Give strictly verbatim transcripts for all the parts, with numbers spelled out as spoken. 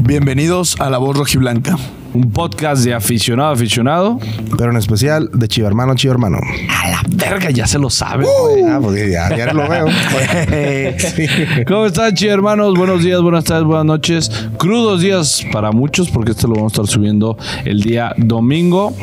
Bienvenidos a La Voz Rojiblanca, un podcast de aficionado a aficionado, pero en especial de Chiva Hermano, Chiva Hermano. A la verga, ya se lo sabe. Uh, ah, pues ya, ya lo veo. Sí. ¿Cómo están, Chiva Hermanos? Buenos días, buenas tardes, buenas noches. Crudos días para muchos, porque este lo vamos a estar subiendo el día domingo.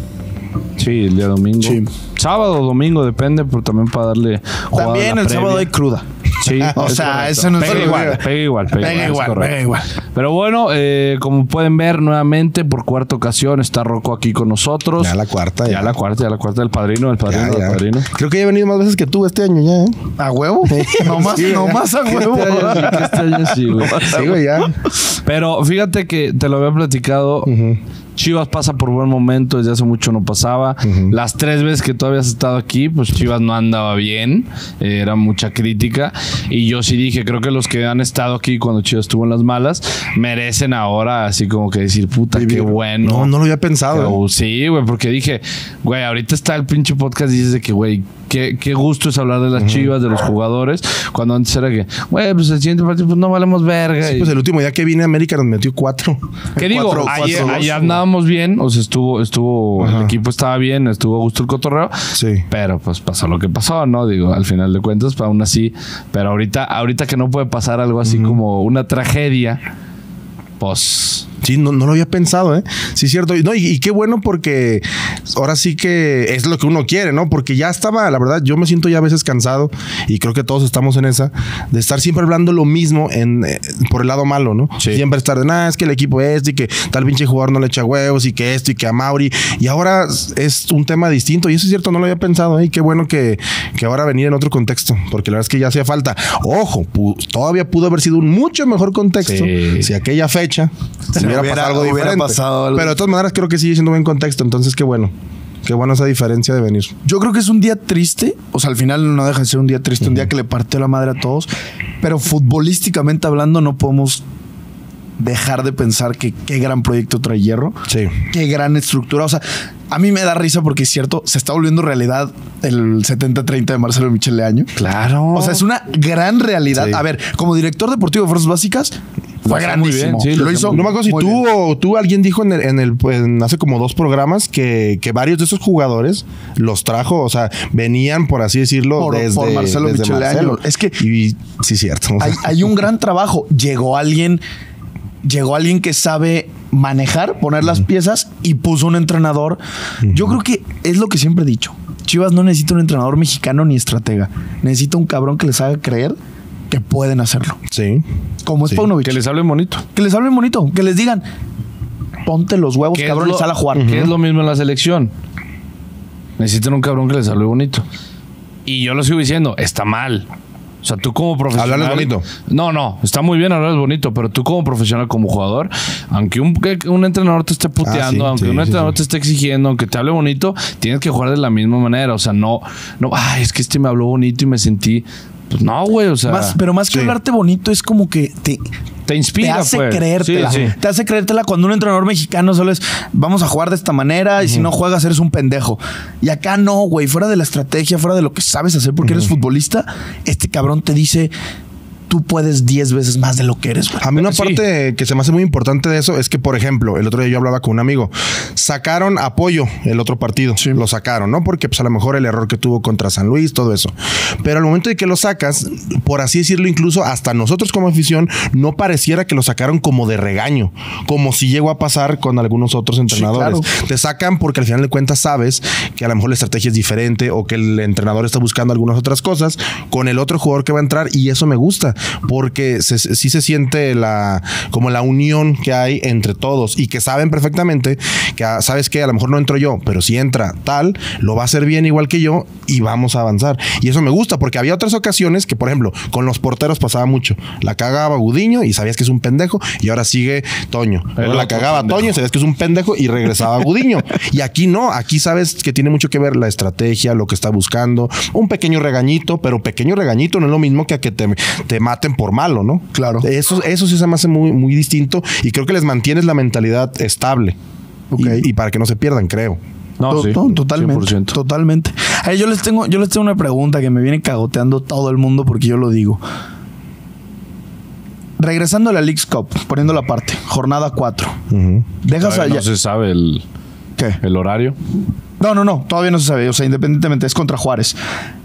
Sí, el día domingo. Sí. Sábado o domingo, depende, pero también para darle jugada. También el previa. sábado hay cruda. Sí, o sea, eso no es pega igual, pega igual, pega, pega igual, igual, pega igual. Pero bueno, eh, como pueden ver nuevamente por cuarta ocasión está Rocco aquí con nosotros. Ya la cuarta, ya, ya la cuarta, ya la cuarta del padrino, del padrino, ya, del ya. padrino. Creo que ya he venido más veces que tú este año ya, ¿eh? ¿A huevo? No más, Sí, no ¿eh? más a huevo. Este año sí, que este año sí, güey. Sí, güey, ya. Pero fíjate que te lo había platicado. Uh-huh. Chivas pasa por buen momento, desde hace mucho no pasaba. Uh-huh. Las tres veces que tú habías estado aquí, pues Chivas no andaba bien. Eh, era mucha crítica. Y yo sí dije, creo que los que han estado aquí cuando Chivas estuvo en las malas, merecen ahora así como que decir, puta, qué bueno. No, no lo había pensado. Que, sí, güey, porque dije, güey, ahorita está el pinche podcast y dices de que, güey, Qué, qué gusto es hablar de las uh-huh. Chivas, de los jugadores, cuando antes era que, güey, pues el siguiente partido pues no valemos verga. Sí, y... pues el último día que vine a América nos metió cuatro. ¿Qué digo? Cuatro, ayer, cuatro, ayer dos, andábamos bien, o sea, estuvo, estuvo, uh-huh. el equipo estaba bien, estuvo a gusto el cotorreo. Sí. Pero pues pasó lo que pasó, ¿no? Digo, al final de cuentas, pero aún así, pero ahorita, ahorita que no puede pasar algo así uh-huh. como una tragedia, pues... Sí, no, no lo había pensado, ¿eh? Sí, cierto. No, y, y qué bueno porque ahora sí que es lo que uno quiere, ¿no? Porque ya estaba, la verdad, yo me siento ya a veces cansado y creo que todos estamos en esa, de estar siempre hablando lo mismo en, eh, por el lado malo, ¿no? Sí. Siempre estar de, nada, es que el equipo es esto y que tal pinche jugador no le echa huevos y que esto y que a Mauri. Y ahora es un tema distinto y eso es cierto, no lo había pensado, ¿eh? Y qué bueno que, que ahora venir en otro contexto, porque la verdad es que ya hacía falta. Ojo, pu- todavía pudo haber sido un mucho mejor contexto sí. si aquella fecha... Si hubiera, hubiera pasado algo hubiera diferente. Pasado algo. Pero de todas maneras creo que sigue siendo buen contexto. Entonces qué bueno. Qué bueno esa diferencia de venir. Yo creo que es un día triste. O sea, al final no deja de ser un día triste. Uh-huh. Un día que le partió la madre a todos. Pero futbolísticamente hablando no podemos dejar de pensar que qué gran proyecto trae Hierro. Sí. Qué gran estructura. O sea, a mí me da risa porque es cierto, se está volviendo realidad el setenta treinta de Marcelo Michel Leaño. Claro. O sea, es una gran realidad. Sí. A ver, como director deportivo de Fuerzas Básicas, fue grandísimo. Sí, lo hizo. No me acuerdo si tú bien. o tú alguien dijo en el, en el en hace como dos programas que, que varios de esos jugadores los trajo, o sea, venían, por así decirlo, por, desde, por Marcelo desde Michel Marcelo. Leaño. Es que y sí, cierto. Hay, hay un gran trabajo. Llegó alguien, llegó alguien que sabe manejar, poner uh-huh. las piezas y puso un entrenador. Uh-huh. Yo creo que es lo que siempre he dicho. Chivas no necesita un entrenador mexicano ni estratega. Necesita un cabrón que les haga creer que pueden hacerlo. Sí. Como es sí. Paunovic. Que les hablen bonito. Que les hablen bonito. Que les digan, ponte los huevos, cabrón, y sal a jugar. Uh-huh. Que es lo mismo en la selección. Necesitan un cabrón que les hable bonito. Y yo lo sigo diciendo, está mal. O sea, tú como profesional... Hablarles bonito. No, no. Está muy bien hablarles bonito, pero tú como profesional, como jugador, aunque un, un entrenador te esté puteando, ah, sí, aunque sí, un entrenador sí, sí. te esté exigiendo, aunque te hable bonito, tienes que jugar de la misma manera. O sea, no... no ay, es que este me habló bonito y me sentí... Pues no, güey, o sea... Más, pero más que sí. hablarte bonito es como que te... Te inspira, te hace pues. creértela. Sí, sí. Te hace creértela cuando un entrenador mexicano solo es vamos a jugar de esta manera y uh-huh. si no juegas eres un pendejo. Y acá no, güey. Fuera de la estrategia, fuera de lo que sabes hacer porque uh-huh. eres futbolista, este cabrón te dice... Tú puedes diez veces más de lo que eres, güey. A mí una parte sí. que se me hace muy importante de eso es que, por ejemplo, el otro día yo hablaba con un amigo. Sacaron Apoyo el otro partido. Sí. Lo sacaron, ¿no? Porque pues a lo mejor el error que tuvo contra San Luis, todo eso. Pero al momento de que lo sacas, por así decirlo, incluso hasta nosotros como afición, no pareciera que lo sacaron como de regaño. Como si llegó a pasar con algunos otros entrenadores. Sí, claro. Te sacan porque al final de cuentas sabes que a lo mejor la estrategia es diferente o que el entrenador está buscando algunas otras cosas con el otro jugador que va a entrar y eso me gusta. Porque se, sí se siente la como la unión que hay entre todos y que saben perfectamente que sabes que a lo mejor no entro yo, pero si entra tal, lo va a hacer bien igual que yo y vamos a avanzar. Y eso me gusta porque había otras ocasiones que, por ejemplo, con los porteros pasaba mucho. La cagaba Gudiño y sabías que es un pendejo y ahora sigue Toño. Ahora la cagaba pendejo. Toño, sabías que es un pendejo y regresaba Gudiño. Y aquí no, aquí sabes que tiene mucho que ver la estrategia, lo que está buscando, un pequeño regañito, pero pequeño regañito no es lo mismo que a que te, te maten por malo, ¿no? Claro. Eso, eso sí se me hace muy, muy distinto y creo que les mantienes la mentalidad estable. Okay. Y, y para que no se pierdan, creo. No, sí, no, totalmente. cien por ciento. Totalmente. Ay, yo les tengo, yo les tengo una pregunta que me viene cagoteando todo el mundo porque yo lo digo. Regresando a la Leagues Cup, poniéndola aparte, jornada cuatro. Uh-huh. Dejas Todavía allá. no se sabe el, ¿Qué? el horario. No, no, no. Todavía no se sabe. O sea, independientemente, es contra Juárez.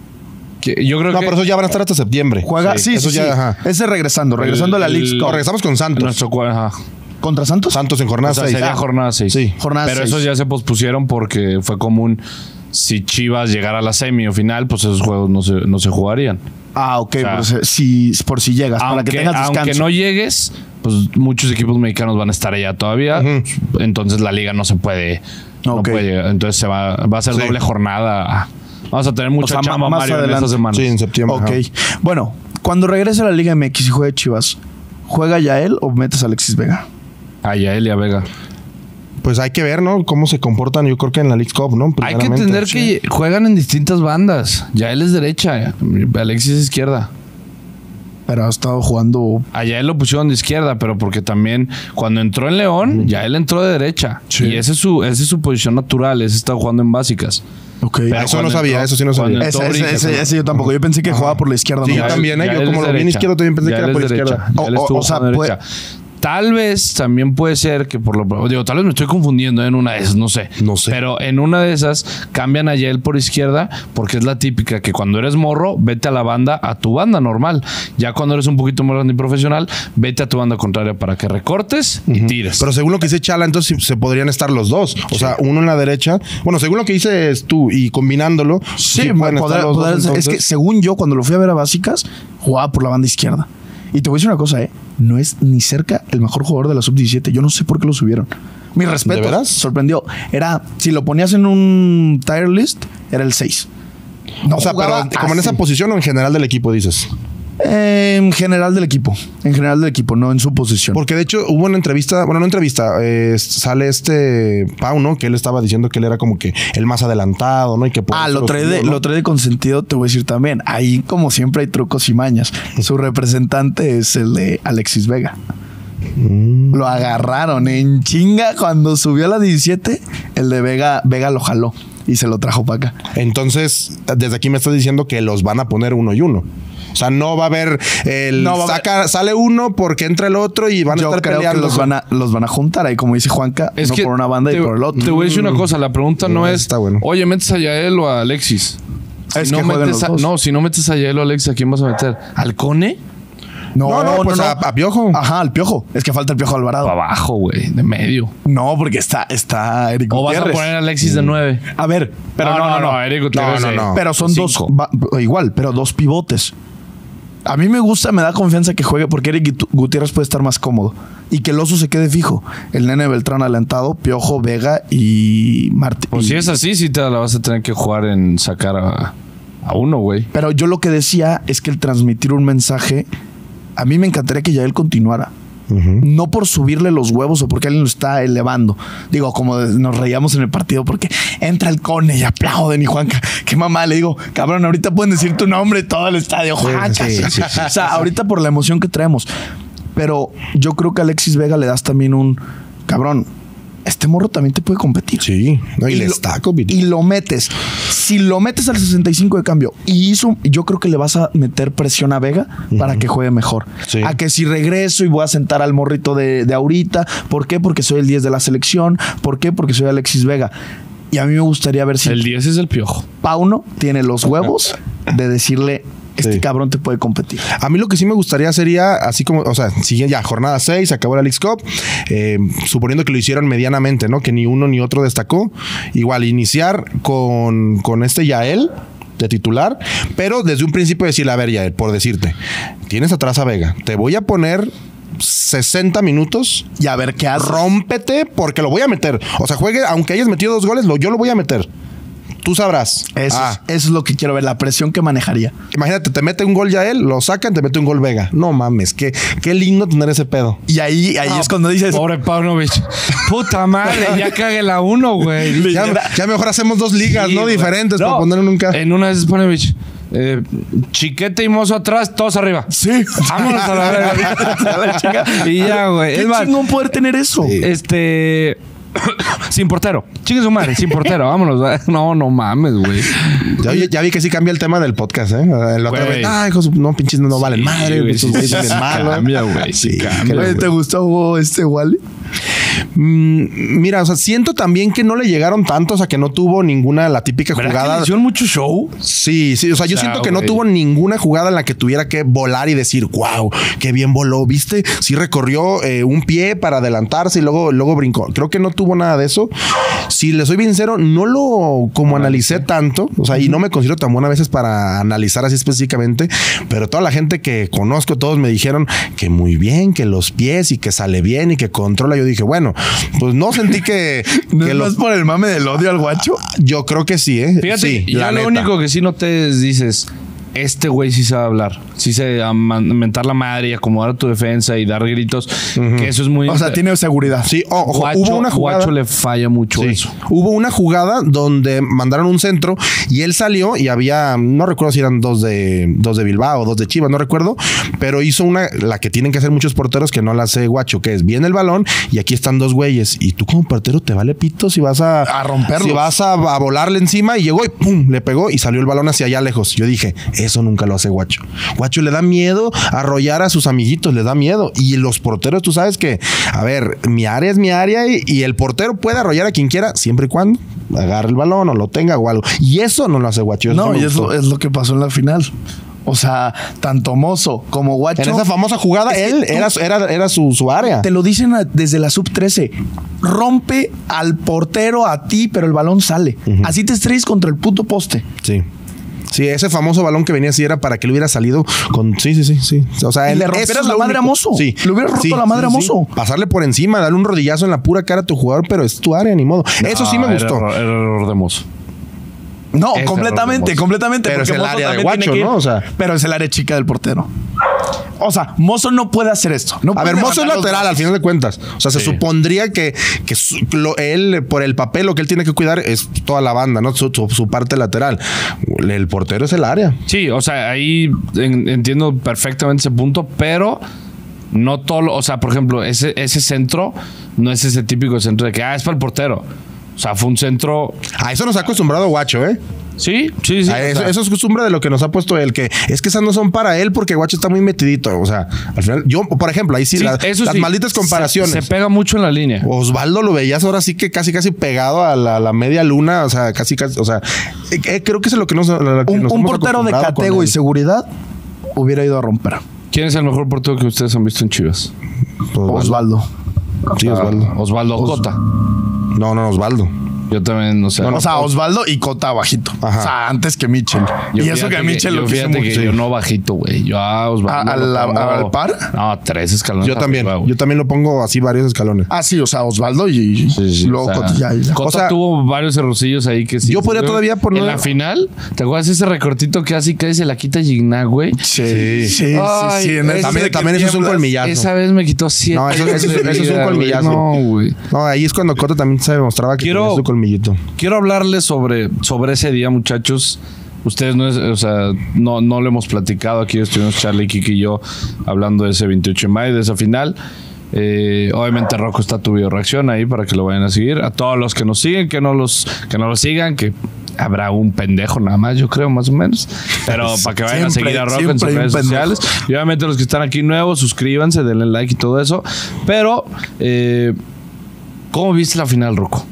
Que yo creo No, que pero eso ya van a estar hasta septiembre. Juega. Sí, sí, eso sí. ya, ajá. Ese regresando. Regresando El- a la Leagues el- Cup. No, regresamos con Santos. nuestro cua- ajá. ¿Contra Santos? Santos en jornada O sea, seis. sería Ah, jornada seis. Sí. Jornada Pero seis. esos ya se pospusieron porque fue común. Si Chivas llegara a la semi o final, pues esos juegos no se, no se jugarían. Ah, ok. sea, por, si, por si llegas, para Aunque, que tengas descanso. aunque no llegues, pues muchos equipos mexicanos van a estar allá todavía. Ujú. Entonces la liga no se puede, no Ok. puede llegar. Entonces se va, va a ser Sí. doble jornada. Vamos a tener mucha O sea, chamba, más Mario, en adelante. esta semana. Sí, en septiembre. Ok. ajá. Bueno, cuando regrese a la Liga M X y juegue Chivas, ¿juega Yael o metes a Alexis Vega? A Yael y a Vega. Pues hay que ver, ¿no? Cómo se comportan, yo creo que en la League Cup, ¿no? Hay que Primeramente. entender que juegan en distintas bandas. Yael es derecha, Alexis es izquierda. Pero ha estado jugando. A Yael lo pusieron de izquierda, pero porque también cuando entró en León, Yael entró de derecha. Sí. Y esa es su, esa es su posición natural. Ese está jugando en básicas. Ok. Pero eso cuando no sabía, eso sí no cuando sabía. entró Ese, ese- brinca, ese- ese yo tampoco. Yo pensé que jugaba por la izquierda. Sí, ¿no? yo también, ¿eh? Yo Yael como es lo vi en derecha. izquierdo, también pensé que Yael era por es izquierda. derecha. Yael O- o- estuvo o sea, jugando puede- derecha. Tal vez también puede ser que por lo digo, tal vez me estoy confundiendo en una de esas, no sé. No sé. Pero en una de esas cambian a Yael por izquierda porque es la típica que cuando eres morro, vete a la banda, a tu banda normal. Ya cuando eres un poquito más grande y profesional, vete a tu banda contraria para que recortes y tires. Pero según lo que dice Chala, entonces sí se podrían estar los dos. O sea, uno en la derecha. Bueno, según lo que dices tú y combinándolo, Sí, pueden poder- estar los poder- dos, es que entonces. según yo, cuando lo fui a ver a Básicas, jugaba por la banda izquierda. Y te voy a decir una cosa, ¿eh? No es ni cerca el mejor jugador de la sub diecisiete. Yo no sé por qué lo subieron. Mi respeto. ¿De veras? Sorprendió. Era, si lo ponías en un tier list, era el seis. No O sea, pero jugaba como en esa así. posición o en general del equipo, dices. Eh, en general del equipo. En general del equipo, no en su posición. Porque de hecho hubo una entrevista, bueno, no entrevista, eh, sale este Pau, ¿no? Que él estaba diciendo que él era como que el más adelantado, ¿no? Y que por Ah, eso lo trae, de, subió, ¿no? lo trae de consentido, te voy a decir también. Ahí, como siempre, hay trucos y mañas. Su representante es el de Alexis Vega. Mm. Lo agarraron en chinga cuando subió a la diecisiete. El de Vega, Vega lo jaló y se lo trajo para acá. Entonces, desde aquí me estás diciendo que los van a poner uno y uno. O sea, no va a haber el No va a haber- saca, sale uno porque entra el otro y van a Yo estar creo que peleando. los van, a, los van a juntar ahí, como dice Juanca, Es uno que por una banda te, y por el otro. Te voy a decir una cosa, la pregunta no Mm, es, está bueno. oye, ¿metes a Yael o a Alexis? Si Es no que juegan metes los a- dos. no, si no metes a Yael o a Alexis, ¿a quién vas a meter? ¿Al Cone? No, no, pues a- a Piojo. Ajá, al Piojo. Es que falta el Piojo Alvarado. Para abajo, güey, de medio. No, porque está, está Eric ¿O vas a Gutiérrez. poner a Alexis de nueve? A ver, pero no, no, no. Eric Gutiérrez No, no, de- no. Pero son cinco. dos, va- igual, pero dos pivotes. A mí me gusta, me da confianza que juegue porque Eric Gutu- Gutiérrez puede estar más cómodo y que el oso se quede fijo. El nene Beltrán adelantado, Piojo, Vega y Martín. Pues si es así, sí te la vas a tener que jugar en sacar a, a uno, güey. Pero yo lo que decía es que el transmitir un mensaje, a mí me encantaría que Yael continuara. No por subirle los huevos o porque alguien lo está elevando. Digo, como nos reíamos en el partido porque entra el Cone y aplauden y Juanca. Qué mamá, le digo, cabrón, ahorita pueden decir tu nombre y todo el estadio. Juanca. sí, sí, sí. O sea, ahorita por la emoción que traemos. Pero yo creo que a Alexis Vega le das también un cabrón. Este morro también te puede competir. Sí, no, y, Y le lo- está compitiendo. Y lo metes. Si lo metes al sesenta y cinco de cambio y hizo, yo creo que le vas a meter presión a Vega para que juegue mejor. Sí. A que si regreso y voy a sentar al morrito de, de ahorita. ¿Por qué? Porque soy el diez de la selección. ¿Por qué? Porque soy Alexis Vega. Y a mí me gustaría ver si El diez es el Piojo. Pauno tiene los huevos de decirle, este Sí. cabrón te puede competir. A mí lo que sí me gustaría sería, así como, o sea, sigue ya jornada seis, acabó la Leagues Cup, eh, suponiendo que lo hicieron medianamente, ¿no? Que ni uno ni otro destacó. Igual, iniciar con, con este Yael de titular, pero desde un principio decirle, a ver, Yael, por decirte, tienes atrás a Vega, te voy a poner sesenta minutos, Y a ver qué hace. rómpete porque lo voy a meter. O sea, juegue, aunque hayas metido dos goles, lo, yo lo voy a meter. Tú sabrás. Eso, Ah. es, eso es lo que quiero ver, la presión que manejaría. Imagínate, te mete un gol ya él, lo sacan, te mete un gol Vega. No mames, qué, qué lindo tener ese pedo. Y ahí, ahí es cuando dices, Pobre Paunovic. Puta madre, ya cague la uno, güey. Ya, ya mejor hacemos dos ligas, Sí, ¿no? güey. Diferentes No, para poner en un ca- En una vez Paunovic. Eh, Chiquete y Mozo atrás, todos arriba. sí, Vámonos a la verga. A la chingada. Y ya, güey. Qué Es más, chingón poder tener eso. Sí. este. Sin portero. Chingue su madre, sin portero. Vámonos. No, no mames, güey. Ya, ya vi que sí cambia el tema del podcast, ¿eh? La otra vez, ay, hijos, no, pinches no valen Sí, madre. güey, Estos sí, güeyes sí, son bien sí, malos. cambia, güey, sí, cambia, güey. ¿Te gustó este Wally? Mm, mira, o sea, siento también que no le llegaron tanto, o sea, que no tuvo ninguna la típica ¿Verdad jugada. que le hicieron mucho show? Sí, sí, o sea, yo O sea, siento que no güey. tuvo ninguna jugada en la que tuviera que volar y decir, wow, qué bien voló, ¿viste? Sí recorrió eh, un pie para adelantarse y luego, luego brincó. Creo que no tuvo nada de eso. Si le soy bien sincero, no lo como analicé tanto, o sea, y no me considero tan buena a veces para analizar así específicamente, pero toda la gente que conozco, todos me dijeron que muy bien, que los pies y que sale bien y que controla. Yo dije, bueno, pues no sentí que... ¿No que es lo- más por el mame del odio al guacho? Yo creo que sí, ¿eh? Fíjate, sí, yo la lo neta. único que sí noté es, dices, este güey sí sabe hablar. Sí sabe a man- mentar la madre y acomodar a tu defensa y dar gritos. Que eso es muy... O sea, tiene seguridad. Sí, o- ojo, Guacho, hubo una jugada... Guacho le falla mucho Sí. eso. Hubo una jugada donde mandaron un centro y él salió y había, no recuerdo si eran dos de dos de Bilbao o dos de Chivas, no recuerdo, pero hizo una, la que tienen que hacer muchos porteros que no la hace Guacho, que es viene el balón y aquí están dos güeyes y tú como portero te vale pito si vas a, A romperlos. si vas a, a volarle encima y llegó y pum, le pegó y salió el balón hacia allá lejos. Yo dije, eso nunca lo hace Guacho. Guacho le da miedo arrollar a sus amiguitos, le da miedo. Y los porteros, tú sabes que, a ver, mi área es mi área y, y el portero puede arrollar a quien quiera siempre y cuando agarre el balón o lo tenga o algo. Y eso no lo hace Guacho. Eso No, me y eso gustó. es lo que pasó en la final. O sea, tanto Mozo como Guacho. En esa famosa jugada, Es que él tú- era, era, era su, su área. Te lo dicen a- desde la sub trece. Rompe al portero a ti, pero el balón sale. Así te estrellas contra el puto poste. Sí. Sí, ese famoso balón que venía así era para que le hubiera salido con... Sí, sí, sí, sí. O sea, Y él- le eso rompieras es la lo madre a único. Mozo. Sí. Le hubieras roto la madre a Mozo. Pasarle por encima, darle un rodillazo en la pura cara a tu jugador, pero es tu área, ni modo. Eso sí me Ah, gustó. Era, error- era error de Mozo. No, Ese completamente, error de Mozo. completamente. Pero porque es el Mozo área de también Guacho, tiene que- ¿no? O sea. Pero es el área chica del portero. O sea, Mozo no puede hacer esto. No A puede ver, Mozo es levantar los lateral al brazos. final de cuentas. O sea, se Sí. supondría que, que su- lo- él, por el papel, lo que él tiene que cuidar es toda la banda, ¿no? Su, su- su parte lateral. El portero es el área. Sí, o sea, ahí en- entiendo perfectamente ese punto, pero no todo, lo- o sea, por ejemplo, ese, ese centro no es ese típico centro de que, ah, es para el portero. O sea, fue un centro... A eso nos ha acostumbrado Guacho, ¿eh? Sí, sí, sí. A o eso, sea, eso es costumbre de lo que nos ha puesto él, que es que esas no son para él porque Guacho está muy metidito. O sea, al final, yo, por ejemplo, ahí sí, sí, la- eso las sí, malditas se- comparaciones. Se, pega mucho en la línea. Osvaldo lo veías ahora sí que casi casi pegado a la, la media luna, o sea, casi casi, o sea, eh, eh, creo que es lo que nos, lo que Un, nos un hemos portero de acostumbrado con catego y él. seguridad hubiera ido a romper. ¿Quién es el mejor portero que ustedes han visto en Chivas? Osvaldo. Osvaldo. Sí, Osvaldo. Ah, Osvaldo Cota. No, no, Osvaldo. Yo también, o sea... O sea, Osvaldo y Cota bajito. Ajá. O sea, antes que Mitchell. Yo y eso fíjate que Mitchell yo lo quiso fíjate que mucho. yo no bajito, güey. Yo a Osvaldo. ¿A- lo al- pongo- al par? No, tres escalones. Yo también, arriba, güey. yo también lo pongo así varios escalones. Ah, sí, o sea, Osvaldo y, Sí, sí, luego o sea, Cota. Ya, ya. Cota O sea, tuvo varios errorcillos ahí que sí. yo podría todavía poner- En la final, ¿te acuerdas ese recortito que así que se la quita Gignac, güey? Sí, sí, sí. Ay, sí, en ese ese También, de que también eso es un tiemblas. colmillazo. Esa vez me quitó siete. No, eso- eso- de eso es un vida, güey. colmillazo. No, güey. No, ahí es cuando Cota también se demostraba que Quiero- tenía su colmillito. Quiero hablarles sobre, sobre ese día, muchachos. Ustedes no es, o sea, no, no lo hemos platicado aquí, estuvimos Charlie, Kiki y yo hablando de ese veintiocho de mayo, de esa final. Eh, obviamente Rocco está tu video reacción ahí para que lo vayan a seguir. A todos los que nos siguen, que no los, que no los sigan, que habrá un pendejo nada más, yo creo, más o menos. Pero para que vayan Siempre- a seguir a Rocco en sus siempre hay un redes pendejo. sociales. Y obviamente los que están aquí nuevos, suscríbanse, denle like y todo eso. Pero, eh, ¿cómo viste la final, Rocco?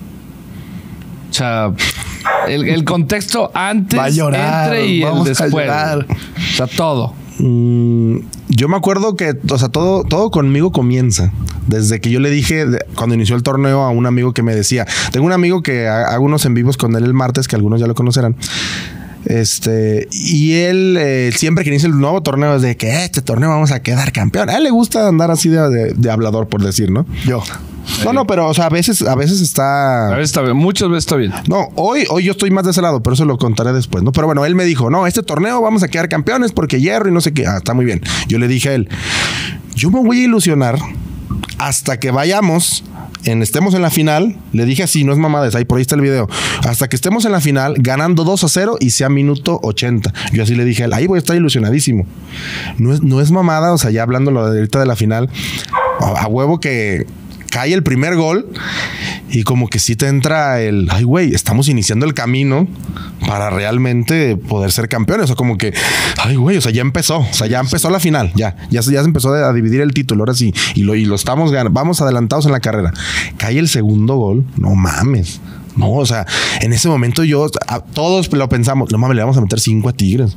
O sea, el, el contexto antes, Va a llorar, entre y el vamos a después. llorar. O sea, todo. Mm, yo me acuerdo que, o sea, todo, todo conmigo comienza. Desde que yo le dije, de- cuando inició el torneo, a un amigo que me decía, tengo un amigo que ha- hago unos en vivos con él el martes, que algunos ya lo conocerán. Este, y él eh, siempre que inicia el nuevo torneo es de que este torneo vamos a quedar campeón. A él le gusta andar así de, de- de hablador, por decir, ¿no? Yo. No, no, pero, o sea, a veces, a veces A está. veces está bien, muchas veces está bien. No, hoy, hoy yo estoy más de ese lado, pero eso lo contaré después, ¿no? Pero bueno, él me dijo, no, este torneo vamos a quedar campeones porque hierro y no sé qué. Ah, está muy bien. Yo le dije a él, yo me voy a ilusionar hasta que vayamos, en, estemos en la final. Le dije así, no es mamada, ahí por ahí está el video. Hasta que estemos en la final, ganando dos a cero y sea minuto ochenta. Yo así le dije a él, ahí voy a estar ilusionadísimo. No es, no es mamada, o sea, ya hablando lo de ahorita de la final, a, a huevo que cae el primer gol Y como que sí te entra el, ay, güey, estamos iniciando el camino para realmente poder ser campeones. O sea, como que, ay, güey, o sea, ya empezó. O sea, ya empezó la final. Ya, ya, se- ya se empezó a dividir el título. Ahora sí. Y lo, y lo estamos ganando. Vamos adelantados en la carrera. Cae el segundo gol. No mames. No, o sea, en ese momento yo, a, todos lo pensamos. No mames, le vamos a meter cinco a Tigres.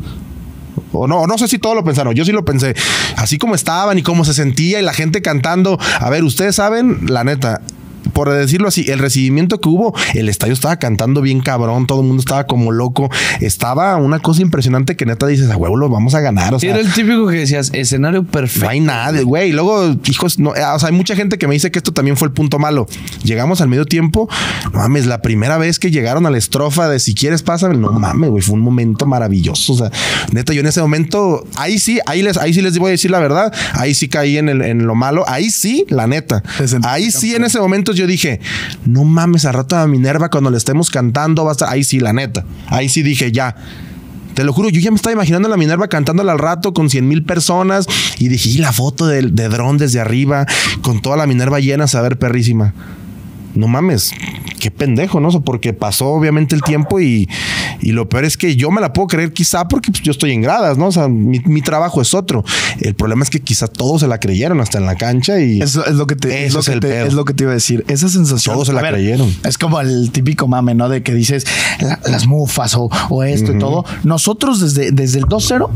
O no, no sé si todos lo pensaron. Yo sí lo pensé. Así como estaban y cómo se sentía y la gente cantando. A ver, ustedes saben, la neta, por decirlo así, el recibimiento que hubo, el estadio estaba cantando bien cabrón, todo el mundo estaba como loco, estaba una cosa impresionante que neta dices, a huevo, lo vamos a ganar, o sea, Era el típico que decías, escenario perfecto. no hay nada, güey. Y luego, hijos, no, o sea, hay mucha gente que me dice que esto también fue el punto malo. Llegamos al medio tiempo, no mames, la primera vez que llegaron a la estrofa de si quieres pásame, no mames, güey, fue un momento maravilloso. O sea, neta, yo en ese momento, ahí sí, ahí les, ahí sí les voy a decir la verdad, ahí sí caí en, el, en lo malo, ahí sí, la neta. Ahí sí, en ese momento yo dije, no mames, al rato a Minerva cuando le estemos cantando va a estar, ahí sí, la neta. Ahí sí dije, ya. Te lo juro, yo ya me estaba imaginando a la Minerva cantándola al rato con cien mil personas y dije, y la foto de, de dron desde arriba con toda la Minerva llena, a ver, perrísima. No mames, qué pendejo, ¿no? O sea, porque pasó obviamente el tiempo y, y lo peor es que yo me la puedo creer quizá porque pues, yo estoy en gradas, ¿no? O sea, mi, mi trabajo es otro. El problema es que quizá todos se la creyeron hasta en la cancha y... Eso es lo que te, es Eso lo es que el te- pedo. es lo que te iba a decir. Esa sensación. Todos se la A ver, creyeron. Es como el típico mame, ¿no? De que dices la- las mufas o, o esto y todo. Nosotros desde, desde el dos cero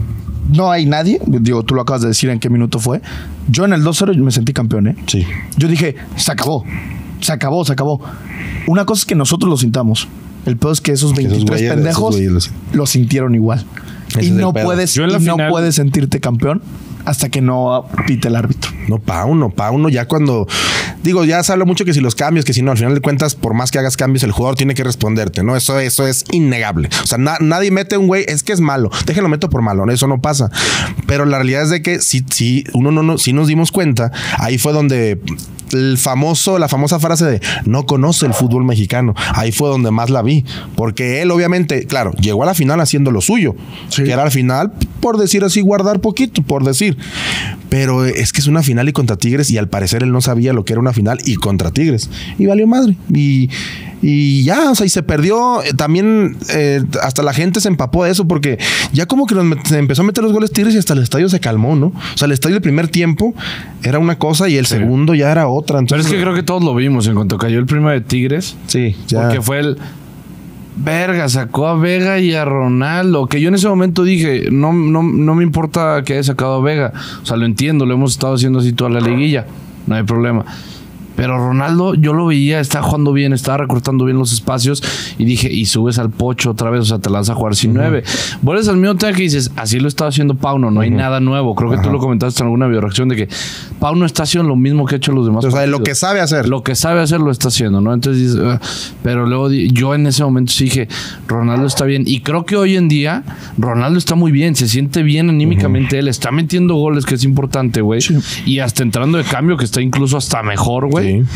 no hay nadie. Digo, tú lo acabas de decir en qué minuto fue. Yo en el dos cero me sentí campeón, ¿eh? Sí. Yo dije, se acabó. Se acabó, se acabó. Una cosa es que nosotros lo sintamos. El peor es que esos esos veintitrés güeyes- pendejos esos güeyes lo- lo sintieron igual. Ese Y es el no pedo. puedes, Yo en la y no final- puedes sentirte campeón hasta que no pite el árbitro. No, pa' uno, pa' uno, ya cuando... Digo, ya se habla mucho que si los cambios, que si no, al final de cuentas, por más que hagas cambios, el jugador tiene que responderte, ¿no? Eso, eso es innegable. O sea, na- nadie mete un güey, es que es malo, déjenlo meto por malo, ¿no? Eso no pasa. Pero la realidad es de que si, si uno no, no, si nos dimos cuenta, ahí fue donde el famoso, la famosa frase de no conoce el fútbol mexicano, ahí fue donde más la vi. Porque él, obviamente, claro, llegó a la final haciendo lo suyo, Sí. que era al final, por decir así, guardar poquito, por decir. Pero es que es una final y contra Tigres y al parecer él no sabía lo que era una final y contra Tigres. Y valió madre. Y, y ya, o sea, y se perdió. Eh, También eh, hasta la gente se empapó de eso porque ya como que nos met- se empezó a meter los goles Tigres y hasta el estadio se calmó, ¿no? O sea, el estadio del primer tiempo era una cosa y el segundo ya era otra. Pero Entonces, es que creo que todos lo vimos en cuanto cayó el primero de Tigres. sí, ya. Porque fue el... Verga, sacó a Vega y a Ronaldo. Que yo en ese momento dije, no, no, no me importa que haya sacado a Vega. O sea, lo entiendo, lo hemos estado haciendo así toda la liguilla. No hay problema. Pero Ronaldo, yo lo veía, estaba jugando bien, estaba recortando bien los espacios. Y dije, y subes al Pocho otra vez, o sea, te lanzas a jugar sin nueve. Vuelves al mismo tema que dices, así lo estaba haciendo Pauno, no hay nada nuevo. Creo que tú lo comentaste en alguna bioreacción de que Pauno está haciendo lo mismo que ha hecho los demás. O sea, lo partidos. que sabe hacer. Lo que sabe hacer lo está haciendo, ¿no? Entonces dices, "Ah", pero luego di- yo en ese momento sí dije, Ronaldo está bien. Y creo que hoy en día Ronaldo está muy bien, se siente bien anímicamente él, está metiendo goles, que es importante, güey. Y hasta entrando de cambio, que está incluso hasta mejor, güey. Sí.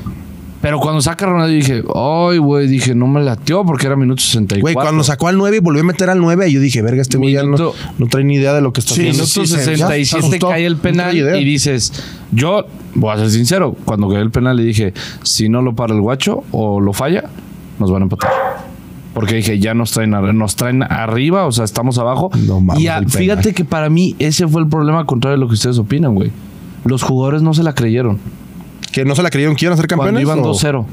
Pero cuando saca a Ronaldo dije, ay, güey, dije, no me latió porque era minuto sesenta y cuatro. Güey, cuando sacó al nueve y volvió a meter al nueve, yo dije, verga, este güey ya no, Minuto- no trae ni idea de lo que está Sí, haciendo. Minuto sí, se- sesenta y ya, se siete asustó. cae el No penal trae idea. y dices, yo voy a ser sincero, cuando cayó el penal le dije, si no lo para el guacho o lo falla, nos van a empatar. Porque dije, ya nos traen, ar- nos traen arriba, o sea, estamos abajo. No mames, y a- el penal. fíjate que para mí ese fue el problema contrario de lo que ustedes opinan, güey. Los jugadores no se la creyeron. Que no se la creyeron, quieren ser Cuando campeones. iban o- dos cero.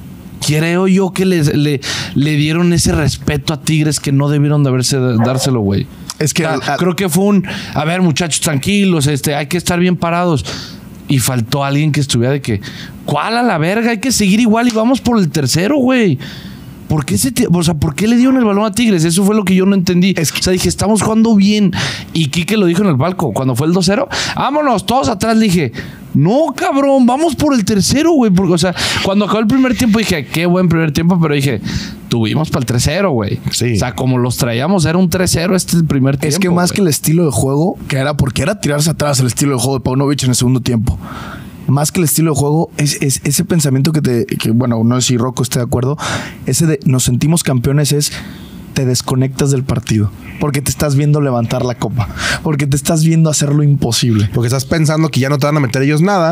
Creo yo que les, le, le dieron ese respeto a Tigres que no debieron de haberse dárselo, güey. Es que O sea, al- al- creo que fue un, a ver, muchachos, tranquilos, este, hay que estar bien parados. Y faltó alguien que estuviera de que, ¿cuál a la verga? Hay que seguir igual y vamos por el tercero, güey. ¿Por qué, se te- o sea, ¿por qué le dieron el balón a Tigres? Eso fue lo que yo no entendí. Es que- o sea, dije, estamos jugando bien. Y Quique lo dijo en el palco, cuando fue el dos cero. Vámonos, todos atrás. Le dije, no, cabrón, vamos por el tercero, güey. Porque, o sea, cuando acabó el primer tiempo dije, qué buen primer tiempo. Pero dije, tuvimos para el tres cero, güey. Sí. O sea, como los traíamos, era un tres cero este es el primer tiempo. Es que más güey. que el estilo de juego, que era porque era tirarse atrás el estilo de juego de Paunovic en el segundo tiempo. Más que el estilo de juego, es, es ese pensamiento que te, que bueno, no sé si Rocco esté de acuerdo, ese de nos sentimos campeones es te desconectas del partido porque te estás viendo levantar la copa, porque te estás viendo hacer lo imposible. Porque estás pensando que ya no te van a meter ellos nada,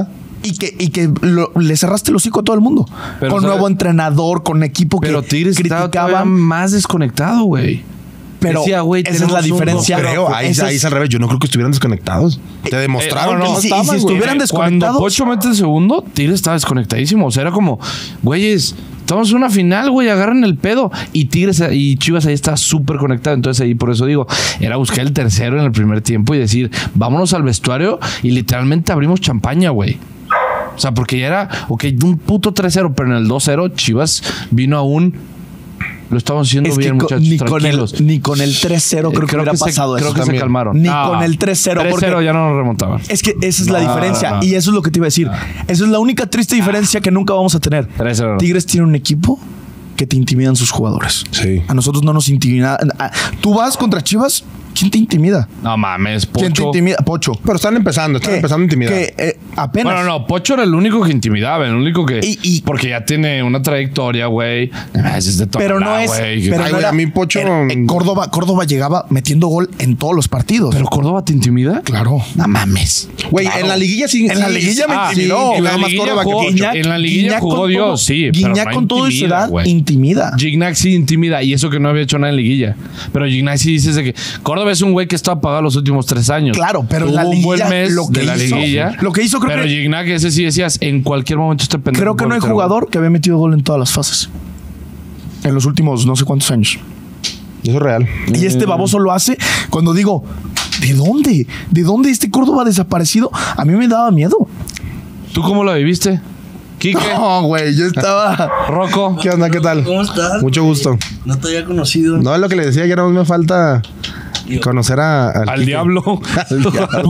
Y que, y que lo, le cerraste el hocico a todo el mundo. Pero, con nuevo entrenador, con equipo pero que Tigres criticaba más desconectado, güey. Pero decía, güey, esa es la diferencia. No creo, ahí, ahí es al revés. Yo no creo que estuvieran desconectados. Te demostraron eh, no, no, que no si, estaban, si estuvieran desconectados. Cuando Pocho mete el segundo, Tigres estaba desconectadísimo. O sea, era como, güeyes, estamos en una final, güey, agarran el pedo. Y Tigres y Chivas ahí está súper conectado. Entonces ahí, por eso digo, era buscar el tercero en el primer tiempo y decir, vámonos al vestuario y literalmente abrimos champaña, güey. O sea, porque ya era, ok, un puto tres cero, pero en el dos cero Chivas vino a un... Lo estamos haciendo es bien, que muchachos, ni tranquilos. Con el, ni con el tres cero creo, creo que hubiera que se, pasado creo eso. Creo que también. se calmaron. Ni no, con el tres cero. tres cero ya no nos remontaban. Es que esa es no, la diferencia. No, no. Y eso es lo que te iba a decir. No. Esa es la única triste diferencia que nunca vamos a tener. tres cero. Tigres tiene un equipo que te intimidan sus jugadores. Sí. A nosotros no nos intimida. Tú vas contra Chivas, ¿quién te intimida? No mames, Pocho. ¿Quién te intimida? Pocho. Pero están empezando, están empezando a intimidar. Que eh, apenas. Bueno, no, Pocho era el único que intimidaba, el único que. Y, y, porque ya tiene una trayectoria, güey. Es de pero no es. Wey, pero Ay, no güey, era, a mí Pocho. Era, en Córdoba, Córdoba llegaba metiendo gol en todos los partidos. ¿Pero Córdoba te intimida? Claro. No mames. Güey, claro. en la liguilla sí. En la liguilla me ah, intimidó. Sí, en la más liguilla Córdoba jugó, que Guiñac, en la liguilla jugó Dios, todo, sí. Guiñac pero no con todo su edad wey. intimida. Gignac sí intimida. Y eso que no había hecho nada en liguilla. Pero Gignac sí dices de que Córdoba es un güey que está apagado los últimos tres años. Claro, pero tuvo la un buen liguilla, mes lo que de la hizo, liguilla. Lo que hizo creo pero que... Pero Gignac, ese sí decías, en cualquier momento este pendejo. Creo que no hay jugador que había metido gol en todas las fases. En los últimos no sé cuántos años. Eso es real. Y este baboso lo hace cuando digo, ¿de dónde? ¿De dónde este Córdoba ha desaparecido? A mí me daba miedo. ¿Tú cómo la viviste? Quique. No, güey, yo estaba... Rocco. ¿Qué onda? ¿Qué tal? ¿Cómo estás? Mucho güey? gusto. No te había conocido. No, es lo que le decía, ya no me falta conocer a, al, Al Quique. diablo. Al diablo.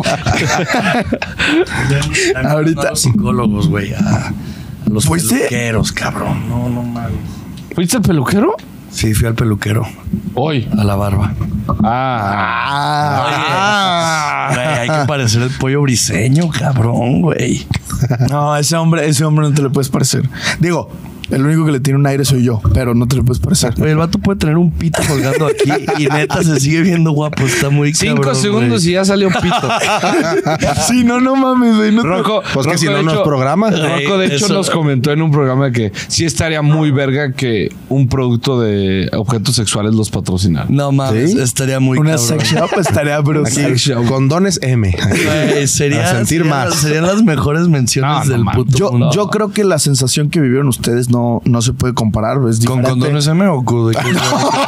Ahorita- A los psicólogos, güey. A, a los ¿Fuiste? peluqueros, cabrón. No, no mames. ¿Fuiste al peluquero? Sí, fui al peluquero. Hoy. A la barba. Ah. Ah, Güey, hay que parecer el pollo briseño, cabrón, güey. no, ese hombre, ese hombre no te le puedes parecer. Digo, el único que le tiene un aire soy yo, pero no te le puedes parecer. Güey, el vato puede tener un pito colgando aquí y neta se sigue viendo guapo. Está muy Cinco cabrón, segundos güey. y ya salió pito. Sí, no, no mames, güey. No te- Rocco, Pues que Rocco, si de no, no es hecho- programa. Rocco, de hecho, Eso- nos comentó en un programa que sí estaría muy verga que un producto de objetos sexuales los patrocinara. No mames, ¿Sí? estaría muy Una cabrón. sex shop estaría Aquí, brutal. Condones M. Güey, sería, A sentir serían, más. serían las mejores menciones No, no del mames. puto Yo, mundo. yo creo que la sensación que vivieron ustedes no, no se puede comparar. Es ¿Con diferente. condones M o cu- de qué, de qué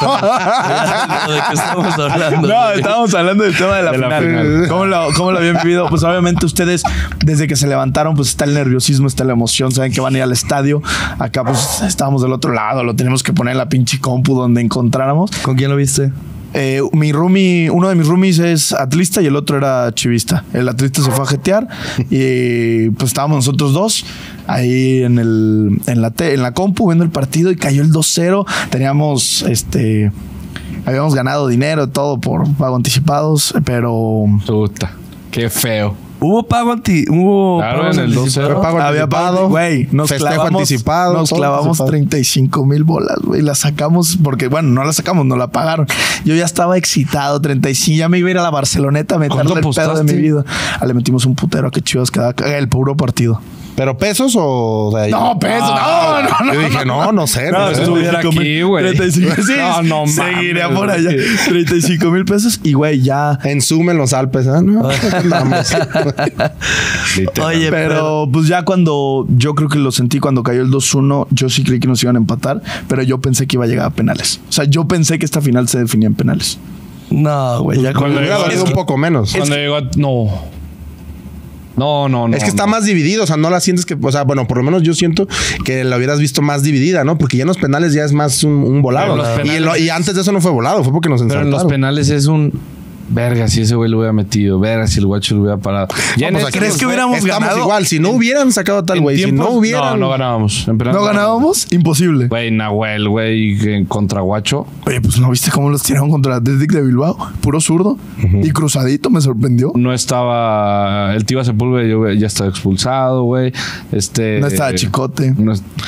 estamos, de qué estamos hablando? No, güey? estábamos hablando del tema de la, De la final. final. ¿Cómo lo, ¿Cómo lo habían vivido? Pues obviamente ustedes, desde que se levantaron, pues está el nerviosismo, está la emoción, saben que van a ir al estadio. Acá pues estábamos del otro lado, lo tenemos que poner en la pinche compu donde encontráramos. ¿Con quién lo viste? Eh, mi roomie, uno de mis roomies es atlista y el otro era chivista. El atlista se fue a jetear y pues estábamos nosotros dos ahí en el en la te- en la compu viendo el partido y cayó el dos cero. Teníamos este habíamos ganado dinero todo por pago anticipados, pero Puta, qué feo. Hubo pago anti... Hubo Claro, pago en el anticipado? Fue pago había anticipado, pago, güey, nos festejo clavamos, anticipado, nos todo clavamos anticipado. treinta y cinco mil bolas, güey, la sacamos porque, bueno, no la sacamos, no la pagaron. Yo ya estaba excitado, treinta y cinco, ya me iba a ir a la Barceloneta a meterle ¿Cuánto el pedo de mi apostaste? vida. Ah, le metimos un putero a que Chivas quedaba el puro partido. ¿Pero pesos o...? o sea, No, pesos, no, no, no. Yo dije, no, no sé. No, no sé. estuviera aquí, güey. treinta y cinco, sí, No, no seguiría mames, por allá. güey. treinta y cinco mil pesos y, güey, ya. En Zoom en los Alpes, ¿ah? No, andamos. Literal. Oye, Pero pues ya cuando yo creo que lo sentí cuando cayó el dos uno, yo sí creí que nos iban a empatar, pero yo pensé que iba a llegar a penales. O sea, yo pensé que esta final se definía en penales. No, güey, ya Cuando con... Hubiera llegó- valido un poco menos. Cuando llegó, no. No, no, no. Es que está no. más dividido, o sea, no la sientes que, o sea, bueno, por lo menos yo siento que la hubieras visto más dividida, ¿no? Porque ya en los penales ya es más un, un volado. Pero los Y, en lo- penales- y antes de eso no fue volado, fue porque nos Pero en los ensartaron. penales es un... Verga, si ese güey lo hubiera metido. Verga, si el guacho lo hubiera parado. Ya en Vamos, este- aquí ¿crees nos- que hubiéramos estamos ganado? igual. Si no hubieran sacado a tal en güey, si tiempos- no hubieran... No, no ganábamos. En penales ¿No ganábamos? Imposible. Güey, Nahuel, güey, que- contra Guacho. Oye, pues ¿no viste cómo los tiraron contra el Athletic de Bilbao? Puro zurdo. Y cruzadito, me sorprendió. No estaba... El Tiva Sepúlveda yo- ya estaba expulsado, güey. Este... No estaba Chicote. no es-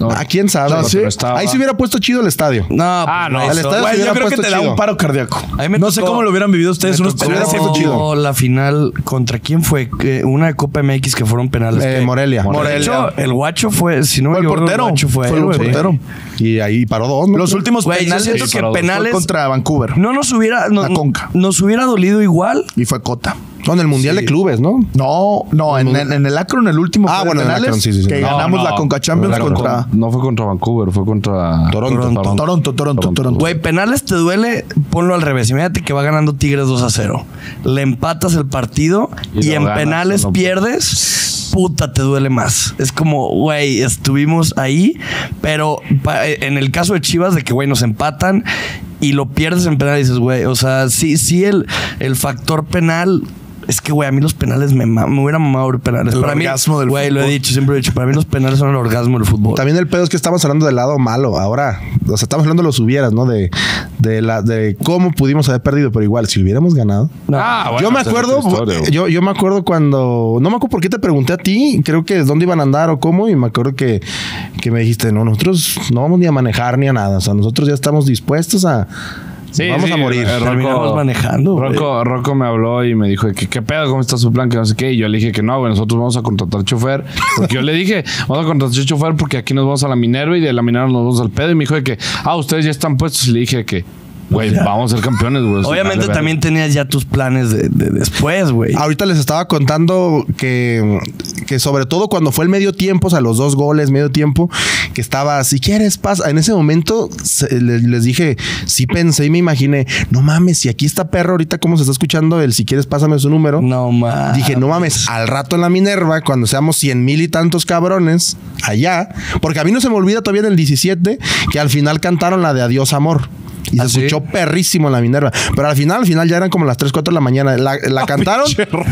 No. ¿A quién sabe? No, sí. Pero estaba- Ahí se hubiera puesto chido el estadio. No, Ah, pues, no, eso- el estadio Güey, se yo hubiera creo que puesto te da chido. un paro cardíaco. A mí me No tocó- sé cómo lo hubieran vivido ustedes. me Unos tocó penales sido chido. la final contra quién fue. Que una de Copa M X que fueron penales. Eh, Que- Morelia. Morelia. De hecho, el guacho fue, si no Fue me el equivoco, portero. guacho fue, Fue él, el güey. portero. Y ahí paró dos, ¿no? Los últimos Güey, yo penales siento Sí, que para dos. penales fue contra Vancouver. no nos hubiera no- La Conca. nos hubiera dolido igual. Y fue Cota. Con el Mundial Sí. de Clubes, ¿no? No, no, en, en, en el Akron, el último Ah, fue de bueno, en el penales, Akron, sí, sí, sí. que No, ganamos no. la Conca Champions Fue contra No fue contra Vancouver, fue contra Toronto. Toronto. Toronto, Toronto, Toronto. Güey, penales te duele, ponlo al revés. Imagínate que va ganando Tigres dos a cero. Le empatas el partido Y y, lo en ganas, penales no. pierdes. Puta, te duele más. Es como, güey, estuvimos ahí, pero pa- en el caso de Chivas, de que, güey, nos empatan y lo pierdes en penal, dices, güey, o sea, sí, sí, el, el factor penal. Es que, güey, a mí los penales me, ma- me hubiera mamado ver penales. El para orgasmo mí, del güey, lo he fútbol. dicho, siempre lo he dicho. Para mí los penales son el orgasmo del fútbol. También el pedo es que estamos hablando del lado malo. Ahora, o sea, estamos hablando de los hubieras, ¿no? De, de, la, de cómo pudimos haber perdido, pero igual, si hubiéramos ganado. No. Ah, bueno, yo me esa es acuerdo, otra historia, güey. yo, yo me acuerdo cuando, no me acuerdo por qué te pregunté a ti, creo que dónde iban a andar o cómo, y me acuerdo que, que me dijiste, no, nosotros no vamos ni a manejar ni a nada, o sea, nosotros ya estamos dispuestos a, Sí, vamos sí, a morir. eh, Terminamos manejando, güey. Rocco, Rocco me habló y me dijo que qué pedo, cómo está su plan, que no sé qué. Y yo le dije que no, güey, nosotros vamos a contratar chofer. Porque yo le dije, vamos a contratar chofer porque aquí nos vamos a la Minerva y de la Minerva nos vamos al pedo. Y me dijo de que, ah, ustedes ya están puestos. Y le dije que, güey, vamos a ser campeones, güey. O sea, Obviamente dale, también tenías ya tus planes de, de después, güey. Ahorita les estaba contando que, que sobre todo cuando fue el medio tiempo, o sea, los dos goles, medio tiempo, que estaba, si quieres, pasa. En ese momento se- le- les dije, sí pensé y me imaginé, no mames, si aquí está perro, ahorita cómo se está escuchando el si quieres, pásame su número. No mames. Dije, no mames, al rato en la Minerva, cuando seamos cien mil y tantos cabrones allá, porque a mí no se me olvida todavía en el diecisiete que al final cantaron la de Adiós Amor. Y ¿Ah, se sí? escuchó perrísimo en la Minerva. Pero al final, al final ya eran como las tres, cuatro de la mañana. La, la cantaron.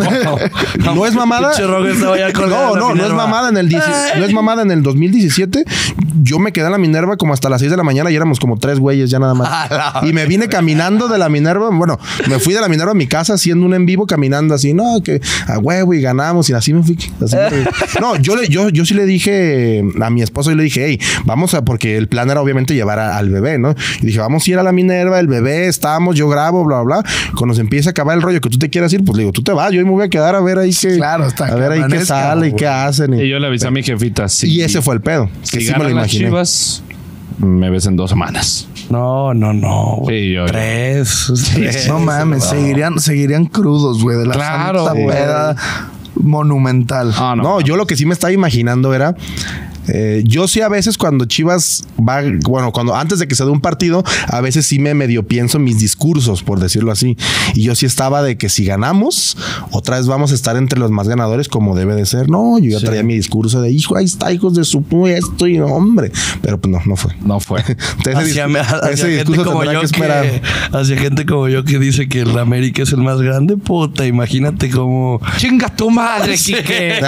no es mamada. Pinche Roger estaba ya colgado No, en la no, no es Minerva. mamada en el dieci- no es mamada en el dos mil diecisiete. Yo me quedé en la Minerva como hasta las seis de la mañana y éramos como tres güeyes ya nada más. A la Y me vine caminando de la Minerva. Bueno, me fui de la Minerva a mi casa haciendo un en vivo caminando así, no, que a huevo y ganamos. Y así me fui. así me fui. No, yo, le, yo, yo sí le dije a mi esposo y le dije, hey, vamos a, porque el plan era obviamente llevar a- al bebé, ¿no? Y dije, vamos a ir a la Minerva, el bebé, estamos, yo grabo, bla, bla, bla. Cuando se empieza a acabar el rollo que tú te quieras ir, pues le digo, tú te vas, yo me voy a quedar a ver ahí qué, Claro, está a ver ahí qué amanezca, sale y güey. qué hacen. Y, Y yo le avisé a mi jefita. Sí, y ese fue el pedo. Que Si sí me lo ganan las imaginé. Chivas, me ves en dos semanas. No, no, no. güey. Sí, yo- yo. Tres. tres. No mames, seguirían, seguirían crudos, güey, de la Claro, santa güey. peda monumental. Ah, no. No, yo lo que sí me estaba imaginando era. eh, yo sí a veces cuando Chivas va, bueno, cuando antes de que se dé un partido, a veces sí me medio pienso mis discursos, por decirlo así. Y yo sí estaba de que si ganamos, otra vez vamos a estar entre los más ganadores como debe de ser. No, yo ya Sí. traía mi discurso de hijo, ahí está, hijos de su pu- esto y no, hombre. Pero pues no, no fue. No fue. Ese, Hacia, discu- hacia ese gente discurso como tendrá yo que esperar. que, hacia gente como yo que dice que el América es el más grande, puta, imagínate cómo. Chinga tu madre, Quique.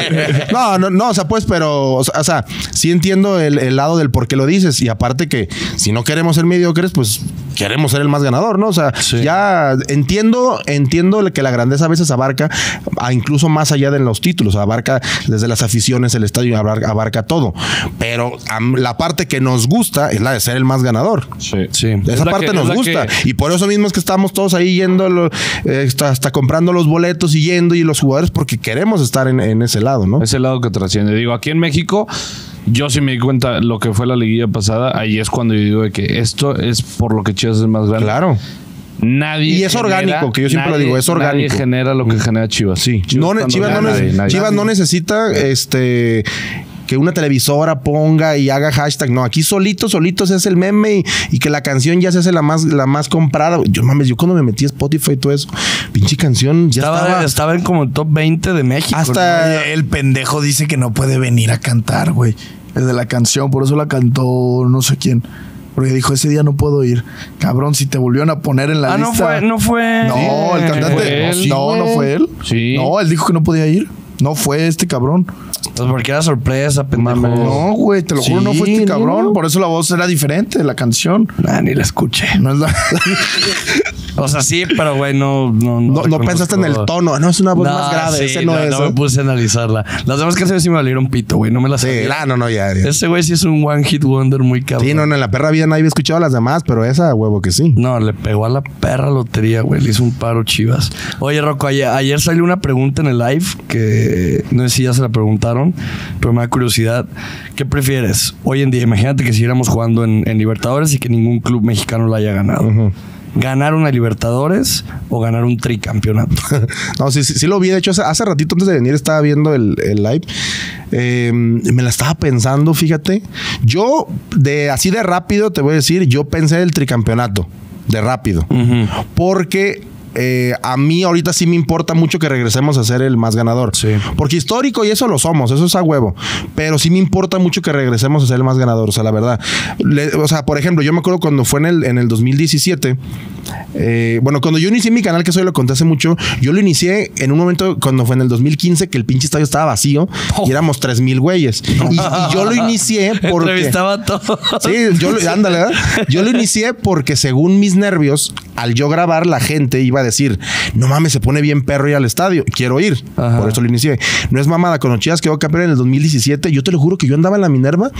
No, no, no, o sea, pues, pero, o sea, o sea, sí entiendo el, el lado del por qué lo dices. Y aparte que si no queremos ser mediocres, pues queremos ser el más ganador, ¿no? O sea, Sí. ya entiendo, entiendo que la grandeza a veces abarca a incluso más allá de los títulos, abarca desde las aficiones, el estadio, abarca, abarca todo. Pero am, la parte que nos gusta es la de ser el más ganador. Sí. Sí. Esa Es la parte que- nos es la gusta. que- Y por eso mismo es que estamos todos ahí yendo, lo- eh, hasta, hasta comprando los boletos y yendo y los jugadores porque queremos estar en, en ese lado, ¿no? Ese lado que trasciende. Digo, aquí en México, yo sí me di cuenta lo que fue la liguilla pasada. Ahí es cuando yo digo de que esto es por lo que Chivas es más grande. Claro. Nadie. Y es orgánico, que yo siempre lo nadie- digo, es orgánico. Nadie genera lo que genera Chivas. Sí. Chivas No, ne- cuando Chivas, no, gana, nece- nadie- nadie. Chivas no necesita este que una televisora ponga y haga hashtag. No, aquí solito, solito se hace el meme y, y que la canción ya se hace la más, la más comprada. Yo mames, yo cuando me metí a Spotify y todo eso, pinche canción ya Estaba, estaba. estaba en como el top veinte de México. Hasta- ¿no? Oye, el pendejo dice que no puede venir a cantar, güey. El de la canción, por eso la cantó no sé quién. Porque dijo, ese día no puedo ir. Cabrón, si te volvieron a poner en la Ah, no lista. fue, no fue. No, el cantante. fue él. no, no fue él. Sí. No, él dijo que no podía ir. No fue este cabrón. Pues porque era sorpresa, pendejo. Mames. No, güey, te lo juro, no fue Sí, este no. cabrón. Por eso la voz era diferente de la canción. Ah, ni la escuché. No es la. O sea, sí, pero güey, no... No, no, no pensaste en el tono. No, es una voz no, más grave. Sí, ese no, no es. No me puse a analizarla. Las demás canciones sí me valieron pito, güey. No me las sabía. Sí, ah, no, no, ya, ya. Ese güey sí es un one hit wonder muy cabrón. Sí, no, no, en la perra vida nadie había escuchado las demás, pero esa, huevo, que sí. No, le pegó a la perra lotería, güey. Le hizo un paro Chivas. Oye, Rocco, ayer, ayer salió una pregunta en el live que no sé si ya se la preguntaron, pero me da curiosidad. ¿Qué prefieres hoy en día? Imagínate que siguiéramos jugando en, en Libertadores y que ningún club mexicano la haya ganado. Uh-huh. ¿Ganar una Libertadores o ganar un tricampeonato? No, sí, sí, sí lo vi. De hecho, hace, hace ratito antes de venir estaba viendo el, el live. Eh, me la estaba pensando, fíjate. Yo, de así de rápido, te voy a decir, yo pensé el tricampeonato. De rápido. Uh-huh. Porque... Eh, a mí ahorita sí me importa mucho que regresemos a ser el más ganador. Sí. Porque histórico y eso lo somos, eso es a huevo. Pero sí me importa mucho que regresemos a ser el más ganador, o sea, la verdad. Le, o sea, por ejemplo, yo me acuerdo cuando fue en el, en el dos mil diecisiete, eh, bueno, cuando yo inicié mi canal, que eso lo conté hace mucho, yo lo inicié en un momento cuando fue en el dos mil quince, que el pinche estadio estaba vacío oh. y éramos tres mil güeyes. Y, y yo lo inicié porque... Entrevistaba todo. Sí, yo lo, ándale, ¿verdad? Yo lo inicié porque según mis nervios, al yo grabar, la gente iba a decir, no mames, se pone bien perro ir al estadio, quiero ir. Ajá. Por eso lo inicié. No es mamada, con Chivas quedó campeón en el dos mil diecisiete. Yo te lo juro que yo andaba en la Minerva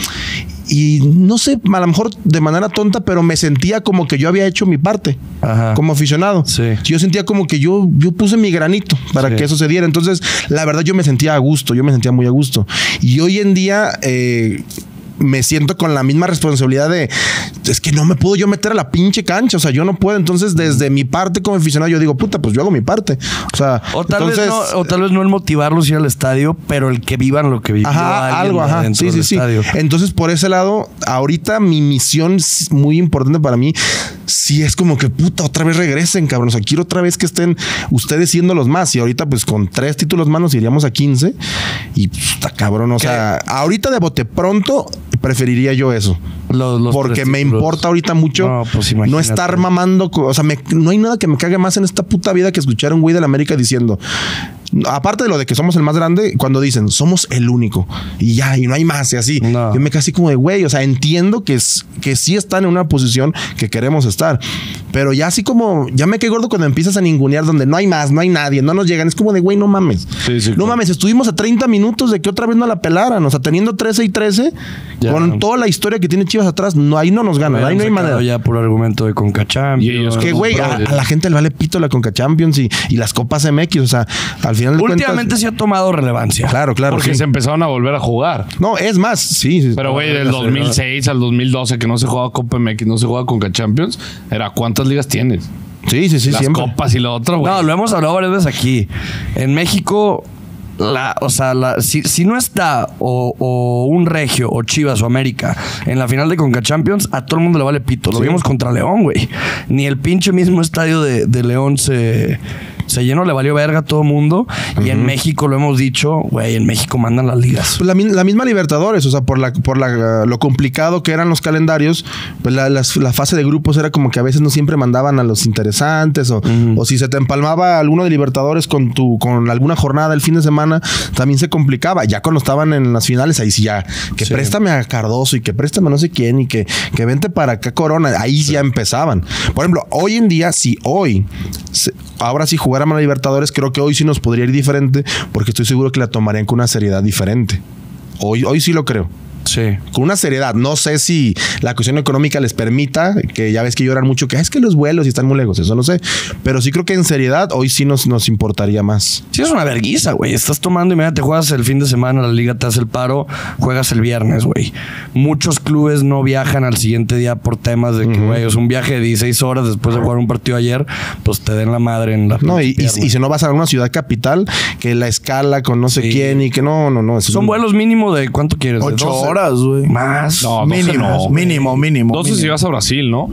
y no sé, a lo mejor de manera tonta, pero me sentía como que yo había hecho mi parte. Ajá. Como aficionado. Sí. Yo sentía como que yo, yo puse mi granito para sí. que eso se diera. Entonces, la verdad, yo me sentía a gusto, yo me sentía muy a gusto. Y hoy en día... Eh, me siento con la misma responsabilidad de es que no me puedo yo meter a la pinche cancha, o sea, yo no puedo. Entonces, desde mi parte como aficionado, yo digo, puta, pues yo hago mi parte. O sea, o tal entonces, vez no, o tal vez no el motivarlos a ir al estadio, pero el que vivan lo que vivió ajá, algo, ajá. Sí, sí, sí. Estadio. Entonces, por ese lado, ahorita mi misión es muy importante para mí. Sí, es como que puta, otra vez regresen, cabrón. O sea, quiero otra vez que estén ustedes siendo los más. Y ahorita, pues con tres títulos más nos iríamos a quince. Y puta, cabrón. O ¿qué? Sea, ahorita de bote pronto preferiría yo eso. Los, los porque me importa ahorita mucho no, pues no estar mamando. O sea, me, no hay nada que me cague más en esta puta vida que escuchar a un güey de la América diciendo, aparte de lo de que somos el más grande, cuando dicen somos el único y ya, y no hay más y así. No. Yo me quedé así como de güey. O sea, entiendo que, es, que sí están en una posición que queremos estar, pero ya así como ya me quedé gordo cuando empiezas a ningunear donde no hay más, no hay nadie, no nos llegan. Es como de güey, no mames. Sí, sí, no claro. mames, estuvimos a treinta minutos de que otra vez no la pelaran. O sea, teniendo trece y trece, ya, con no. toda la historia que tiene Chivas atrás, no, ahí no nos ganan, ahí no hay manera. Ya por argumento de Conca Champions. Que güey, a, a la gente le vale pito la Conca Champions y, y las Copas M X. O sea, al final de últimamente cuentas, sí ha tomado relevancia. Claro, claro. Porque sí. se empezaron a volver a jugar. No, es más, sí. sí. Pero güey, del dos mil seis al dos mil doce que no se jugaba Copa M X, no se jugaba Conca Champions, era ¿cuántas ligas tienes? Sí, sí, sí, las siempre. Copas y lo otro, güey. No, lo hemos hablado varias veces aquí. En México, la, o sea, la, si, si no está o, o un Regio o Chivas o América en la final de Conca Champions, a todo el mundo le vale pito. Lo sí. vimos contra León, güey. Ni el pinche mismo estadio de, de León se... se llenó, le valió verga a todo mundo. Uh-huh. Y en México, lo hemos dicho, güey, en México mandan las ligas. Pues la, la misma Libertadores, o sea, por la por la, lo complicado que eran los calendarios, pues la, la, la fase de grupos era como que a veces no siempre mandaban a los interesantes, o, uh-huh. o si se te empalmaba alguno de Libertadores con tu con alguna jornada el fin de semana, también se complicaba. Ya cuando estaban en las finales, ahí sí ya, que sí. préstame a Cardoso y que préstame a no sé quién y que, que vente para acá Corona, ahí sí. ya empezaban. Por ejemplo, hoy en día, si hoy, se, ahora sí jugar a la Libertadores, creo que hoy sí nos podría ir diferente, porque estoy seguro que la tomarían con una seriedad diferente. Hoy, hoy sí lo creo. Sí. Con una seriedad. No sé si la cuestión económica les permita, que ya ves que lloran mucho, que es que los vuelos y están muy lejos, eso no sé. Pero sí creo que en seriedad hoy sí nos, nos importaría más. Sí, es una verguiza, güey. Estás tomando y mira, te juegas el fin de semana, la liga te hace el paro, juegas el viernes, güey. Muchos clubes no viajan al siguiente día por temas de que, güey, uh-huh. es un viaje de dieciséis horas después de jugar un partido ayer, pues te den la madre en la No, y, y, y si no vas a alguna ciudad capital, que la escala con no sé sí. quién y que no, no, no. Son un... vuelos mínimo de ¿cuánto quieres? Ocho horas. Güey. Más. No, mínimo, no, mínimo, mínimo. doce mínimo. si vas a Brasil, ¿no?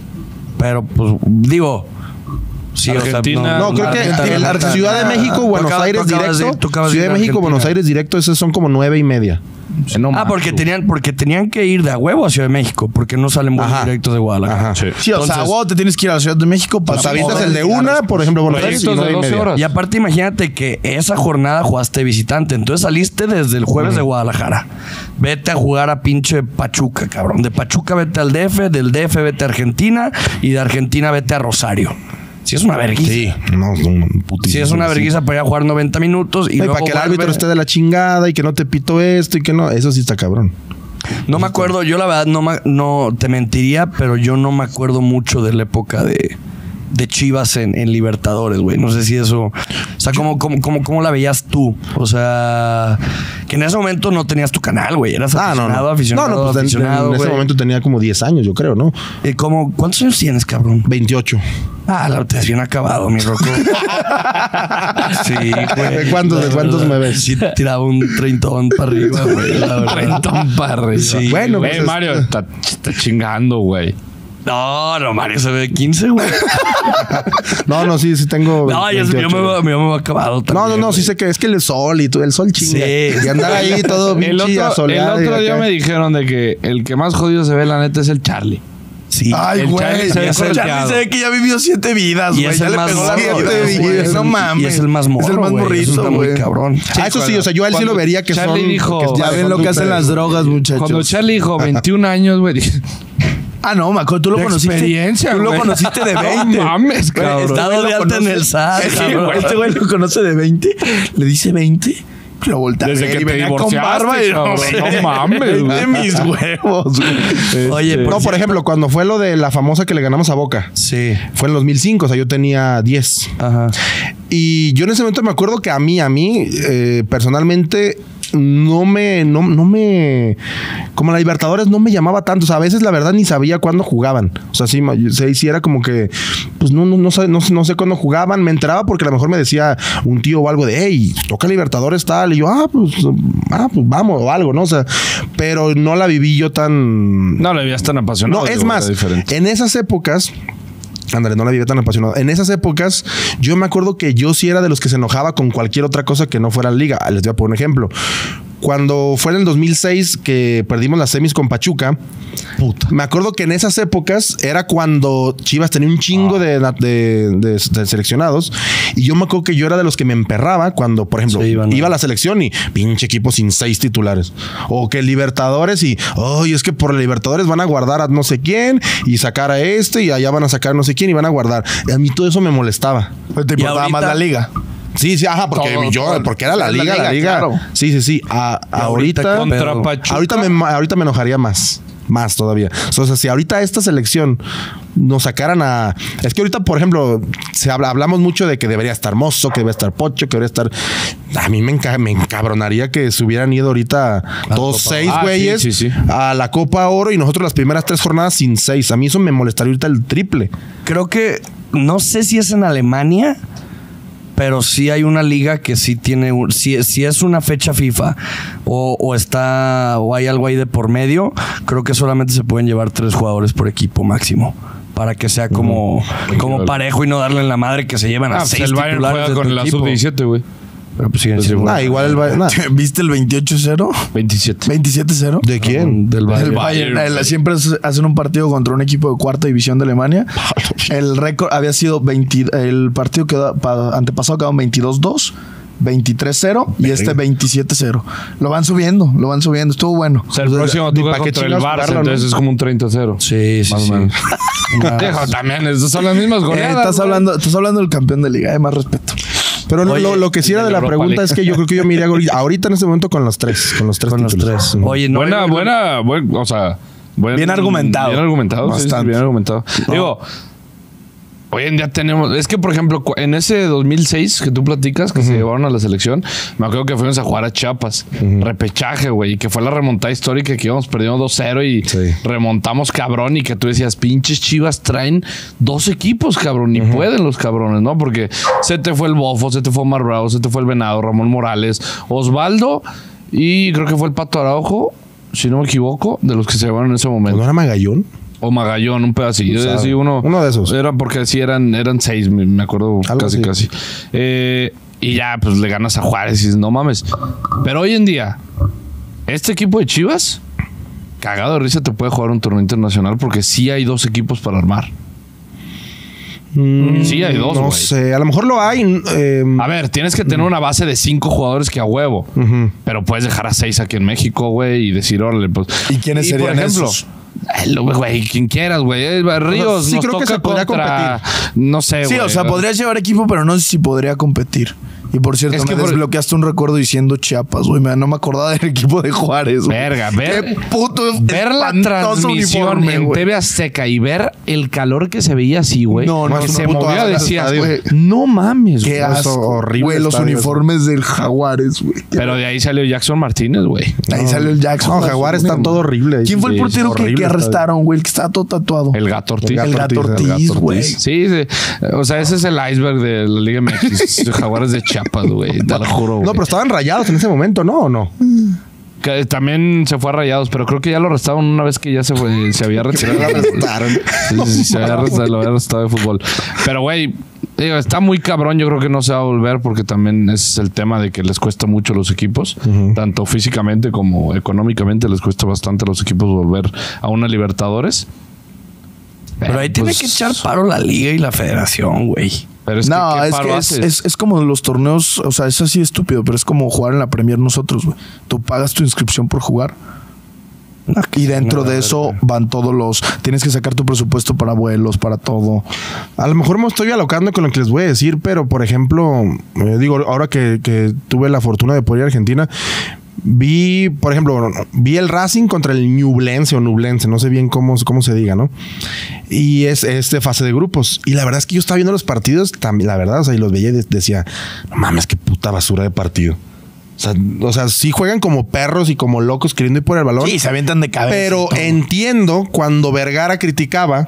Pero, pues, digo... Sí, Argentina. O sea, no, no, creo Argentina, que el, el, Ciudad de México, Buenos acabas, Aires directo. De, Ciudad de México, Argentina. Buenos Aires directo, esos son como nueve y media. No ah, porque tenían, porque tenían que ir de a huevo a Ciudad de México, porque no salen vuelos directos de Guadalajara. Sí, sí. Entonces, o sea, a huevo te tienes que ir a la Ciudad de México para avientas el de una, por ejemplo, Buenos Aires, y, y, y aparte, imagínate que esa jornada jugaste visitante, entonces saliste desde el jueves uh-huh. de Guadalajara. Vete a jugar a pinche Pachuca, cabrón. De Pachuca vete al D F, del D F vete a Argentina y de Argentina vete a Rosario. Sí es una vergüenza. Sí, no, no, Sí es una vergüenza para ir a jugar noventa minutos y, y luego para que el vuelve. árbitro esté de la chingada y que no te pito esto y que no, eso sí está cabrón. No me acuerdo, yo la verdad no, ma- no te mentiría, pero yo no me acuerdo mucho de la época de, de Chivas en, en Libertadores, güey. No sé si eso... O sea, ¿cómo, cómo, cómo, cómo la veías tú? O sea, que en ese momento no tenías tu canal, güey. Eras Ah, no, aficionado, no. aficionado, no, no, pues en- aficionado, en, ese güey. momento tenía como diez años, yo creo, ¿no? ¿Y cómo, ¿Cuántos años tienes, cabrón? veintiocho. Ah, la te has bien acabado, mi Rocco. Sí, güey. ¿De cuántos, de cuántos me ves? Sí, tiraba un treintón para arriba, güey. La verdad. Trentón para arriba. Sí, bueno, Güey, pues, Mario, está, está chingando, güey. No, no, Mario se ve de quince, güey. No, no, sí, sí tengo. No, yo, yo veintiocho. me, yo me voy acabado también. No, no, no, sí güey. sé que es que el sol y todo, el sol chinga. Sí. Y andar ahí todo El pinche otro, el asoleado y otro día acá. me dijeron de que el que más jodido se ve, la neta, es el Charlie. Sí. Ay, El güey. Charlie se ve El Charlie correteado. se ve que ya vivió siete vidas, Y güey. es Ya el le más pegó la morro, vida güey. de vida. Y es No el- mames. y es el más morro, Es el más güey. morrito, Eso está muy güey. cabrón. Ah, eso sí, o sea, yo a él sí Cuando lo vería que Charlie son. dijo- que Ya son ven lo que hacen ustedes. las drogas, muchachos. Cuando Charlie dijo veintiún años, güey, dije, Ah, no, me acuerdo. Tú lo De conociste. experiencia, Tú lo güey. conociste de No veinte. mames, Güey, cabrón. este Estado güey de lo alta en conoce- el S A T, Sí, cabrón. güey, este güey lo conoce de veinte. Le dice veinte. Lo voltea a Desde ver que y te venía con divorciaste, barba y no cabrón. sé. No mames, güey. De mis huevos, güey. Oye, No, por ejemplo, cuando fue lo de la famosa que le ganamos a Boca, Sí. fue en dos mil cinco, o sea, yo tenía diez. Ajá. Y yo en ese momento me acuerdo que a mí, a mí, eh, personalmente, no me, no, no me, como la Libertadores no me llamaba tanto. O sea, a veces la verdad ni sabía cuándo jugaban. O sea, sí, ma- sí, sí era como que, pues no, no, no, sé, no, no sé cuándo jugaban. Me enteraba porque a lo mejor me decía un tío o algo de, hey, toca Libertadores tal. Y yo, ah, pues, ah, pues vamos o algo, ¿no? O sea, pero no la viví yo tan... No le veías tan apasionado. No, es digo, más, era diferente. en esas épocas, ándale, no la viví tan apasionado. En esas épocas, yo me acuerdo que yo sí era de los que se enojaba con cualquier otra cosa que no fuera liga. Les voy a poner un ejemplo. Cuando fue en el dos mil seis que perdimos las semis con Pachuca, Puta. me acuerdo que en esas épocas era cuando Chivas tenía un chingo de, de- de- de seleccionados. Y yo me acuerdo que yo era de los que me emperraba cuando, por ejemplo, Sí, iban a- iba a la selección y pinche equipo sin seis titulares. O que Libertadores y, ay, es que por Libertadores van a guardar a no sé quién y sacar a este y allá van a sacar no sé quién y van a guardar. Y a mí todo eso me molestaba. Pues te Y importaba ahorita- más la liga. Sí, sí, ajá, porque Todo, yo, todo. porque era la Es la liga, la liga, liga. claro. Sí, sí, sí. A- ahorita ahorita, contra Contra Pachuca. ahorita me, ahorita me enojaría más. Más todavía. O sea, si ahorita esta selección nos sacaran a... Es que ahorita, por ejemplo, se habla, hablamos mucho de que debería estar Mozo, que debería estar Pocho, que debería estar... A mí me, enca- me encabronaría que se hubieran ido ahorita todos Copa. seis Ah, güeyes sí, sí, sí. a la Copa Oro y nosotros las primeras tres jornadas sin seis. A mí eso me molestaría ahorita el triple. Creo que, no sé si es en Alemania, pero sí hay una liga que sí tiene, un- si, si es una fecha FIFA o, o está, o hay algo ahí de por medio, creo que solamente se pueden llevar tres jugadores por equipo máximo. Para que sea como, como parejo y no darle en la madre que se llevan a Ah, pues seis el Bayern titulares juega de con tu la equipo. sub diecisiete, güey. Pero pues siguen siendo- Ah, igual el Bayern. nah. ¿Viste el veintiocho cero? veintisiete. veintisiete cero. ¿De quién? Del Bayern. El Bayern. El- siempre hacen un partido contra un equipo de cuarta división de Alemania. El récord había sido veinte. El partido quedó, pa- antepasado quedó veintidós dos, veintitrés cero y este veintisiete cero. Lo van subiendo, lo van subiendo. Estuvo bueno. O sea, el Pues, próximo ni toca pa' qué contra el chingados Barça, jugarlo, ¿no? entonces es como un treinta cero. Sí, sí, Más o sí. menos. Una- Deja, también, esas son las mismas Eh, goleadas. estás, güey. hablando, estás hablando del campeón de liga, eh, más respeto. Pero lo- Oye, lo, lo que sí el era de de la Europa pregunta League. es que yo creo que yo me iría ahorita, ahorita en este momento con los tres. Con los tres Con los títulos. tres. Oye, no. buena, hay- buena, buen- o sea, buen- Bien argumentado. Bien argumentado, sí, sí, Bastante. bien argumentado. Digo, hoy en día tenemos, es que por ejemplo, cu- en ese dos mil seis que tú platicas, que se llevaron a la selección, me acuerdo que fuimos a jugar a Chiapas, repechaje, güey, y que fue la remontada histórica que íbamos perdiendo dos cero y Sí. remontamos cabrón y que tú decías, pinches Chivas traen dos equipos, cabrón, ni pueden los cabrones, ¿no? Porque se te fue el Bofo, se te fue Omar Bravo, se te fue el Venado, Ramón Morales, Osvaldo y creo que fue el Pato Araujo, si no me equivoco, de los que se llevaron en ese Pues momento. ¿no era Magallón? O Magallón, un pedacillo. Sabe. Sí, uno, Uno de esos. Era porque sí eran, eran seis, me, me acuerdo Algo casi, así. casi. Eh, y ya, pues le ganas a Juárez y dices, no mames. Pero hoy en día, este equipo de Chivas, cagado de risa, te puede jugar un torneo internacional porque sí hay dos equipos para armar. Sí, hay dos, No güey. sé, a lo mejor lo hay. eh, A ver, tienes que tener una base de cinco jugadores que a huevo. ujú. Pero puedes dejar a seis aquí en México, güey, y decir, órale, pues. ¿Y quiénes por serían ejemplo, esos? Güey, quien quieras, güey. Ríos, sí, nos creo que toca se podría contra... competir. No sé, Sí, güey. o sea, podrías llevar equipo, pero no sé si podría competir. Y por cierto, Es que me por- desbloqueaste un recuerdo diciendo Chiapas, güey. No me acordaba del equipo de Juárez, güey. Verga, ver, Qué puto ver la espantoso transmisión uniforme, en güey. T V Azteca y ver el calor que se veía así, güey. No, no, que es se un puto movía, asco, decías, güey. no mames, Qué güey. Eso, asco. horrible Güey, los estadio, uniformes del Jaguares, güey. Pero de ahí salió Jackson Martínez, güey. Ahí salió el Jackson. No, Jaguares está todo horrible. ¿Quién fue el Sí, portero es que, horrible que estadio. arrestaron, güey? El que estaba todo tatuado. El Gato Ortiz. El Gato Ortiz, El Gato güey. Sí, sí. O sea, ese es el iceberg de la Liga M X. Jaguares de Chiapas, güey. Te lo juro, güey. No, pero estaban rayados en ese momento, ¿no? ¿O no? Que también se fue a Rayados, pero creo que ya lo arrestaron una vez que ya se fue, se había retirado. Lo arrestaron. Sí, sí, sí, se había arrestado, lo había arrestado de fútbol. Pero, güey, digo, está muy cabrón. Yo creo que no se va a volver porque también es el tema de que les cuesta mucho a los equipos, tanto físicamente como económicamente les cuesta bastante a los equipos volver a una Libertadores. Pero ahí tiene pues, que echar paro la liga y la federación, güey. Pero es no, que, ¿qué es paro que es, haces? es, es como los torneos, o sea, es así estúpido, pero es como jugar en la Premier nosotros, güey. Tú pagas tu inscripción por jugar. Y dentro de eso van todos los... Tienes que sacar tu presupuesto para vuelos, para todo. A lo mejor me estoy alocando con lo que les voy a decir, pero por ejemplo, eh, digo, ahora que, que tuve la fortuna de poder ir a Argentina, vi, por ejemplo, vi el Racing contra el Ñublense o Nublense, no sé bien cómo, cómo se diga, ¿no? Y es, es de fase de grupos. Y la verdad es que yo estaba viendo los partidos, también, la verdad, o sea, y los veía y de- decía, no mames, qué puta basura de partido. O sea, o sea, sí juegan como perros y como locos queriendo ir por el balón. Sí, se avientan de cabeza. Pero y todo. entiendo cuando Vergara criticaba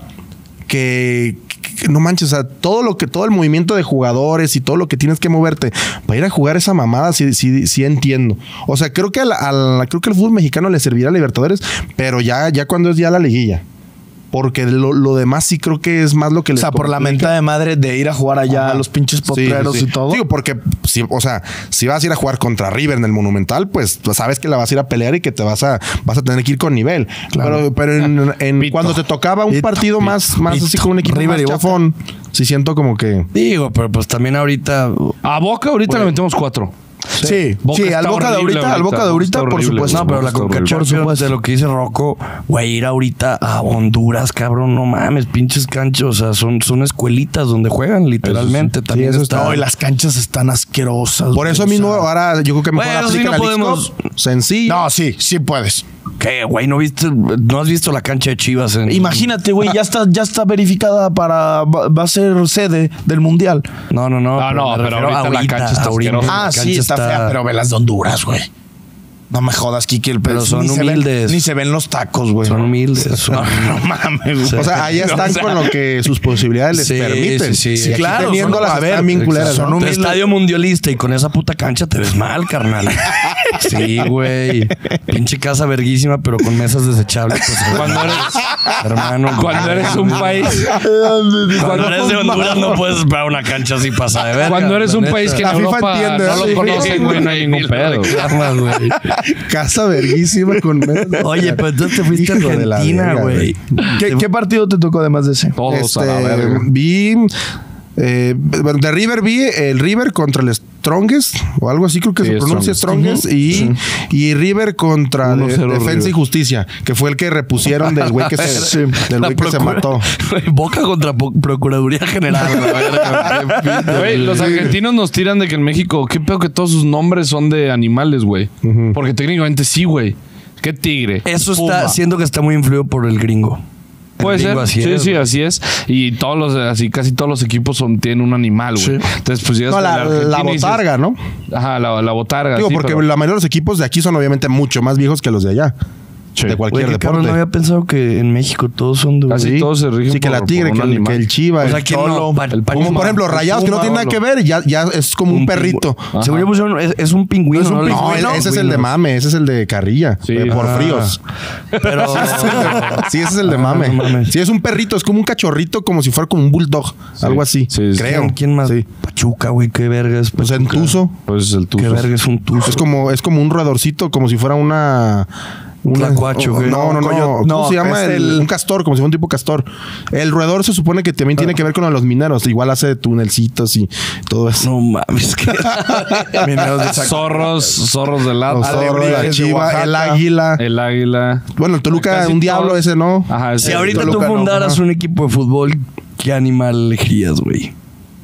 que, que no manches, o sea, todo lo que, todo el movimiento de jugadores y todo lo que tienes que moverte para ir a jugar esa mamada, sí, sí, sí entiendo. O sea, creo que al, al- creo que el fútbol mexicano le servirá a Libertadores, pero ya, ya cuando es ya la liguilla. Porque lo, lo demás sí creo que es más lo que O les sea, por la complica. menta de madre de ir a jugar allá Ajá. a los pinches Sí, potreros sí, sí. y todo. Digo, porque, si, o sea, si vas a ir a jugar contra River en el Monumental, pues tú sabes que la vas a ir a pelear y que te vas a, vas a tener que ir con nivel. Claro. Pero, pero en, en- Pito. cuando te tocaba un Pito, partido pito, más, más así pito. con un equipo River más y Boca. chafón, sí siento como que... Digo, pero pues también ahorita... A Boca ahorita le metemos cuatro. Sí, Boca sí, está al Boca de horrible ahorita, al Boca de ahorita, ahorita, está por horrible. supuesto. No, pero la Está Conca horrible. Champions, de lo que dice Rocco, güey, ir ahorita a Honduras, cabrón, no mames, pinches canchos, o sea, son, son escuelitas donde juegan, literalmente. También eso está. No, y las canchas están asquerosas. Por eso güey, o mismo sea. ahora yo creo que mejor Bueno, sí, aplica no la Leagues podemos- Cup. Sencillo. No, sí, sí puedes. ¿Qué, güey? ¿No viste, no has visto la cancha de Chivas? En... Imagínate, güey, ya está, ya está verificada para. Va, va a ser sede del mundial. No, no, no. No, no, me pero refiero ahorita la cancha está asquerosa. Ah, la sí, cancha está, fea, pero ve las de Honduras, güey. No me jodas, Kiki. El Pero pez- son ni se ven- humildes. ni se ven los tacos, güey. Son humildes. son- No mames, güey. O sea, ahí están O sea, con lo que sus posibilidades les Sí, permiten. sí, sí. Y aquí Claro, teniendo son- las a ver, están bien culeras, son ¿no? humildes. Estadio mundialista y con esa puta cancha te ves mal, carnal. Sí, güey. Pinche casa verguísima, pero con mesas desechables. Pues, Cuando eres, hermano. cuando eres un país. Cuando eres de Honduras no puedes esperar una cancha así pasada de verga. Cuando eres la un neta. país que en La FIFA Europa entiende, no sí. lo conocen, güey, no hay ningún pedo. Reclamas, güey. Casa verguísima con mesas. Oye, pero entonces te fuiste a Hijo de la Argentina, verga, güey. ¿Qué, qué partido te tocó además de ese? Todos a la Este, verga. vi eh, bueno, de River vi el River contra el Strongest o algo así creo que Sí, se pronuncia Strongest. Strongest y, y River contra uno de- cero Defensa River. y Justicia que fue el que repusieron del güey que se, del La güey que se procura- mató. Boca contra Po- Procuraduría General. la verga, qué pito, Güey, los argentinos nos tiran de que en México, qué pedo que todos sus nombres son de animales, güey. Porque técnicamente sí, güey. ¿Qué tigre? Eso está, Puma. siento que está muy influido por el gringo. El Puede ser. gringo así sí, es, sí, güey. así es. Y todos los, así casi todos los equipos son, tienen un animal, güey. Sí. Entonces, pues llegas No, a la, Argentina la y dices- botarga, ¿no? Ajá, la, la botarga. Digo, sí, porque pero- la mayoría de los equipos de aquí son obviamente mucho más viejos que los de allá. Sí. De cualquier Güey, qué cabrón, deporte. no había pensado que en México todos son de... Así todos se rigen Sí, que por- la tigre, por un que el, animal. que el chiva, O sea, el ¿quién cholo. no? Pa- el Como puma, por ejemplo, el rayados que no puma, tienen nada que ver, ya, ya es como un, Un perrito. Ajá. Según yo pusieron, es, es un pingüino. Es un ¿no? No, pingüino. ese es el de mame, ese es el de carrilla. Sí. eh, por Ah. fríos. Pero... Sí, ese es el de Ah, mame. no mames. Sí, es un perrito, es como un cachorrito, como si fuera como un bulldog. Algo así. Sí, sí. creo. ¿Quién, quién más? Sí. Pachuca, güey, qué verga es Pues Pachuca. en tuzo. Pues es el tuzo. Qué verga es un tuzo. Es como, es como un roedorcito, como si fuera una. Un tlacuacho, güey. No, no, no. coño, ¿Cómo no, se llama? es El- el- un castor, como si fuera un tipo castor. El roedor se supone que también tiene que ver con lo de los mineros. Igual hace tunelcitos y todo eso. No mames. Que... Mineros de Zac- Zorros, zorros del Los Atlas. zorros, la Alebrijes de chiva, Oaxaca. el águila. El águila. Bueno, el Toluca, Casi un diablo todos. ese, ¿no? Ajá, Si ese. ahorita Toluca, tú no, fundaras ajá. un equipo de fútbol, ¿qué animal elegirías, güey?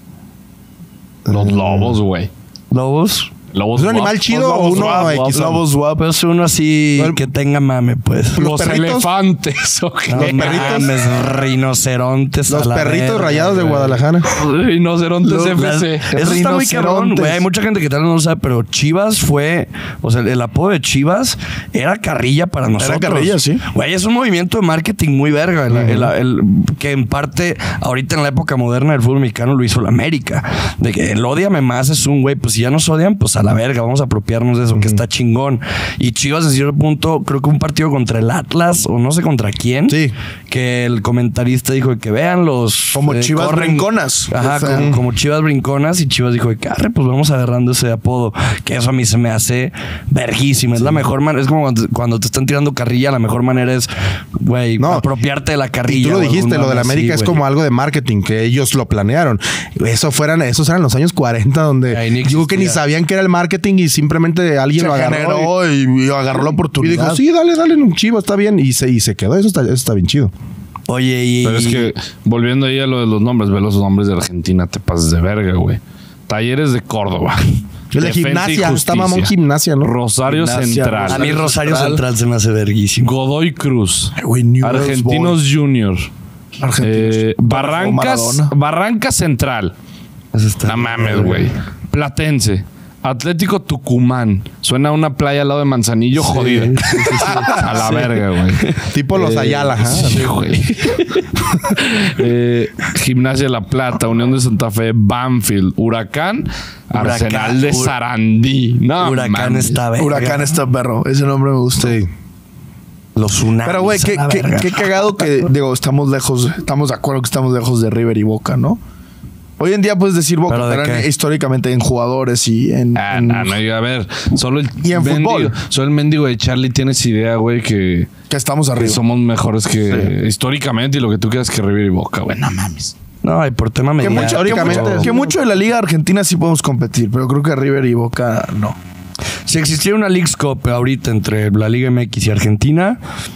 Los lobos, güey. ¿Lobos? Lobos ¿Es un guap. animal chido Los o lobos uno guap, X? lobos guap. Pero es uno así Bueno, que tenga mame, pues. los Los perritos. elefantes. ok. No los perritos. mames, rinocerontes. Los a la perritos verga, rayados de güey. Guadalajara. Rinocerontes Los- F C. Eso está muy cabrón, Rinocerontes. güey. Hay mucha gente que tal vez no lo sabe, pero Chivas fue... O sea, el, el apodo de Chivas era carrilla para nosotros. carrilla, sí. Güey, es un movimiento de marketing muy verga. el- el- el- que en parte, ahorita en la época moderna del fútbol mexicano lo hizo la América. De que el ódiame más es un güey, pues si ya nos odian, pues a la verga, vamos a apropiarnos de eso, que está chingón. Y Chivas, en cierto punto, creo que un partido contra el Atlas, o no sé contra quién, Sí. que el comentarista dijo que vean los... Como eh, Chivas corren- brinconas. Ajá, O sea, como, como Chivas brinconas, y Chivas dijo, carre, pues vamos agarrando ese apodo. Que eso a mí se me hace verguísima. Es la mejor manera. Es como cuando, cuando te están tirando carrilla, la mejor manera es, güey, No. apropiarte de la carrilla. Y tú lo o dijiste, alguna lo de la así, América es güey. como algo de marketing, que ellos lo planearon. Eso fueran, esos eran los años cuarenta, donde Ahí ni digo que ni existía. sabían que era el marketing y simplemente alguien Se lo agarró. generó y, y agarró la Y, y oportunidad. dijo, sí, dale, dale, un chivo, está bien. Y se, y se quedó. Eso está, eso está bien chido. Oye, y... Pero es que, volviendo ahí a lo de los nombres, ve los nombres de Argentina, te pasas de verga, güey. Talleres de Córdoba. El de Defensa y gimnasia, está mamón Justicia. gimnasia, ¿no? Rosario Gimnasia, Central. a mí Rosario Central. Central se me hace verguísimo. Godoy Cruz. Ay, güey, Newell's Argentinos Junior. Argentinos. Eh, Barrancas, Maradona. Barranca Central. Eso está- No mames, güey. Platense. Atlético Tucumán. Suena a una playa al lado de Manzanillo, jodida. A la verga, güey. Tipo los Eh, Ayala, ajá. sí, güey. Eh, Gimnasia de La Plata, Unión de Santa Fe, Banfield, Huracán, Huracán, Arsenal de Hur- Sarandí. No, Huracán mames. está verga. Huracán está perro. Ese nombre me gusta. Sí. Los tsunamis. Pero, güey, a qué, la qué, verga. qué cagado que, digo, estamos lejos, estamos de acuerdo que estamos lejos de River y Boca, ¿no? Hoy en día puedes decir Boca, ¿Pero de pero en- qué? históricamente en jugadores y en... Ah, en- no, no, a ver, solo el Y en mendigo, fútbol. solo el mendigo de Charlie tienes idea, güey, que, que estamos que arriba. somos mejores que históricamente y lo que tú quieras que River y Boca, güey. No mames. No, y por tema Que mediático. mucho, que, históricamente, mucho, sí. que mucho de la Liga Argentina sí podemos competir, pero creo que River y Boca no. Si existiera una Leagues Cup ahorita entre la Liga M X y Argentina,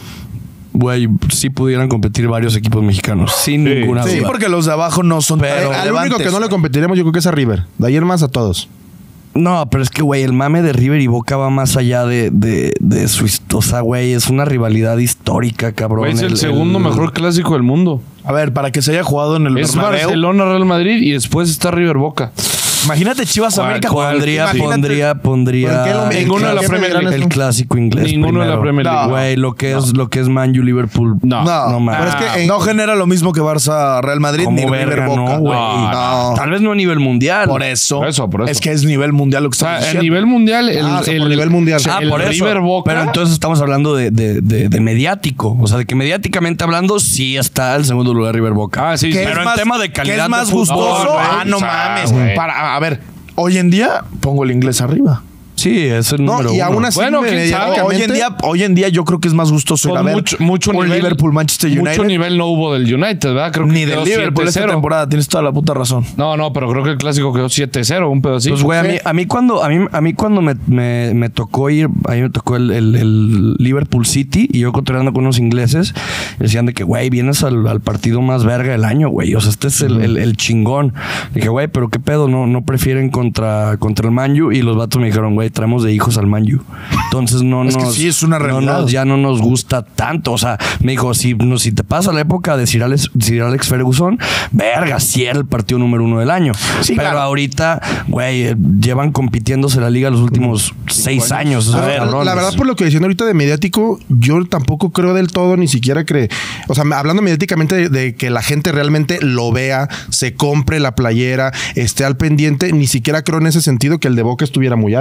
güey, sí pudieran competir varios equipos mexicanos, sin Sí, ninguna Sí, duda. porque los de abajo no son Pero- tan Al único relevantes. que no le competiremos, yo creo que es a River. De ayer más a todos. No, pero es que, güey, el mame de River y Boca va más allá de, de, de su... hist- O sea, güey, es una rivalidad histórica, cabrón. Güey, es el, segundo mejor clásico del mundo. A ver, para que se haya jugado en el Es Bernabéu. Barcelona, Real Madrid y después está River Boca. Imagínate Chivas ¿Cuál- América. cuál? Pondría, Sí. pondría, pondría... ¿Por qué lo- el ninguno de la clásico- Premier League? El clásico inglés Ninguno de la primero. Premier League. Güey, lo que es, lo que es Man U, Liverpool. No. No, No mames. pero es que no genera lo mismo que Barça Real Madrid Como ni River verga, Boca. no, güey. No. Tal vez no a nivel mundial. Por eso. Por eso, por eso. Es que es nivel mundial lo que O sea, estamos a diciendo. nivel mundial, el, Ah, o sea, por el- nivel mundial. Ah, el por eso. River Boca. Pero entonces estamos hablando de, de, de, de mediático. O sea, de que mediáticamente hablando, sí está el segundo lugar River Boca. Ah, sí, ¿Qué sí. Pero es en más- tema de qué calidad es más de fútbol, gustoso? güey. Ah, no O sea, mames. güey. Para, a ver, hoy en día pongo el inglés arriba. Sí, es el No, número y uno. aún así, Bueno, quién sabe. Hoy en día, hoy en día yo creo que es más gustoso ir Con a ver mucho, mucho un nivel. Liverpool Manchester United. Mucho nivel no hubo del United, ¿verdad? Creo que Ni del quedó Liverpool esta siete cero. temporada, tienes toda la puta razón. No, no, pero creo que el clásico quedó siete cero, un pedo así. Pues, güey, a Sí. mí, a mí cuando, a mí, a mí cuando me, me, me tocó ir, a mí me tocó el, el- el Liverpool City y yo cotorreando con unos ingleses, decían de que, güey, vienes al, al partido más verga del año, güey. O sea, este es el, el, el chingón. Dije, güey, pero qué pedo, no, no prefieren contra, contra el Man U. Y los vatos me dijeron, güey, traemos de hijos al Man U. Entonces no Es que nos. sí, es una no realidad. nos- ya no nos gusta tanto. O sea, me dijo, si, no, si te pasa la época de Sir Alex, Sir Alex Ferguson, verga, sí era el partido número uno del año. Sí, pero claro. ahorita, güey, eh, llevan compitiéndose la liga los últimos seis años. Pero, O sea, la- cabrones. la verdad, por lo que decían ahorita de mediático, yo tampoco creo del todo, ni siquiera creo. O sea, hablando mediáticamente de, de que la gente realmente lo vea, se compre la playera, esté al pendiente, ni siquiera creo en ese sentido que el de Boca estuviera muy alto.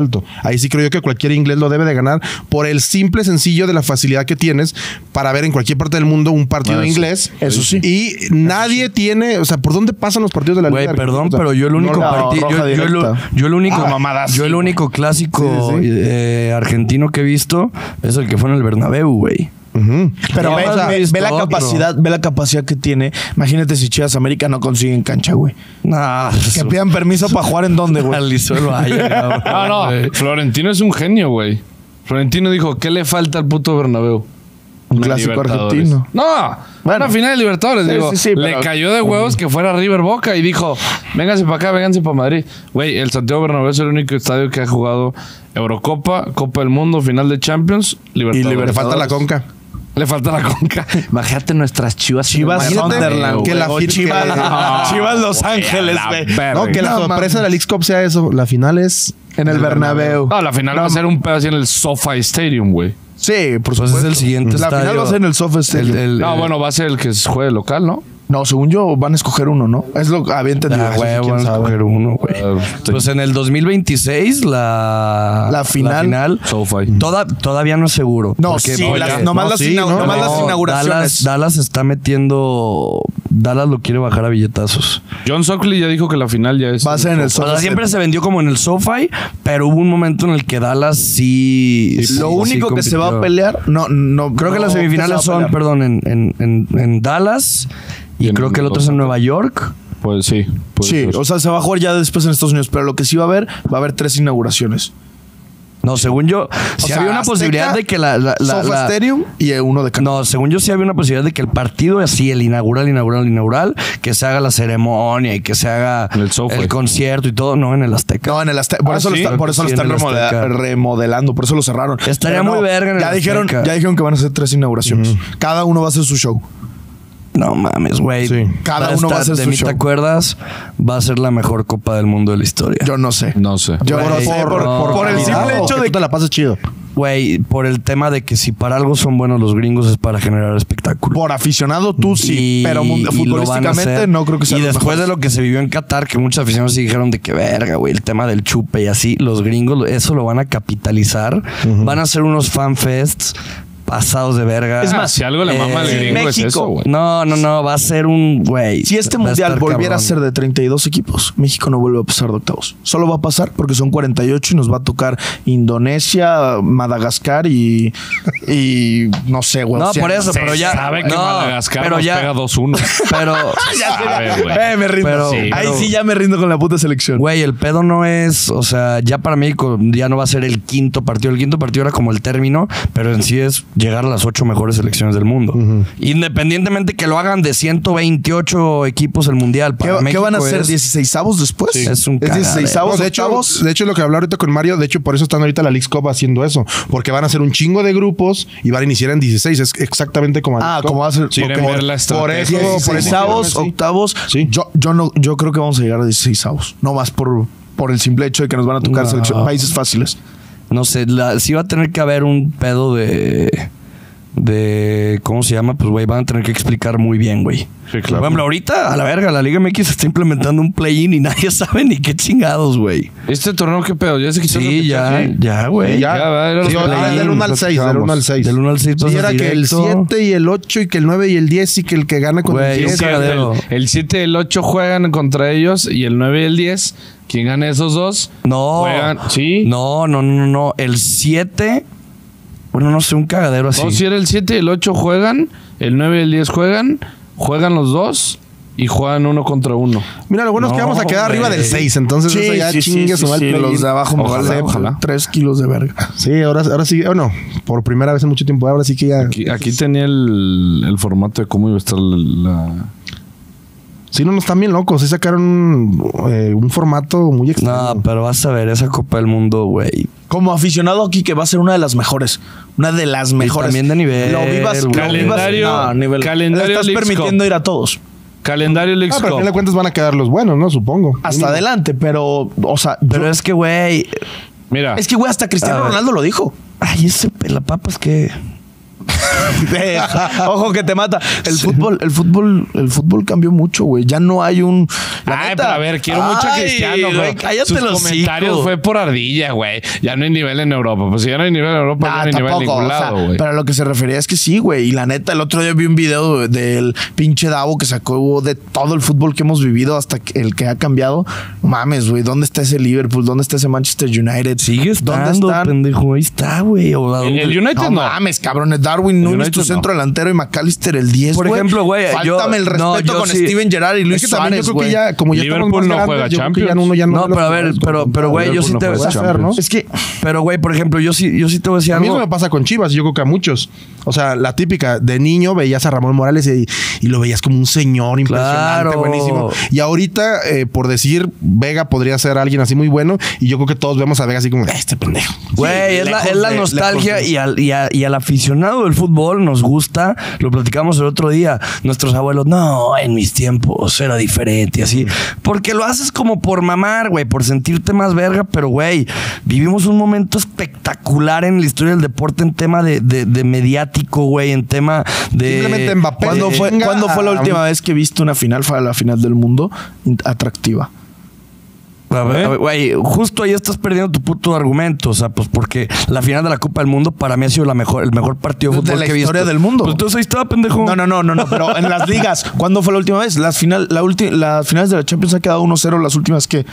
ahí sí creo yo que cualquier inglés lo debe de ganar por el simple sencillo de la facilidad que tienes para ver en cualquier parte del mundo un partido Bueno, inglés. eso sí. Y nadie tiene, o sea, ¿por dónde pasan los partidos de la Güey, Liga? perdón, O sea, pero yo el único no, partido, roja yo, yo, el- directa. yo el único, Ah, mamadas, yo sí, el güey. único clásico Sí, sí, sí. eh, argentino que he visto es el que fue en el Bernabéu, güey. Ujú. Pero No, ve, o sea, ve- visto ve la otro. capacidad, ve la capacidad que tiene. Imagínate si Chivas América no consiguen cancha, güey. Nah, Que pidan permiso para jugar en dónde, güey. al Lisuelo haya, cabrón, No, no. güey. Florentino es un genio, güey. Florentino dijo, ¿qué le falta al puto Bernabéu? Un Una clásico Libertadores. argentino. No, Bueno. una final de Libertadores. Sí, digo, sí, sí, le pero- cayó de huevos que fuera River Boca y dijo, vénganse para acá, vénganse para Madrid. Güey, el Santiago Bernabéu es el único estadio que ha jugado Eurocopa, Copa del Mundo, final de Champions, Libertadores. Le falta la conca. Le falta la conca. Imagínate nuestras Chivas. Chivas en el Bernabéu, Sunderland, güey. que la o fir- Chivas, que- Chivas Los Ángeles, La güey. verga. No, que la No, sorpresa mames. de la Leagues Cup sea eso. La final es En el Bernabéu. No, la final va a ser un pedo así en el SoFi Stadium, güey. Sí, por Pues supuesto. es el siguiente La estadio. final va a ser en el Sofa Stadium. El- el- No, el- bueno, va a ser el que juegue local, ¿no? No, según yo, van a escoger uno, ¿no? Es lo que había entendido. Ah, Eso sí, güey, quién van a sabe. escoger uno, güey. Ah, Pues en el dos mil veintiséis la, La final. final SoFi. toda, todavía no es seguro. No, Porque- sí, porque- las- nomás, no, las, sí, ina- no, nomás no, las inauguraciones. Dallas, Dallas está metiendo. Dallas lo quiere bajar a billetazos. John Sockley ya dijo que la final ya es. Va a ser en el O sea, Sofa siempre se vendió como en el SoFi, pero hubo un momento en el que Dallas sí. sí, Lo sí único que se va a compitió. pelear, no, no. Creo que no, las se va semifinales a son, pelear. perdón, en, en, en, en Dallas. Y, Y en creo que el otro es en Los Nueva York. Pues sí. puede Sí, ser. o sea, se va a jugar ya después en Estados Unidos, pero lo que sí va a haber, va a haber tres inauguraciones. No, según yo, sí sea, había una Azteca, posibilidad de que la. la, la- Sofa la- Stadium y uno de cancha. No, según yo sí había una posibilidad de que el partido así, el inaugural, inaugural, inaugural, que se haga la ceremonia y que se haga En el SoFi. el concierto y todo, no en el Azteca. No, en el Azteca. Por Ah, eso, lo, sí. está- por eso lo Sí, están en el remodela- Azteca. remodelando, por eso lo cerraron. Estaría Pero muy verga en el ya dijeron, Azteca. ya dijeron que van a ser tres inauguraciones. Cada uno va a hacer su show. No mames, güey. Sí. Cada uno va a hacer de su mí, show. ¿te acuerdas? Va a ser la mejor Copa del Mundo de la historia. Yo no sé. No sé. Yo Güey, no sé. por- Por, no, por el calidad, simple o hecho que de tú te la pases chido. Güey, por el tema de que si para algo son buenos los gringos es para generar espectáculo. por aficionado tú sí, Y- pero mun- y lo van a futbolísticamente hacer. no creo que sea Y los después mejores. de lo que se vivió en Qatar, que muchos aficionados sí dijeron de que verga, güey, el tema del chupe y así, los gringos eso lo van a capitalizar. Van a hacer unos fanfests pasados de verga. Es Ah, más, si algo le mama al eh, gringo es México. eso, güey. No, no, no, va a ser un güey. Si este va a mundial estar volviera a cabrón. ser de treinta y dos equipos, México no vuelve a pasar de octavos. Solo va a pasar porque son cuarenta y ocho y nos va a tocar Indonesia, Madagascar y, y no sé, güey. No, o sea, por eso, Se pero ya. sabe que no, Madagascar pero nos ya, pega dos uno. Pero, Sabe, güey. Eh, me rindo. Pero- Sí, Ahí pero- sí ya me rindo con la puta selección. güey, el pedo no es, o sea, ya para México ya no va a ser el quinto partido. El quinto partido era como el término, pero en sí es llegar a las ocho mejores selecciones del mundo. Independientemente que lo hagan de ciento veintiocho equipos el mundial. ¿Qué, Para qué México van a ser? es- ¿dieciseisavos después? Sí. Es un ¿Es cagadero. dieciseisavos, No, de hecho, octavos? de hecho, lo que hablaba ahorita con Mario, de hecho, por eso están ahorita la Leagues Cup haciendo eso. Porque van a hacer un chingo de grupos y van a iniciar en dieciséis. Es exactamente como. la Ah, Leagues Cup. como va a ser. Sí, Quieren por- ver la por estrategia. eso, por eso dieciseisavos, hicieron así. octavos. Sí. Yo, yo, no, yo creo que vamos a llegar a dieciseisavos. No más por, por el simple hecho de que nos van a tocar No. selección- países fáciles. No sé, la, sí va a tener que haber un pedo de. De. ¿Cómo se llama? Pues, güey, van a tener que explicar muy bien, güey. Sí, claro. Por ejemplo, ahorita, a la verga, la Liga M X está implementando un play-in y nadie sabe ni qué chingados, güey. ¿Este torneo qué pedo? ¿Ya se quitó el Sí, ya, repechaje? ya, güey. Ya, Ya, va, era Sí, los ah, play-in, del uno al los seis, del uno al seis. Del uno al seis Sí, pasas era que el directo. siete y el ocho y que el nueve y el diez y que el que gana con Güey, el un diez. Sí, cagadero. el- El siete y el ocho juegan contra ellos y el nueve y el diez, quien gane esos dos, No. juegan. Sí. No, no, no, no. El siete. Bueno, no sé, un cagadero así. No, si era el siete y el ocho juegan, el nueve y el diez juegan, juegan los dos y juegan uno contra uno. Mira, lo bueno es que No, vamos a quedar arriba güey. del seis. Entonces, eso ya chingue su mal play-in. Los de abajo me Ojalá, valen ojalá. tres kilos de verga. Sí, ahora, ahora sí. Bueno, por primera vez en mucho tiempo. Ahora sí que ya. Aquí, aquí tenía el, el formato de cómo iba a estar la... Sí, no, no están bien locos. Sí sacaron un, eh, un formato muy extraño. No, pero vas a ver, esa Copa del Mundo, güey. Como aficionado aquí, que va a ser una de las mejores. Una de las mejores. también de nivel, Lo vivas, lo güey. Calendario- vivas- no, nivel. calendario Le estás Leagues permitiendo Cup. ir a todos. Calendario Leagues Ah, pero al Cup. final de cuentas van a quedar los buenos, ¿no? Supongo. Hasta Mínimo. adelante, pero, o sea, Pero yo- es que, güey. Mira, es que, güey, hasta Cristiano A ver. Ronaldo lo dijo. Ay, ese pelapapas que. Ojo que te mata. El fútbol, el fútbol, el fútbol cambió mucho, güey. Ya no hay un. La Ay, neta, pero a ver, quiero mucho a Ay, Cristiano, güey, güey. cállate Sus los comentarios hocico. fue por ardilla, güey. Ya no hay nivel en Europa. Pues si ya no hay nivel en Europa, Nah, ya no hay nivel en tampoco, ningún o sea, lado, güey. pero a lo que se refería es que sí, güey. Y la neta, el otro día vi un video del pinche Davo que sacó de todo el fútbol que hemos vivido hasta que- el que ha cambiado. Mames, güey. ¿Dónde está ese Liverpool? ¿Dónde está ese Manchester United? Sigue ¿Dónde estando, están? pendejo. Ahí está, güey. O a El, dónde- el United No, no. mames, cabrón. Darwin Núñez, United tu no. centro delantero, y McAllister el diez, Por ejemplo, güey, yo- Fáltame el respeto no, yo con sí- Steven Gerrard y Luis Es que también Suárez, yo creo que güey. ya, como ya estamos Liverpool más no grandes, juega yo creo que ya Champions. uno ya no, No, ve los pero a ver, jugadores pero- con- pero, güey, yo Liverpool sí no te- juega Puede ser, ¿no? Champions. Es que Pero, güey, por ejemplo, yo sí, yo sí te voy a decir A mí algo. eso me pasa con Chivas, yo creo que a muchos. O sea, la típica, de niño veías a Ramón Morales y, y lo veías como un señor impresionante, Claro. buenísimo. Y ahorita, eh, por decir, Vega podría ser alguien así muy bueno. Y yo creo que todos vemos a Vega así como, este pendejo. Güey, Sí, es, la, lejos es la de- nostalgia lejos de- y, al, y, a- y al aficionado del fútbol nos gusta, lo platicamos el otro día, nuestros abuelos, no, en mis tiempos era diferente y así, porque lo haces como por mamar, güey, por sentirte más verga, pero güey, vivimos un momento espectacular en la historia del deporte en tema de, de, de mediático, güey, en tema de... Simplemente Mbappé. ¿Cuándo Eh, fue, venga ¿cuándo fue la a- última vez que viste una final? Fue la final del mundo in- atractiva. A ver, a ver, güey, justo ahí estás perdiendo tu puto argumento, o sea, pues porque la final de la Copa del Mundo para mí ha sido la mejor, el mejor partido de De fútbol la que he visto. historia del mundo. Pues entonces ahí está, pendejo. No, no, no, no, no, pero en las ligas, ¿cuándo fue la última vez? Las final, la ulti- las finales de la Champions ha quedado uno cero, las últimas que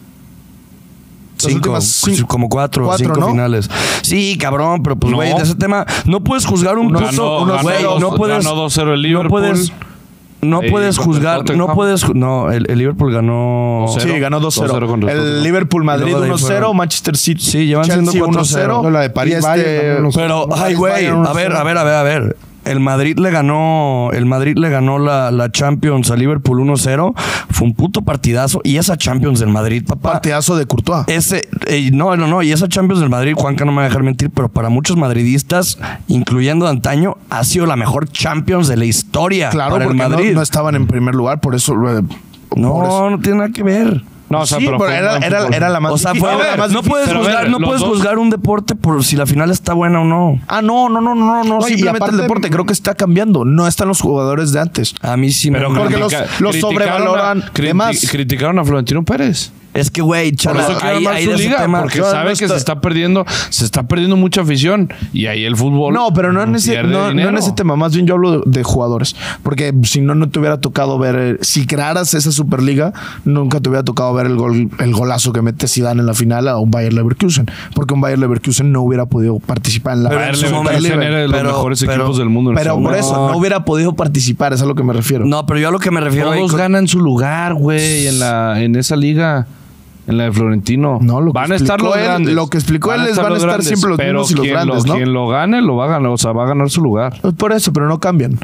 Las Cinco, últimas cinco- como cuatro, cuatro, cinco ¿no? finales. Sí, cabrón, pero pues, No. güey, de ese tema no puedes juzgar un Ganó- puto. ganó Güey, dos- no puedes. ganó dos cero el Liverpool. No puedes. No Eh, puedes contra el juzgar. Tottenham. No puedes. ju- No, el, el Liverpool ganó. dos cero. Sí, ganó dos dos cero cero. contra el El Tottenham. Liverpool Madrid Y luego de ahí uno cero, fueron- Manchester City. Sí, llevan siendo Chelsea cuatro uno cero. cero. La de París, Y este, Bayern, uno cero. Pero, París, ay, güey, Bayern uno a ver, cero. a ver, a ver, a ver. El Madrid le ganó, el Madrid le ganó la, la Champions a Liverpool uno cero. Fue un puto partidazo. Y esa Champions del Madrid, papá. Partidazo de Courtois. Ese, eh, no, no, no. Y esa Champions del Madrid, Juanca no me va a dejar mentir, pero para muchos madridistas, incluyendo de antaño, ha sido la mejor Champions de la historia. Claro, para el porque no, Madrid. no estaban en primer lugar, por eso. eh, No, por eso. no tiene nada que ver. No, o sea, Sí, pero pero fue era, un buen era, fútbol. era la más O sea, difícil. fue- Era la más no difícil. puedes Pero a juzgar, ver, no los puedes dos- juzgar un deporte por si la final está buena o no. Ah, no, no, no, no, no. No, y simplemente aparte- el deporte creo que está cambiando. No están los jugadores de antes. A mí sí Pero me... porque los- critica- los criticaron sobrevaloran a- criti- de más. Criticaron a Florentino Pérez. Es que, güey, Por chaval, eso quiere ahí, armar ahí su de ese liga, tema... porque yo sabe no que se estoy- está perdiendo, se está perdiendo mucha afición y ahí el fútbol. No, pero no en ese, pierde no, no dinero. en ese tema. Más bien yo hablo de, de jugadores. Porque si no, no te hubiera tocado ver. eh, Si crearas esa Superliga, nunca te hubiera tocado ver el gol, el golazo que mete Zidane en la final a un Bayer Leverkusen. Porque un Bayer Leverkusen no hubiera podido participar en la Pero Bayern en su Leverkusen momento- era de los pero- mejores pero- equipos del mundo. en Pero ese por momento. eso no hubiera podido participar. Es a lo que me refiero. No, pero yo a lo que me refiero... ahí Todos con- ganan su lugar, güey, en la en esa liga. En la de Florentino. No, lo que van a estar explicó los él- grandes. lo que explicó él es van a estar grandes, siempre los pero mismos y los quien grandes, lo, ¿no? Quien lo gane, lo va a ganar. O sea, va a ganar su lugar. Pues por eso, pero no cambian.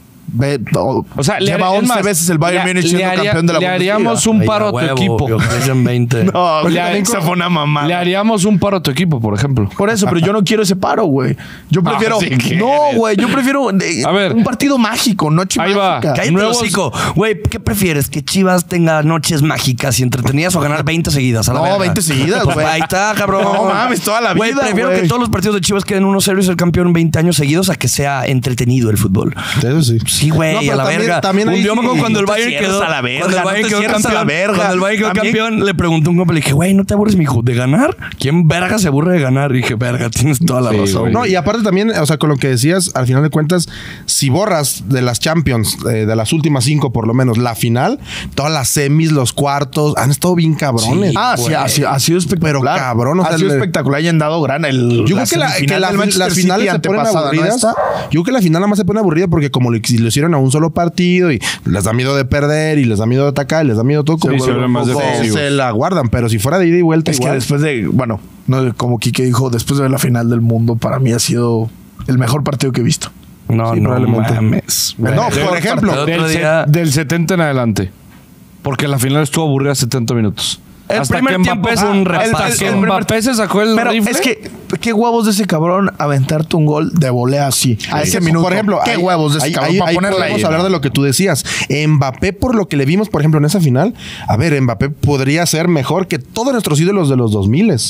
Ve, o, O sea, le lleva haría- es once más, veces el Bayern le- Múnich le siendo haría- campeón de la le Bundesliga. haríamos un Ay, paro a tu huevo, equipo. que ofrecen veinte. No, Le- ya, esa fue una mamada. Le haríamos un paro a tu equipo, por ejemplo. Por eso, pero yo no quiero ese paro, güey. Yo No, prefiero. sí quieres. No, güey. Yo prefiero eh, A ver. un partido mágico, noche Ahí va. mágica. Cállate, Nuevos- hocico. Güey, ¿qué prefieres? ¿Que Chivas tenga noches mágicas y entretenidas o ganar veinte seguidas? A la No, verga? veinte seguidas, Pues güey. ahí está, cabrón. No mames, toda la Güey, vida, prefiero güey. que todos los partidos de Chivas queden uno cero y ser campeón veinte años seguidos a que sea entretenido el fútbol. Eso sí. Sí, güey, No, pero a la también- verga. también un ahí día me acuerdo sí. cuando el No te Bayern cierres quedó a la verga, cuando el no Bayern te quedó cierres a la campeón, verga. cuando el Bayern quedó También- campeón, le preguntó a un compa, le dije, güey, ¿no te aburres, mijo, de ganar? ¿Quién verga se aburre de ganar? Y dije, verga, tienes toda la Sí, razón. güey. No, y aparte también, o sea, con lo que decías, al final de cuentas, si borras de las Champions, eh, de las últimas cinco por lo menos, la final, todas las semis, los cuartos, han estado bien cabrones. Sí. Ah, sí, güey. ha, sido- ha sido espectacular. Pero cabrón, o ha sea, sido le- espectacular y han dado gran. El, Yo creo que, la, que la- del Manchester las City finales se ponen antepasada, ¿no? aburridas. Esta. Yo creo que la final nada más se pone aburrida porque como lo, lo hicieron a un solo partido y les da miedo de perder y les da miedo de atacar y les da miedo todo, como Sí, se vuelve vuelven más un poco- defensivos. se la guardan. Pero si fuera de ida y vuelta, Es que igual. después de. Bueno, no, como Quique dijo, después de ver la final del mundo, para mí ha sido el mejor partido que he visto. No, Sí, no probablemente. mames. No, Güey. por ejemplo, El otro Del, se- día- del setenta en adelante. Porque la final estuvo aburrida setenta minutos. El hasta primer que Mbappé, tiempo fue un hasta repaso. que El primer- Mbappé se sacó el Pero rifle. es que, qué huevos de ese cabrón aventarte un gol de volea así, a ese minuto. Por ejemplo, qué ahí- huevos de ese ahí- cabrón ahí- para ahí ponerla ahí. podemos hablar de lo que tú decías. Mbappé, por lo que le vimos, por ejemplo, en esa final, a ver, Mbappé podría ser mejor que todos nuestros ídolos de los dos mil.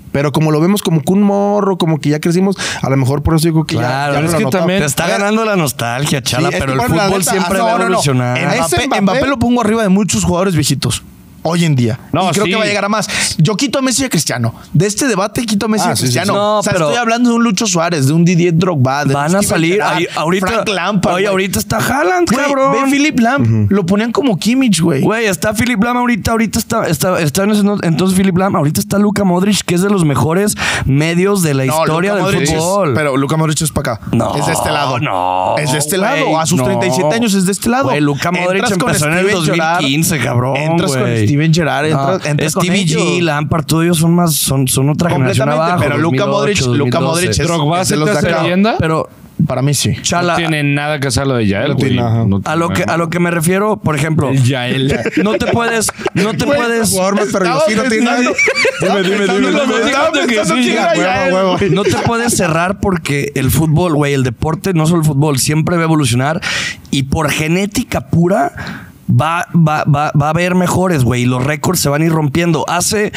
Pero como lo vemos como que un morro, como que ya crecimos, a lo mejor por eso digo que Claro, ya, ya es lo que notamos. también te está ganando la nostalgia, Chala, Sí, es pero que, el bueno, la fútbol neta, siempre ah, va a no, no, no. evolucionar. En Mbappé, Ese Mbappé- Mbappé lo pongo arriba de muchos jugadores viejitos. Hoy en día. No, y creo sí. que va a llegar a más. Yo quito a Messi y a Cristiano. De este debate quito a Messi y Ah, a sí, sí, Cristiano. sí. No, o sea, pero- estoy hablando de un Lucho Suárez, de un Didier Drogba. De Van un a Steven salir. Gerrard, ahí- ahorita, Frank Lampard. oye, güey. ahorita está Haaland, Güey, cabrón. ve Philip Lahm. Lo ponían como Kimmich, güey. Güey, está Philip Lahm ahorita, ahorita está, está, está en ese, entonces Philip Lahm, ahorita está Luka Modric, que es de los mejores medios de la No, historia Luka del Modric es- fútbol. pero Luka Modric es para acá. No, es de este lado. no, Es de este güey, lado. A sus no. treinta y siete años es de este lado. Güey, Luka Modric Entras con empezó en el Steven dos mil quince, Gerrard, cabrón, Entras con güey. Steven Gerrard. Entras, No, entras con Stevie ellos. G, Lampard, todos ellos son más, son, son otra generación Completamente, abajo. pero Luka Modric- dos mil ocho, Luka dos mil doce. Modric es- Drogba es se de los te de hace acá. leyenda. Pero Para mí sí. Chala, No tiene nada que hacer lo de Yael, No güey. tiene nada. No a lo que a lo que me refiero, por ejemplo, El Yael. no te puedes, no te Güey, puedes, el jugador más pervertido no tiene nada. Dime, dime, dime, dime. Estaba pensando que era Huevo, Yael. huevo. no te puedes cerrar porque el fútbol, güey, el deporte, no solo el fútbol, siempre va a evolucionar y por genética pura va, va, va, va a haber mejores, güey, y los récords se van a ir rompiendo. Hace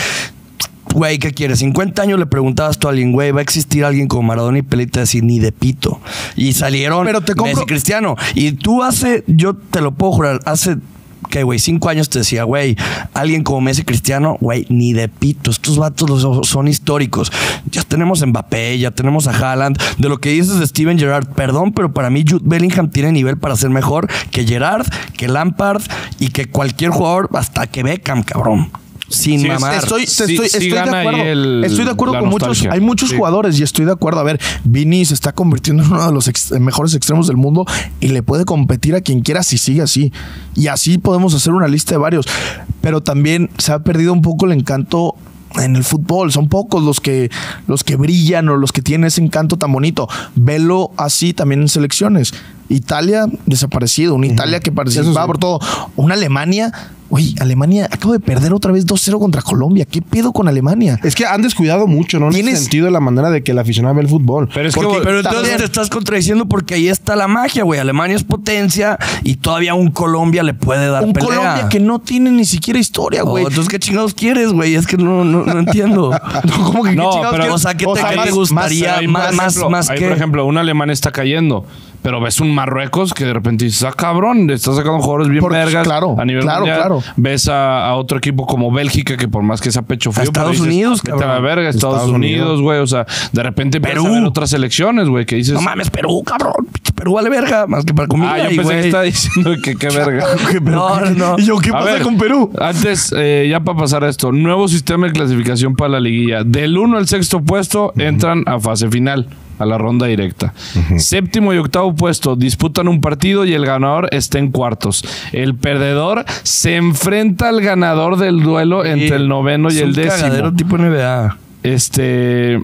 güey, ¿qué quieres? cincuenta años le preguntabas tú a alguien, güey, ¿va a existir alguien como Maradona y Pelé? Y te decía, ni de pito. Y salieron Pero te compro- Messi y Cristiano. Y tú hace, yo te lo puedo jurar, hace, ¿qué, güey? Cinco años te decía, güey, alguien como Messi y Cristiano, güey, ni de pito. Estos vatos los- son históricos. Ya tenemos a Mbappé, ya tenemos a Haaland. De lo que dices de Steven Gerrard, perdón, pero para mí Jude Bellingham tiene nivel para ser mejor que Gerrard, que Lampard y que cualquier jugador, hasta que Beckham, cabrón. Sin Sí, mamar. Estoy, te Sí, estoy, sí estoy de gana ahí acuerdo. el- estoy de acuerdo la con muchos. nostalgia. Hay muchos Sí. jugadores y estoy de acuerdo. A ver, Vini se está convirtiendo en uno de los ex- mejores extremos del mundo y le puede competir a quien quiera si sigue así. Y así podemos hacer una lista de varios. Pero también se ha perdido un poco el encanto en el fútbol. Son pocos los que, los que brillan o los que tienen ese encanto tan bonito. Velo así también en selecciones. Italia, desaparecido. Una Italia que participaba Eso sí. por todo. Una Alemania. Oye, Alemania acaba de perder otra vez dos cero contra Colombia. ¿Qué pedo con Alemania? Es que han descuidado mucho, ¿no? En ese Tienes- sentido de la manera de que el aficionado ve el fútbol. Pero es que Porque- vos- Pero entonces También. te estás contradiciendo porque ahí está la magia, güey. Alemania es potencia y todavía un Colombia le puede dar Un pelea. Colombia que no tiene ni siquiera historia, Oh, güey. entonces, ¿qué chingados quieres, güey? Es que no, no, no entiendo. No, ¿cómo que qué No, chingados pero- quieres? o sea, ¿qué te, O sea, qué más- te gustaría Ahí, más, por más, ejemplo, más ahí, que? por ejemplo, un alemán está cayendo, pero ves un Marruecos que de repente dices, ah, cabrón, está sacando jugadores bien Por- vergas claro, a nivel claro, mundial. claro. Ves a, a otro equipo como Bélgica, que por más que sea pecho frío, Estados pero dices, Unidos, vete a la cabrón. verga, Estados, Estados Unidos, Unidos. güey. O sea, de repente Perú. Perú. A ver otras selecciones, güey, que dices. No mames, Perú, cabrón. Pinche Perú vale verga. Más que para comida. ah, yo y, pensé güey. que estaba diciendo que qué verga. No, no, no. ¿Y yo qué A pasa ver, con Perú? Antes, eh, ya para pasar a esto, nuevo sistema de clasificación para la liguilla. Del uno al sexto puesto entran a fase final, a la ronda directa. Séptimo y octavo puesto disputan un partido y el ganador está en cuartos. El perdedor se enfrenta al ganador del duelo entre el noveno y Es el un décimo. cagadero tipo N B A. Este.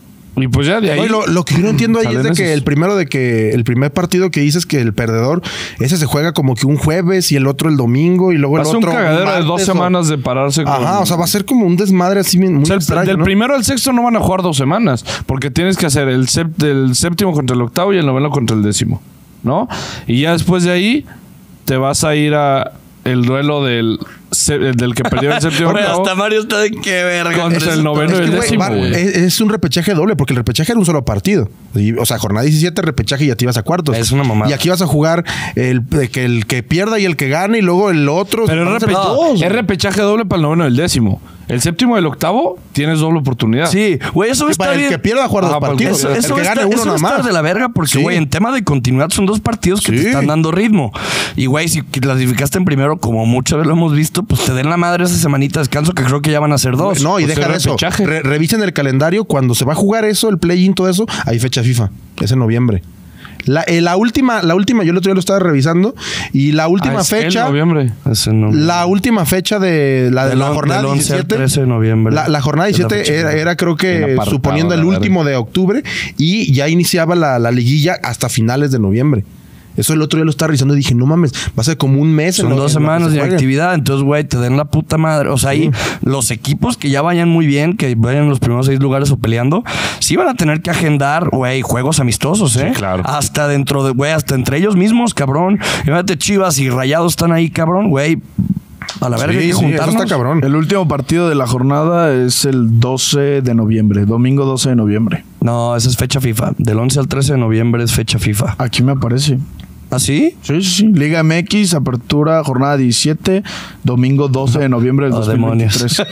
Y pues ya de ahí. Oye, lo, lo que yo no entiendo ahí es salen de que esos. el primero de que el primer partido que dices que el perdedor, ese se juega como que un jueves y el otro el domingo y luego el Hace otro un cagadero de dos martes, o- semanas de pararse con. Ajá, o sea, va a ser como un desmadre así bien- muy O sea, el- extraño, del ¿no? primero al sexto no van a jugar dos semanas, porque tienes que hacer el, sep- del séptimo contra el octavo y el noveno contra el décimo, ¿no? Y ya después de ahí te vas a ir a el duelo del, se- del que perdió el séptimo y Güey, octavo hasta Mario está de qué verga. contra el noveno Es y que, el güey, décimo, va- güey. es, es un repechaje doble, porque el repechaje era un solo partido. Y, o sea, jornada diecisiete, repechaje y ya te ibas a cuartos. Es una mamada. Y aquí vas a jugar el, de que el que pierda y el que gane, y luego el otro. Pero Van a es, ser repe- dos. es repechaje doble para el noveno y el décimo. El séptimo y el octavo tienes doble oportunidad. Sí, güey, eso Y está para el bien. que pierda, jugar dos Ajá, para el que- partidos. Eso, el eso que va a gane estar- uno eso va a nada estar más. de la verga porque, Sí. güey, en tema de continuidad son dos partidos que te Sí. están dando ritmo. Y, güey, si clasificaste en primero, como muchas veces lo hemos visto, pues te den la madre esa semanita de descanso que creo que ya van a ser dos. No, y Pues deja el de eso. repechaje. Re- revisen el calendario. Cuando se va a jugar eso, el play-in, todo eso, hay fecha FIFA. Es en noviembre. La, eh, la última, la última, yo el otro día lo estaba revisando. Y la última Ah, es en fecha. noviembre. Ese no. La última fecha de la, de Del la on- jornada del once al diecisiete. trece de noviembre. La, la jornada Es la diecisiete fecha. era, era, creo Bien que apartado, suponiendo el la último de octubre. Y ya iniciaba la, la liguilla hasta finales de noviembre. Eso el otro día lo estaba revisando y dije, no mames, va a ser como un mes. en Son lo- dos en lo que semanas se de juegue. actividad, entonces, güey, te den la puta madre. O sea, ahí los equipos que ya vayan muy bien, que vayan en los primeros seis lugares o peleando, sí van a tener que agendar, güey, juegos amistosos, ¿eh? Sí, claro. Hasta dentro de, güey, hasta entre ellos mismos, cabrón. Fíjate, Chivas y Rayados están ahí, cabrón, güey. A la verga, Sí, hay que sí, eso juntarnos. está cabrón. El último partido de la jornada es el doce de noviembre, domingo doce de noviembre. No, esa es fecha FIFA. Del once al trece de noviembre es fecha FIFA. Aquí me aparece. ¿Ah, sí? Sí, sí, sí. Liga M X, apertura, jornada diecisiete, domingo doce de noviembre del Oh, dos mil veintitrés.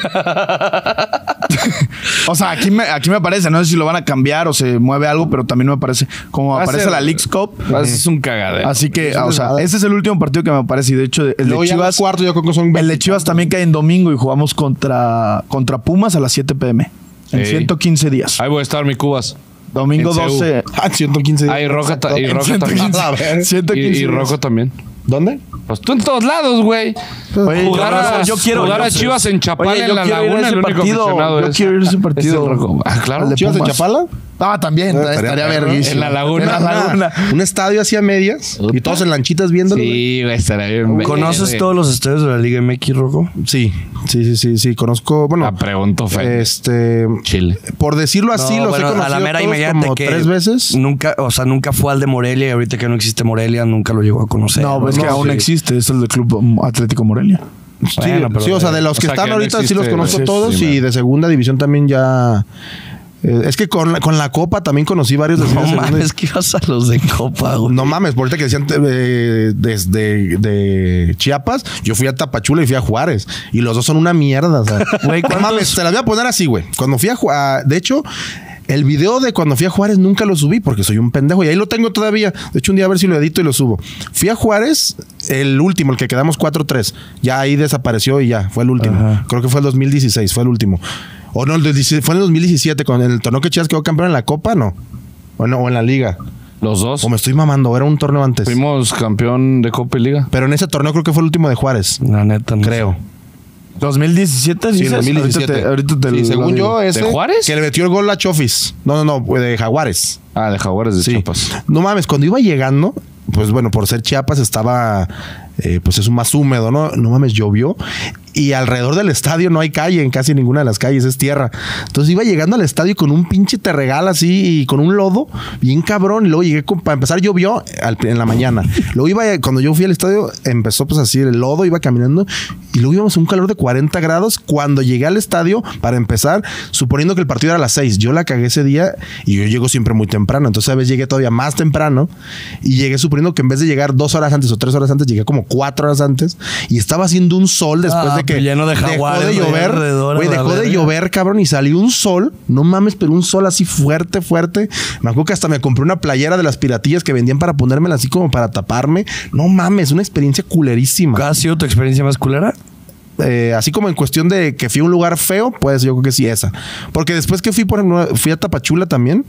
O sea, aquí me, aquí me aparece. No sé si lo van a cambiar o se mueve algo, pero también me aparece. Como Va a aparece ser- la Leagues Cup. Es un cagadero. Así que, Es un o sea, desmadre. ese es el último partido que me aparece. Y de hecho, el Luego de ya los Chivas. cuartos yo creo que son El de Chivas también cae en domingo y jugamos contra, contra Pumas a las siete pm. En Sí. ciento quince días. Ahí voy a estar, mi Cubas. Domingo en C U. doce. Ah, ciento quince días. Ahí Roca, ta- y En Roca ciento también. quince. A ver. ciento Y, quince y días. Rocco también. ¿Dónde? Pues tú en todos lados, güey. Oye, Jugar a, yo quiero- jugar yo a sé. Chivas en Chapala, Oye, en yo la quiero ir a Laguna, ese el único partido. aficionado Yo es- quiero ir a ese es partido. el Rocco. Ah, claro. Al de ¿Chivas en Pumas. Chapala? Ah, también. Eh, estaría estaría perro. verguísimo. En la Laguna. En la Laguna. Un estadio así a medias y Puta. todos en lanchitas viéndolo. Sí, güey, estaría bien. ¿Conoces verga. todos los estadios de la Liga M X, Rocco? Sí, sí, sí, sí, sí. Conozco, bueno, La pregunto fe. este, Chile. por decirlo así, No, los bueno, he conocido a la mera todos imagínate como que tres veces. Nunca, o sea, nunca fue al de Morelia y ahorita que no existe Morelia, nunca lo llegó a conocer. No, pues es que No, aún sí. existe. Es el del Club Atlético Morelia. Sí, Bueno, pero sí, o sea, de- de los o que sea, están que no ahorita sí los existe, conozco sí, todos sí, y man. de segunda división también ya. eh, es que con la, con la Copa también conocí varios de No segunda mames, división. que ibas a los de Copa, güey. No mames, por ahorita que decían eh, desde de Chiapas, yo fui a Tapachula y fui a Juárez. Y los dos son una mierda. O sea. Güey, no ¿cuántos- mames, te las voy a poner así, güey. Cuando fui a Juárez, de hecho, el video de cuando fui a Juárez nunca lo subí porque soy un pendejo y ahí lo tengo todavía. De hecho, un día a ver si lo edito y lo subo. Fui a Juárez, el último, el que quedamos cuatro tres. Ya ahí desapareció y ya, fue el último. Ajá. Creo que fue el dos mil dieciséis, fue el último. O no, el de dieciséis, fue en el dos mil diecisiete, con el torneo que Chivas quedó campeón en la Copa, no. Bueno, o en la Liga. Los dos. O me estoy mamando, era un torneo antes. Fuimos campeón de Copa y Liga. Pero en ese torneo creo que fue el último de Juárez. La neta, no Creo. ¿dos mil diecisiete? Sí, dices? dos mil diecisiete. Ahorita te, ahorita te Sí, lo según digo. yo, ese. ¿De Juárez? Que le metió el gol a Chofis. No, no, no, de Jaguares. Ah, de Jaguares de Sí. Chiapas. No mames, cuando iba llegando, pues bueno, por ser Chiapas estaba, eh, pues es más húmedo, ¿no? No mames, llovió. Y alrededor del estadio no hay calle, en casi ninguna de las calles, es tierra. Entonces iba llegando al estadio con un pinche terregal así y con un lodo bien cabrón. Y luego llegué, con, para empezar llovió al- en la mañana. Luego iba, cuando yo fui al estadio, empezó pues así el lodo, iba caminando. Y luego íbamos a un calor de cuarenta grados. Cuando llegué al estadio, para empezar, suponiendo que el partido era a las seis, yo la cagué ese día y yo llego siempre muy temprano. Entonces a veces llegué todavía más temprano y llegué suponiendo que en vez de llegar dos horas antes o tres horas antes, llegué como cuatro horas antes y estaba haciendo un sol después Ah, de que pues lleno de dejó jaguares, de güey, llover. alrededor, Güey, a la dejó de verga. llover, cabrón, y salió un sol. No mames, pero un sol así fuerte, fuerte. Me acuerdo que hasta me compré una playera de las piratillas que vendían para ponérmela así como para taparme. No mames, una experiencia culerísima. ¿Cuál ha sido tu experiencia más culera? Eh, así como en cuestión de que fui a un lugar feo, pues yo creo que sí esa. Porque después que fui por ejemplo, fui a Tapachula también,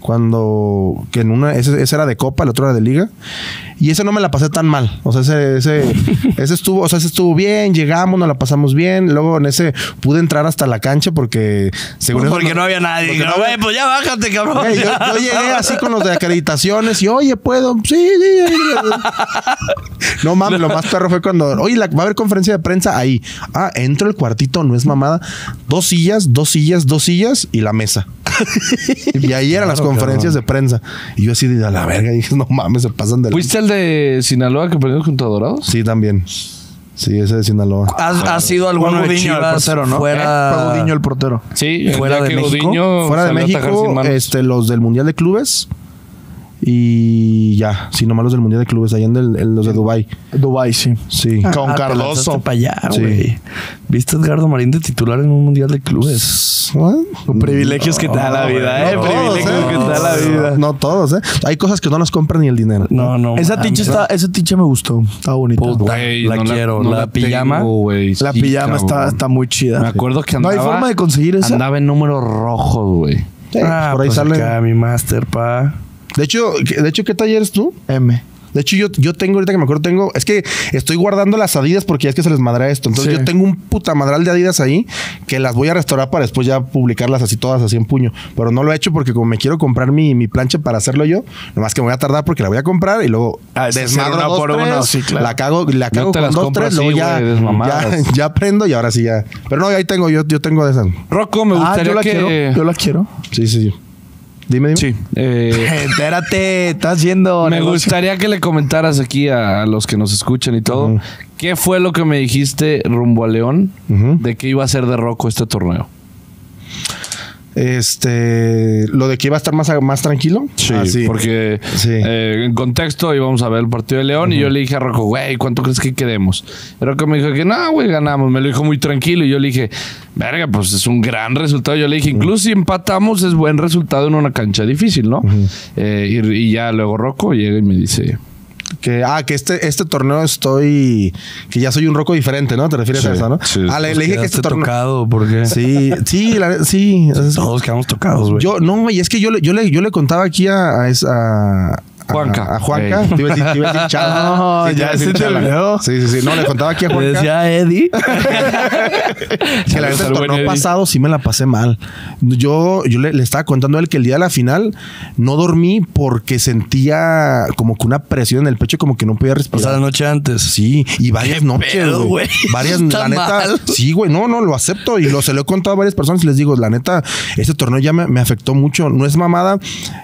cuando que en una ese, ese era de Copa, el otro era de Liga, y ese no me la pasé tan mal. O sea, ese ese, ese estuvo, o sea, ese estuvo bien, llegamos, nos la pasamos bien, luego en ese pude entrar hasta la cancha porque según Pues eso porque no había nadie. porque Digo, no había- güey, pues ya bájate, cabrón. Güey, yo, yo llegué así con los de acreditaciones y, oye, ¿puedo? Sí, sí. sí. No mames, lo más perro fue cuando, oye, la- va a haber conferencia de prensa ahí. Ah, entro al cuartito, no es mamada. Dos sillas, dos sillas, dos sillas y la mesa. Y ahí eran las Claro, conferencias de prensa. Y yo así de a la verga, dije, no mames, se pasan de la... ¿Fuiste el de Sinaloa que perdimos contra Dorados? Sí, también. Sí, ese de Sinaloa. ¿Has, has sido Fue alguno de Gudiño el Chivas portero, ¿no? fuera... Fue Gudiño el portero. Sí, ¿Fuera ya de que México? Gudiño Fuera de salió a atajar sin México, manos. este, los del Mundial de Clubes. Y ya, sí, nomás los del Mundial de Clubes, allá en, el- en los de Dubái. Dubái, sí. Sí. Ah, Con te Cardoso. lanzaste para allá, Sí. güey. ¿Viste a Edgardo Marín de titular en un mundial de clubes? Los privilegios que te da la vida, ¿eh? No todos, privilegios ¿eh? que te da la vida. No todos, ¿eh? Hay cosas que no nos compran ni el dinero. No, no. Esa mames. ticha está, esa ticha me gustó. Está bonita. Puta, Güey, la no quiero. no la, pijama. tengo, güey. La Sí, pijama está, cabrón. está muy chida. Me acuerdo que ¿No andaba... hay forma de conseguir esa? Andaba en números rojos, güey. Sí, Ah, por ahí pues sale. acá mi master, pa. De hecho, ¿qué- de hecho, ¿qué taller eres tú? M. De hecho, yo, yo tengo, ahorita que me acuerdo, tengo... Es que estoy guardando las Adidas porque ya es que se les madrea esto. Entonces Sí. yo tengo un puta madral de Adidas ahí que las voy a restaurar para después ya publicarlas así todas así en puño. Pero no lo he hecho porque como me quiero comprar mi, mi plancha para hacerlo yo, nomás que me voy a tardar porque la voy a comprar y luego Ah, es desmadro hacer una dos, por tres, uno, sí, claro. la cago, la cago te con las dos, compro tres, así, luego ya, güey, desmamadas. ya, ya aprendo y ahora sí ya. Pero no, ahí tengo, yo, yo tengo de esas. Rocco, me Ah, gustaría yo la que... quiero. Yo la quiero. Sí, sí, sí. Dime, dime. Sí. Eh, Entérate, estás yendo. me negocio. gustaría que le comentaras aquí a, a los que nos escuchan y todo. Ujú. ¿Qué fue lo que me dijiste rumbo a León Ujú. de que iba a ser de Rocco este torneo? Este, lo de que iba a estar más, más tranquilo. Ah, porque Sí. eh, en contexto íbamos a ver el partido de León y yo le dije a Rocco, güey, ¿cuánto crees que quedemos? Y Rocco me dijo que no, güey, ganamos. Me lo dijo muy tranquilo y yo le dije, verga, pues es un gran resultado. Yo le dije, incluso si empatamos es buen resultado en una cancha difícil, ¿no? Eh, y, y ya luego Rocco llega y me dice... Que, ah, que este, este torneo estoy... Que ya soy un Rocco diferente, ¿no? ¿Te refieres Sí, a eso, no? sí. Ah, le, le dije que este ¿Quedaste torneo... tocado? ¿Por qué? Sí, sí, la- sí. Todos quedamos tocados, güey. Yo, no, y es que yo, le- yo, le, yo le contaba aquí a... a, esa- a Juanca. A, a Juanca. Ey. Te iba a decir, te iba a decir Chala. No, Sí, te iba ya a decir se te Chala. olvidó. Sí, sí, sí. No, le contaba aquí a Le Juanca. decía Eddie. Que la Saludos neta, al el buen torneo Eddie. pasado sí me la pasé mal. Yo, yo le, le estaba contando a él que el día de la final no dormí porque sentía como que una presión en el pecho, como que no podía O respirar. sea, la noche antes. Sí, y varias noches, pedo, güey. güey? Varias, Está la neta. mal. Sí, güey, no, no, lo acepto. Y lo, se lo he contado a varias personas y les digo, la neta, este torneo ya me, me afectó mucho. No es mamada.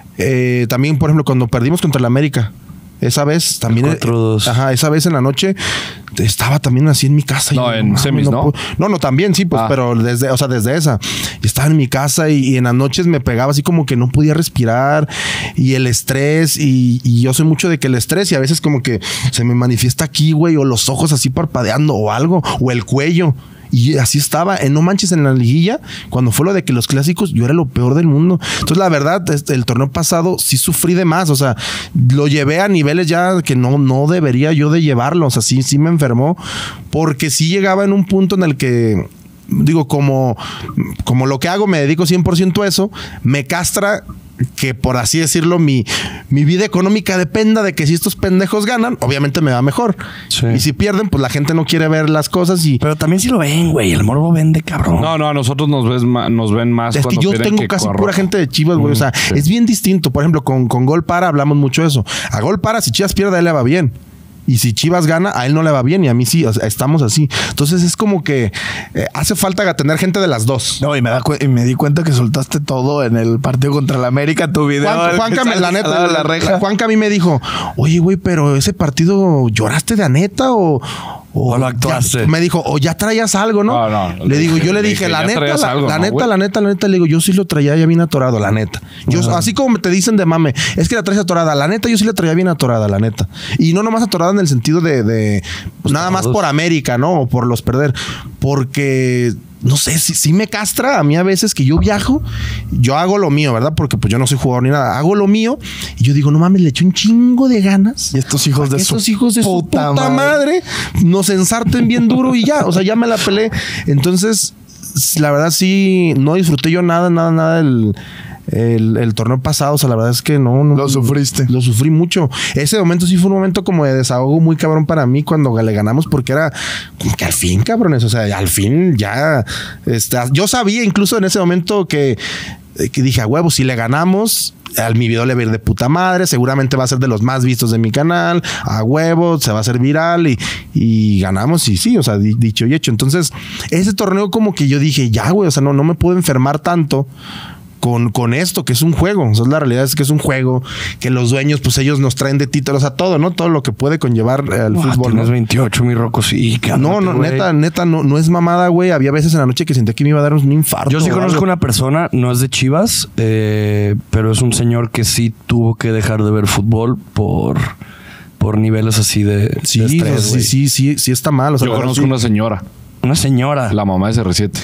Eh, también, por ejemplo, cuando perdimos contra el América. Esa vez también. cuatro dos. Ajá, esa vez en la noche estaba también así en mi casa. y No, en semis, ¿no? puedo- No, no, también sí, pues, Ah. pero desde, o sea, desde esa. Y estaba en mi casa y, y en las noches me pegaba así como que no podía respirar y el estrés. Y, y yo soy mucho de que el estrés y a veces como que se me manifiesta aquí, güey, o los ojos así parpadeando o algo, o el cuello. Y así estaba, en No Manches en la liguilla, cuando fue lo de que los clásicos, yo era lo peor del mundo. Entonces, la verdad, este, el torneo pasado sí sufrí de más. O sea, lo llevé a niveles ya que no, no debería yo de llevarlo. O sea, sí, sí me enfermó. Porque sí llegaba en un punto en el que, digo, como, como lo que hago, me dedico cien por ciento a eso, me castra que, por así decirlo, mi, mi vida económica dependa de que si estos pendejos ganan, obviamente me va mejor. Sí. Y si pierden, pues la gente no quiere ver las cosas y... Pero también sí lo ven, güey. El morbo vende, cabrón. No, no, a nosotros nos, ves ma- nos ven más Es que cuando yo pierden tengo que casi con pura Rocco. gente de Chivas, güey. O sea, es bien distinto. Por ejemplo, con, con Gol Para hablamos mucho de eso. A Gol Para, si Chivas pierde, a él le va bien. Y si Chivas gana, a él no le va bien y a mí sí. O sea, estamos así. Entonces es como que eh, hace falta tener gente de las dos. No, y me, da cu- y me di cuenta que soltaste todo en el partido contra el América, tu video. Juan- el Juanca, que me- la sales neta, al lado de la reja. Juanca a mí me dijo, oye, güey, pero ese partido, ¿lloraste de a neta o...? O lo ya- actuaste. me dijo, o ya traías algo, ¿no? No, no, le digo, yo le le dije, dije, la ya neta, traías la, algo, la ¿no, neta, güey? la neta, la neta, le digo, yo sí lo traía ya bien atorado, la neta. Yo, así como te dicen de mame, es que la traes atorada, la neta, yo sí la traía bien atorada, la neta. Y no nomás atorada en el sentido de, de pues nada más todos. por América, ¿no? O por los perder. Porque... No sé, si, si me castra a mí a veces que yo viajo, yo hago lo mío, ¿verdad? Porque pues yo no soy jugador ni nada. Hago lo mío y yo digo, no mames, le echo un chingo de ganas. Y estos hijos de Estos su hijos de su puta puta madre. madre. nos ensarten bien duro y ya. O sea, ya me la peleé. Entonces, la verdad sí, no disfruté yo nada, nada, nada el... El, el torneo pasado, o sea, la verdad es que no, no. Lo sufriste. Lo sufrí mucho. Ese momento sí fue un momento como de desahogo muy cabrón para mí cuando le ganamos, porque era como que al fin, cabrones. O sea, al fin ya. Este, yo sabía incluso en ese momento que, que dije, a huevo, si le ganamos, al mi video le va a ir de puta madre, seguramente va a ser de los más vistos de mi canal, a huevo, se va a hacer viral y, y ganamos y sí, o sea, di- dicho y hecho. Entonces, ese torneo como que yo dije, ya, güey, o sea, no, no me puedo enfermar tanto. Con, con esto, que es un juego. O sea, la realidad es que es un juego, que los dueños, pues ellos nos traen de títulos a todo, ¿no? Todo lo que puede conllevar eh, al Ah, fútbol. tienes ¿no? veintiocho, mi Rocco, sí. No, no, cálmate, neta, güey. neta, no, no es mamada, güey. Había veces en la noche que sentía que me iba a dar un infarto. Yo sí o conozco algo. una persona, no es de Chivas, eh, pero es un señor que sí tuvo que dejar de ver fútbol por, por niveles así de, Sí, de estrés, o sea, sí, güey. sí, sí, sí está mal. O sea, Yo la verdad, conozco sí. una señora, Una señora. la mamá de C R siete.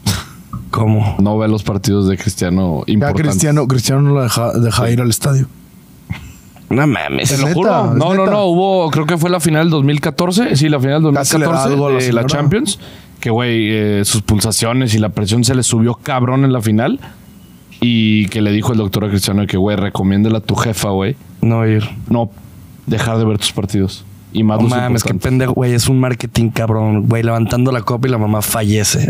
¿Cómo? No ve los partidos de Cristiano Ya importantes. Cristiano, Cristiano no lo deja, deja ir al estadio. No mames. Es Te lo neta, juro. es No, no, neta. no. Hubo, creo que fue la final del dos mil catorce. Sí, la final del Casi le da dos mil catorce algo a la de la señora. Champions. Que, güey, eh, sus pulsaciones y la presión se le subió cabrón en la final. Y que le dijo el doctor a Cristiano que, güey, recomiéndale a tu jefa, güey, No ir. no dejar de ver tus partidos. Y más No los mames, qué importantes. pendejo, güey. Es un marketing cabrón, güey. Levantando la copa y la mamá fallece.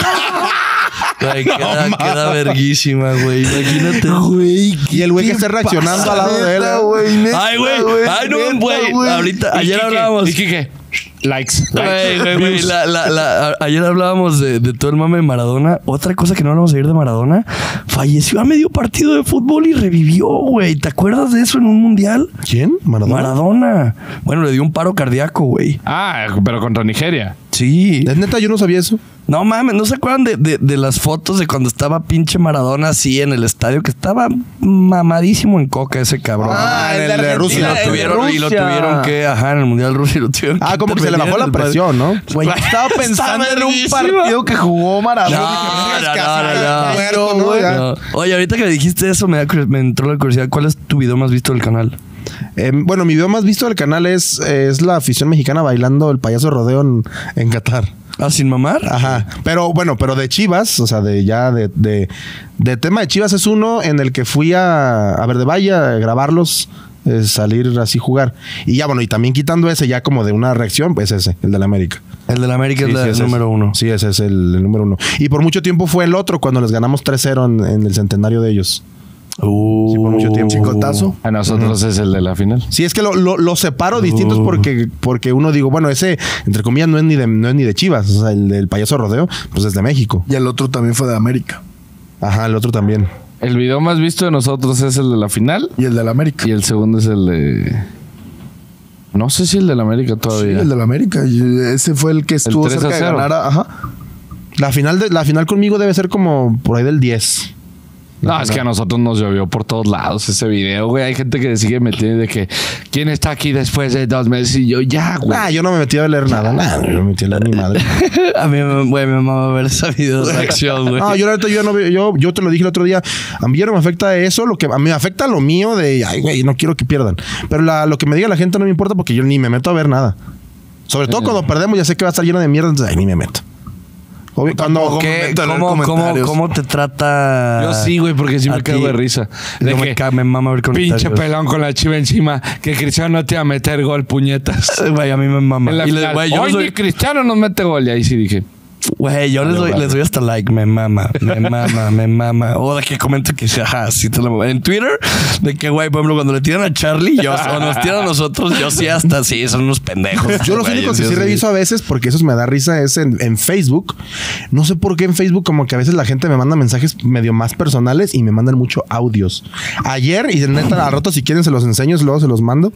Güey, queda, queda verguísima, güey. Imagínate. Güey, Y el güey que esté reaccionando al lado de él. Neta, güey, neta, Ay, güey. Ay, no, neta, güey. Ahorita, ¿Y ayer Quique? hablábamos. ¿Y Quique? Likes. Güey, güey, güey. La, la, la, ayer hablábamos de, de todo el mame de Maradona. Otra cosa que no hablamos ayer de Maradona. Falleció a medio partido de fútbol y revivió, güey. ¿Te acuerdas de eso en un mundial? ¿Quién? Maradona. Maradona. Bueno, le dio un paro cardíaco, güey. Ah, pero contra Nigeria. Sí. Es neta, yo no sabía eso. No mames, ¿no se acuerdan de, de, de las fotos de cuando estaba pinche Maradona así en el estadio? Que estaba mamadísimo en coca ese cabrón. Ah, el de Rusia. Y lo, tuvieron, y lo tuvieron que, ajá, en el Mundial Rusia lo tuvieron Ah, que como que se le bajó la intervenir en el presión, ¿no? Güey, yo estaba pensando en un verguísima. partido que jugó Maradona. No, Dije, no, casi no, me no. muero, No, güey. ya. No. Oye, ahorita que dijiste eso me, da, curi- me entró la curiosidad. ¿Cuál es tu video más visto del canal? Eh, bueno, mi video más visto del canal es, es la afición mexicana bailando el payaso rodeo en, en Qatar. ¿Ah, sin mamar? Ajá. Pero bueno, pero de Chivas, o sea, de ya de, de, de tema de Chivas es uno en el que fui a, a Verde Valle a grabarlos, eh, salir así jugar. Y ya, bueno, y también quitando ese ya como de una reacción, pues ese, el de la América. El de la América Sí, es la- sí, el ese número es. uno. Sí, ese es el, el número uno. Y por mucho tiempo fue el otro cuando les ganamos tres cero en, en el centenario de ellos. Uh, Sí, por mucho tiempo. Chicotazo. A nosotros es el de la final. Sí, es que lo, lo, lo separo distintos porque, porque uno digo, bueno, ese, entre comillas, no es ni de, no es ni de Chivas. O sea, el del payaso rodeo, pues es de México. Y el otro también fue de América. Ajá, el otro también. El video más visto de nosotros es el de la final. Y el de la América. Y el segundo es el de... No sé si el de la América Sí, todavía. el de la América. Y ese fue el que estuvo tres a cerca de cero. ganar. a- Ajá. La final, de, la final conmigo debe ser como por ahí del diez. No, es que a nosotros nos llovió por todos lados ese video, güey. Hay gente que sigue metiendo de que ¿quién está aquí después de dos meses? Y yo, ya, güey. Ah, yo no me metí a leer nada. Nada, yo no me metí a leer ni madre. A mí, me- güey, me mamaba ver ese video de reacción, güey. No, yo la neta, yo no veo- yo, yo te lo dije el otro día. A mí ya no me afecta eso, lo que a mí me afecta lo mío de, ay, güey, no quiero que pierdan. Pero la, lo que me diga la gente no me importa porque yo ni me meto a ver nada. Sobre todo cuando perdemos, ya sé que va a estar lleno de mierda, entonces, ay, ni me meto. Obvio, cuando, ¿Qué? me meto a leer ¿Cómo, cómo, comentarios. ¿Cómo te trata? Yo sí, güey, porque sí a me cago ti? de risa. De Yo me, que ca- me mama ver comentarios. pinche pelón con la chiva encima, que Cristiano no te va a meter gol, puñetas. Güey, a mí me mama. En la Y le- final, güey, yo hoy les doy- ni Cristiano nos mete gol. Y ahí sí dije, Güey, yo les doy, les doy hasta like, me mama, me mama, me mama. O de que comento que sea, ajá, sí te lo en Twitter, de que, güey, por ejemplo, cuando le tiran a Charlie, yo, o nos tiran a nosotros, yo sí hasta sí, son unos pendejos. yo los güey, únicos que yo sí reviso a veces, porque eso me da risa, es en, en Facebook. No sé por qué en Facebook, como que a veces la gente me manda mensajes medio más personales y me mandan mucho audios. Ayer, y neta, al rato si quieren se los enseño, luego se los mando.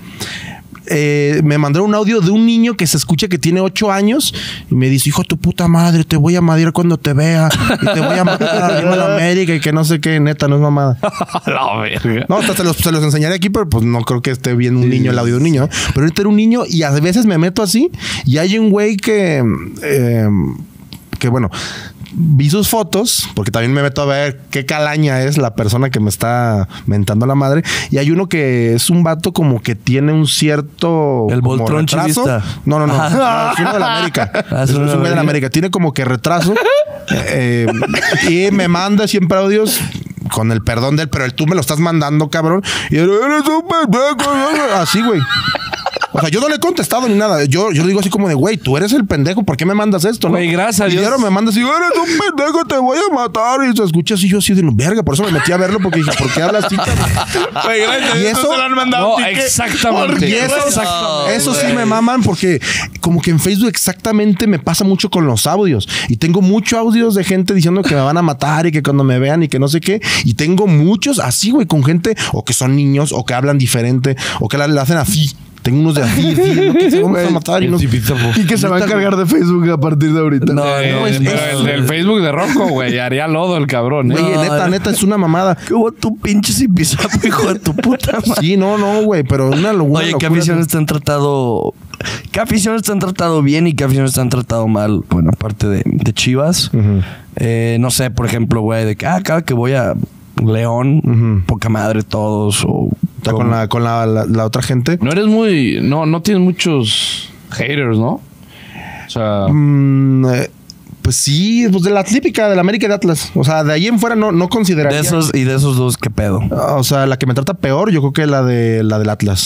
Eh, me mandaron un audio de un niño que se escucha que tiene ocho años y me dice, hijo de tu puta madre, te voy a madrear cuando te vea y te voy a matar en América y que no sé qué, neta, no es mamada. la verga. No, hasta se los, se los enseñaré aquí, pero pues no creo que esté bien un niño, el audio de un niño. Pero ahorita era un niño y a veces me meto así y hay un güey que... eh, que bueno... Vi sus fotos, porque también me meto a ver qué calaña es la persona que me está mentando la madre. Y hay uno que es un vato como que tiene un cierto... El como Voltron retraso. chivista. No, no, no. No, es uno de la América. Ah, Es es uno un de la güey de la América. Tiene como que retraso. eh, y me manda siempre audios con el perdón de él, pero él, tú me lo estás mandando, cabrón. Y él, eres un pendejo. Así, güey. O sea, yo no le he contestado ni nada. Yo, yo le digo así como de, güey, tú eres el pendejo, ¿por qué me mandas esto? ¿no? Güey, gracias a y Dios. ahora me manda así, eres un pendejo, te voy a matar. Y se escucha así, yo así de verga. Por eso me metí a verlo, porque dije, ¿por qué hablas así? Güey, gracias. Y eso- se lo han mandado No, a ti, ¿qué? exactamente. Y eso, Exactamente. eso sí me maman porque como que en Facebook exactamente me pasa mucho con los audios. Y tengo muchos audios de gente diciendo que me van a matar y que cuando me vean y que no sé qué. Y tengo muchos así, güey, con gente o que son niños o que hablan diferente o que la, la hacen así. Tengo unos de así, así, ¿no? que se vamos a Güey, matar y no. Y que se va a encargar de Facebook a partir de ahorita. No, Eh, no, es- pero es- el del Facebook de Rocco, güey, haría lodo el cabrón, ¿eh? Güey, No, neta, no. neta, es una mamada. ¿Qué hubo tu pinche sin pisapo, hijo de tu puta madre? Sí, no, no, güey, pero una locura. Oye, ¿qué aficiones te han tratado? ¿Qué aficiones te han tratado bien y qué aficiones te han tratado mal? Bueno, aparte de, de Chivas. Eh, no sé, por ejemplo, güey, de que ah, cada que voy a León, Ujú. poca madre todos. O Está con la, con la, la, la otra gente. No eres muy... No, no tienes muchos haters, ¿no? O sea... Mm, eh, pues sí, pues de la típica de la América y de Atlas. O sea, de ahí en fuera no, no consideraría. de esos y de esos dos, ¿qué pedo? O sea, la que me trata peor, yo creo que la de la del Atlas.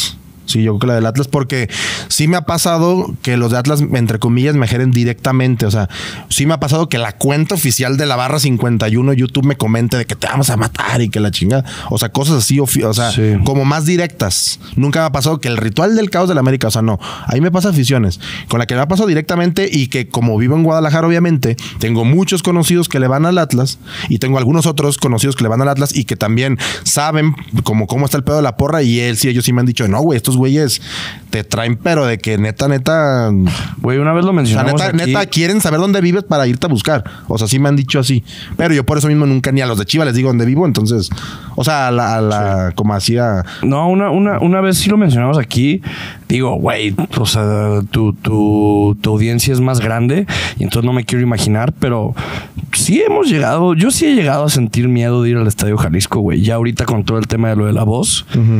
Sí, yo creo que la del Atlas, porque sí me ha pasado que los de Atlas, entre comillas, me jeren directamente. O sea, sí me ha pasado que la cuenta oficial de la barra cincuenta y uno YouTube me comente de que te vamos a matar y que la chingada. O sea, cosas así, o sea, sí. como más directas. Nunca me ha pasado que el ritual del caos de la América, o sea, no. Ahí me pasa aficiones. Con la que me ha pasado directamente y que como vivo en Guadalajara, obviamente, tengo muchos conocidos que le van al Atlas y tengo algunos otros conocidos que le van al Atlas y que también saben como cómo está el pedo de la porra y él sí, ellos sí me han dicho, no, güey, estos güeyes te traen, pero de que neta, neta... Güey, una vez lo mencionamos o sea, neta, aquí. neta, quieren saber dónde vives para irte a buscar. O sea, sí me han dicho así. Pero yo por eso mismo nunca ni a los de Chivas les digo dónde vivo. Entonces, o sea, a la, a la sí. como hacía... No, una, una, una vez sí lo mencionamos aquí. Digo, güey, o sea, tu, tu, tu audiencia es más grande y entonces no me quiero imaginar, pero sí hemos llegado, yo sí he llegado a sentir miedo de ir al Estadio Jalisco, güey. Ya ahorita con todo el tema de lo de la voz. Uh-huh.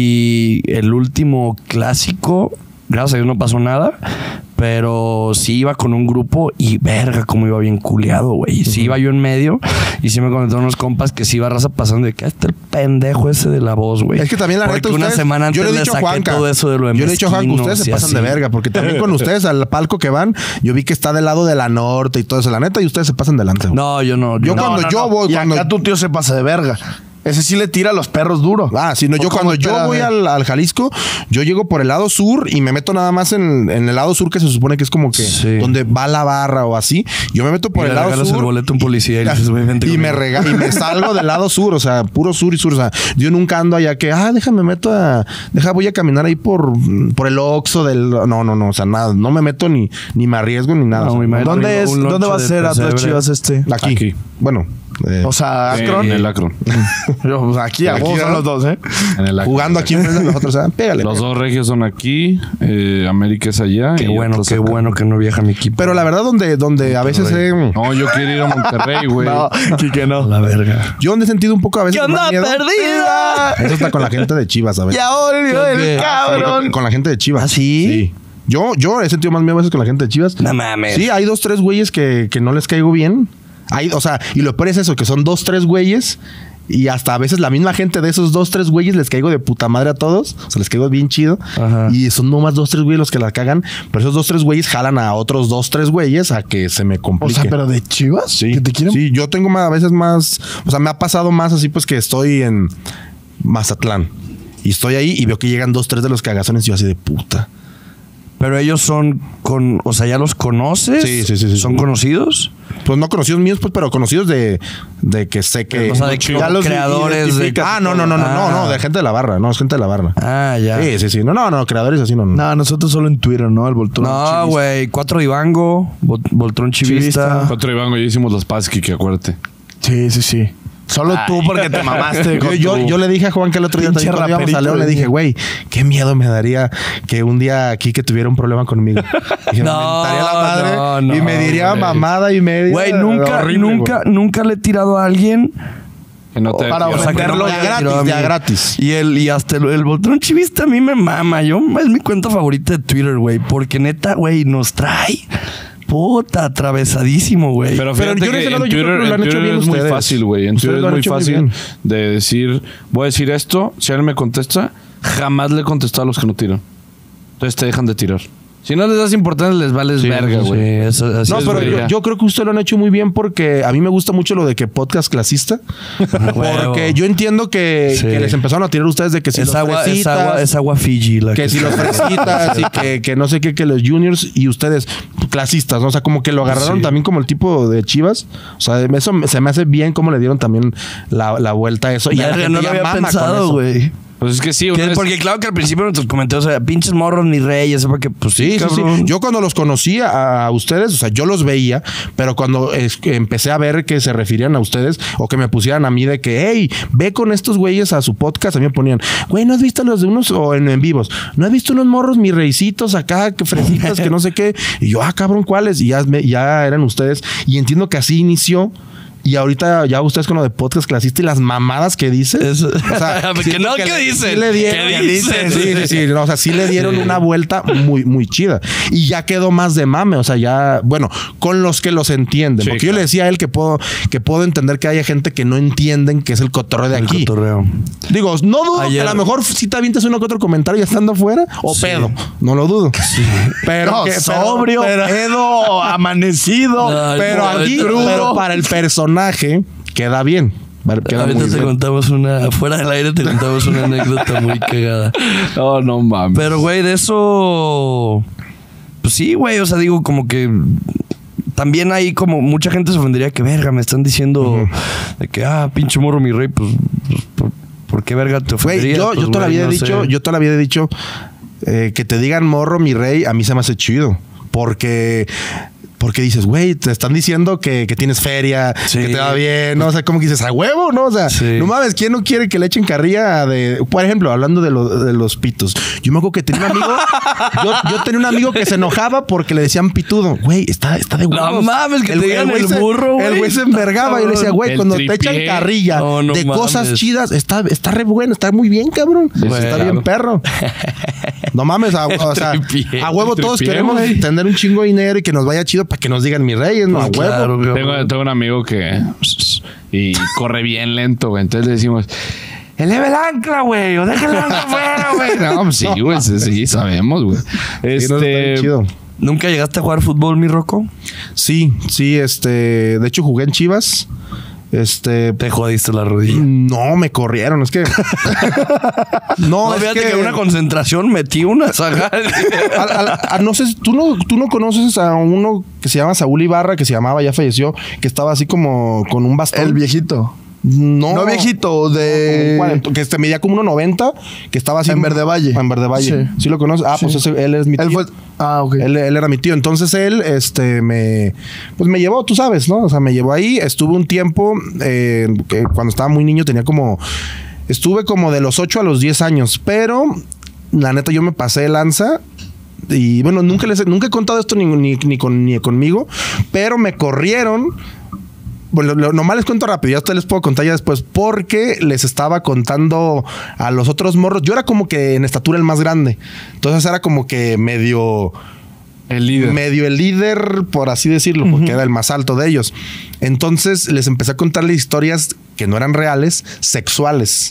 Y el último clásico, gracias a Dios no pasó nada, pero sí iba con un grupo y verga, como iba bien culeado, güey. Uh-huh. Sí iba yo en medio y sí me comentaron unos compas que sí iba raza pasando de que este el pendejo ese de la voz, güey. Es que también la porque neta una ustedes, semana antes yo le he le dicho saqué Juanca, todo eso de lo de yo le he dicho a Juan que ustedes se pasan así. de verga, porque también con ustedes al palco que van, yo vi que está del lado de la norte y todo eso, la neta, y ustedes se pasan delante. No, yo no. Yo no, cuando no, yo no. voy... Y cuando... acá tu tío se pasa de verga. Ese sí le tira a los perros duro. Ah, sí, no, yo cuando yo voy al, al Jalisco, yo llego por el lado sur y me meto nada más en, en el lado sur que se supone que es como que sí. donde va la barra o así. Yo me meto por y el lado sur. el boleto a un policía y, le dices, vente y me rega y me salgo del lado sur, o sea, puro sur y sur. O sea, yo nunca ando allá que, ah, déjame meto a, deja, voy a caminar ahí por, por el Oxxo del. No, no, no, o sea, nada, no me meto ni, ni me arriesgo ni nada. No, o sea, ¿Dónde es? ¿Dónde va a ser Atlas Chivas este? Aquí. Aquí. Bueno. Eh, o sea, Akron. En el Akron. Yo, pues aquí, aquí vos son los dos, ¿eh? En el Jugando aquí frente de nosotros, ¿eh? Pégale. Los dos regios son aquí, eh, América es allá. Qué bueno, qué acá. bueno que no viaja mi equipo. Pero la verdad, donde, donde a veces... Eh, no, yo quiero ir a Monterrey, güey. No, que no. La verga. Yo he sentido un poco a veces ¿Qué onda, perdida? Eso está con la gente de Chivas, a ver. Ya volvió el cabrón. Con, con la gente de Chivas. ¿Ah, sí? Sí. Yo, yo he sentido más miedo a veces con la gente de Chivas. No mames. Sí, hay dos, tres güeyes que, que no les caigo bien. Hay, o sea, y lo peor es eso, que son dos, tres güeyes y hasta a veces la misma gente de esos dos, tres güeyes les caigo de puta madre a todos. O sea, les caigo bien chido. Ajá. Y son nomás dos, tres güeyes los que la cagan. Pero esos dos, tres güeyes jalan a otros dos, tres güeyes a que se me complique. O sea, ¿pero de Chivas? Sí. ¿Que te quieren? Sí, yo tengo más, a veces más... O sea, me ha pasado más así pues que estoy en Mazatlán. Y estoy ahí y veo que llegan dos, tres de los cagazones y yo así de puta. Pero ellos son con, o sea, ¿ya los conoces? Sí, sí, sí. sí ¿Son sí. conocidos? Pues no conocidos míos, pues, pero conocidos de, de que sé que... O sea, de que ya los creadores de... Ah, no, no, no, no, ah. no, no, de gente de la barra, no, es gente de la barra. Ah, ya. Sí, sí, sí. No, no, no, creadores así no. No, no nosotros solo en Twitter, ¿no? El Voltrón No, güey, cuatro de Ivango, Voltrón chivista. chivista. Cuatro de Ivango, ya hicimos los Pasqui, que acuérdate. Sí, sí, sí. Solo Ay. tú porque te mamaste. yo, yo, yo le dije a Juan que el otro día también cuando íbamos a León, le dije, güey, qué miedo me daría que un día aquí que tuviera un problema conmigo. Y no, me mentaría la madre no, no, y me diría güey. mamada y media. Güey, nunca, horrible, nunca, güey. nunca le he tirado a alguien que no te para ofenderlo o sea, ya gratis, ya gratis. Y el, y hasta el, el Voltrón chivista a mí me mama. Yo, es mi cuenta favorita de Twitter, güey. Porque neta, güey, nos trae... Puta, atravesadísimo, güey. Pero fíjate Pero que en Twitter, en Twitter, en Twitter es muy fácil, güey. En Twitter es muy fácil muy de decir, voy a decir esto, si alguien me contesta, jamás le contesto a los que no tiran. Entonces te dejan de tirar. Si no les das importancia, les vales sí, verga, güey. Sí, eso, así no, es, pero yo, yo creo que ustedes lo han hecho muy bien porque a mí me gusta mucho lo de que podcast clasista. Porque yo entiendo que, sí. que les empezaron a tirar ustedes de que si es los agua, fresitas, es agua, es agua Fiji. La que, que si los fresitas y que, que no sé qué, que los juniors y ustedes clasistas, ¿no? O sea, como que lo agarraron sí. también como el tipo de Chivas. O sea, eso se me hace bien cómo le dieron también la, la vuelta a eso. Y ya, a la no lo había pensado, güey. Pues es que sí, que, porque claro que al principio en nuestros comentarios, o sea, pinches morros ni reyes, porque pues sí, sí, sí, sí. Yo cuando los conocí a, a ustedes, o sea, yo los veía, pero cuando es, empecé a ver que se referían a ustedes o que me pusieran a mí de que, hey, ve con estos güeyes a su podcast, a mí me ponían, güey, ¿no has visto los de unos o en, en vivos? ¿No has visto unos morros, mis reycitos acá, que fresitas, que no sé qué? Y yo, ah, cabrón, ¿cuáles? Y ya, ya eran ustedes. Y entiendo que así inició. Y ahorita ya ustedes con lo de podcast clasista y las mamadas que dice. Eso. O sea, que no, que ¿qué le- dicen? sí le dieron, ¿Qué que dicen? Sí, sí, sí. No, o sea, sí le dieron Sí. una vuelta muy, muy chida. Y ya quedó más de mame. O sea, ya, bueno, con los que los entienden. Sí, porque yo claro. le decía a él que puedo, que puedo entender que haya gente que no entienden que es el cotorreo de El aquí. cotorreo. Digo, no dudo Ayer- que a lo mejor si te avientas uno que otro comentario ya estando afuera o Sí. pedo. No lo dudo. Pero, No, que- pero- sobrio, pero- pedo, amanecido. Ay, pero no, aquí, crudo. pero para el personaje queda bien. Queda Ahorita muy te bien. contamos una... Fuera del aire te contamos una anécdota muy cagada. Oh, no mames. Pero, güey, de eso... Pues sí, güey. O sea, digo, como que... También hay como... Mucha gente se ofendería que, verga, me están diciendo... De que, ah, pinche morro, mi rey. Pues... pues, ¿por, por qué verga te Güey, ofendería? yo, Pues, yo todavía güey, he no dicho, sé. yo todavía he dicho eh, que te digan morro, mi rey, a mí se me hace chido. Porque, porque dices, güey, te están diciendo que, que tienes feria, Sí. que te va bien, ¿no? O sea, como que dices, a huevo, ¿no? O sea, Sí. no mames, ¿quién no quiere que le echen carrilla de. Por ejemplo, hablando de, lo- de los pitos. Yo me acuerdo que tenía un amigo. yo, yo tenía un amigo que se enojaba porque le decían pitudo. Güey, está, está de huevos. No mames, que te digan güey el se- burro, güey. El güey se envergaba. Yo le decía, güey, El cuando te tripié. echan carrilla No, no de cosas mames. chidas, está, está re bueno, está muy bien, cabrón. Sí, está claro. bien perro. No mames, a, o sea, tripié. a huevo El todos tripié, queremos güey. tener un chingo de dinero y que nos vaya chido para que nos digan mis reyes, no a Pues huevo. claro, güey. Tengo, tengo un amigo que... Y corre bien lento, güey. Entonces le decimos... Eleve el ancla, güey. O deja el ancla afuera, güey. No, pues sí, güey. Sí, sí, sabemos, güey. Sí, no, está Este... bien chido. ¿Nunca llegaste a jugar fútbol, mi Rocco? Sí, sí, este, de hecho jugué en Chivas. Este, Te jodiste la rodilla. no me corrieron, es que no, No, es fíjate que, que en una concentración metí una saga. Al- al- al- no sé, tú no, tú no conoces a uno que se llama Saúl Ibarra, que se llamaba, ya falleció, que estaba así como con un bastón. El viejito. No, No viejito, de... Como cuarenta, que este medía como uno noventa, que estaba así En Verde Valle. En Verde Valle. Sí. ¿Sí lo conoces? Ah, pues ese- él es mi tío. Él fue... Ah, ok. Él, él era mi tío. Entonces él, este, me, pues me llevó, tú sabes, ¿no? O sea, me llevó ahí. Estuve un tiempo, eh, que cuando estaba muy niño tenía como, estuve como de los ocho a los diez años, pero la neta yo me pasé de lanza. Y bueno, nunca les he- nunca he contado esto ni, ni, ni con, ni conmigo, pero me corrieron. Bueno, lo, nomás les cuento rápido, ya ustedes les puedo contar ya después, porque les estaba contando a los otros morros. Yo era como que en estatura el más grande. Entonces era como que medio, El líder. medio el líder, por así decirlo, porque era el más alto de ellos. Entonces les empecé a contarle historias que no eran reales, sexuales.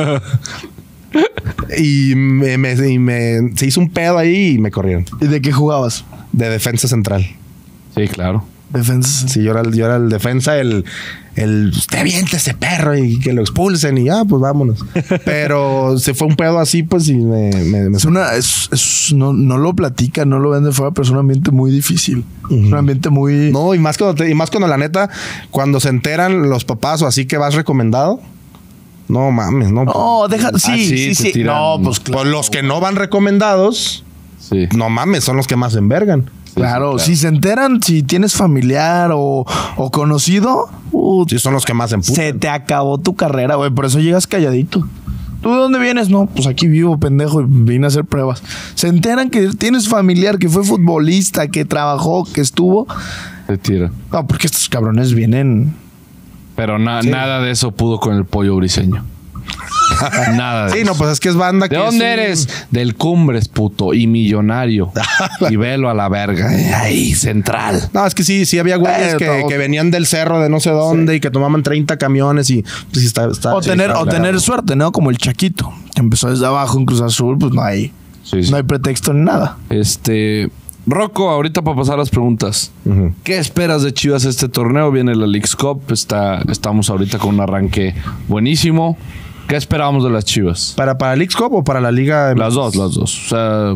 y me, me- y me- se hizo un pedo ahí y me corrieron. ¿Y de qué jugabas? De defensa central. Sí, claro. Defensa. Sí, yo era, el- yo era el defensa, el, el usted aviente ese perro y que lo expulsen y ya, pues vámonos. Pero se fue un pedo así, pues, y me, me, me- Es una... Es, es- no, no lo platica, no lo ven de fuera, pero es un ambiente muy difícil. Es un ambiente muy... No, y más cuando te- y más cuando la neta, cuando se enteran los papás o así que vas recomendado. No mames, no. No, deja... Sí, Ah, sí, sí, te sí. tiran- No, pues Pues claro. los que no van recomendados, Sí. no mames, son los que más se envergan. Claro, sí, si se enteran, si tienes familiar o, o conocido, uh, Sí, son los que más se emputan. se te acabó tu carrera, güey. Por eso llegas calladito. ¿Tú de dónde vienes? No, pues aquí vivo, pendejo, y vine a hacer pruebas. Se enteran que tienes familiar, que fue futbolista, que trabajó, que estuvo. Te tira. No, porque estos cabrones vienen... Pero na- nada de eso pudo con el pollo briseño. Nada de Sí, eso. no, pues es que es banda que ¿De dónde es un- eres? Del Cumbres, puto. Y millonario. Y velo a la verga. Ahí, central. No, es que sí, sí había güeyes Eh, que, todos. que venían del cerro de no sé dónde y que tomaban treinta camiones y pues sí está, está- O sí, tener, está o claro. tener suerte, ¿no? Como el Chaquito, que empezó desde abajo en Cruz Azul, pues no hay, Sí, sí. no hay pretexto ni nada. Este. Rocco, ahorita para pasar las preguntas. Ujú. ¿Qué esperas de Chivas este torneo? Viene la Leagues Cup. Está, estamos ahorita con un arranque buenísimo. ¿Qué esperábamos de las Chivas? ¿Para, para Leagues Cup o para la Liga? Las dos, las dos. O sea,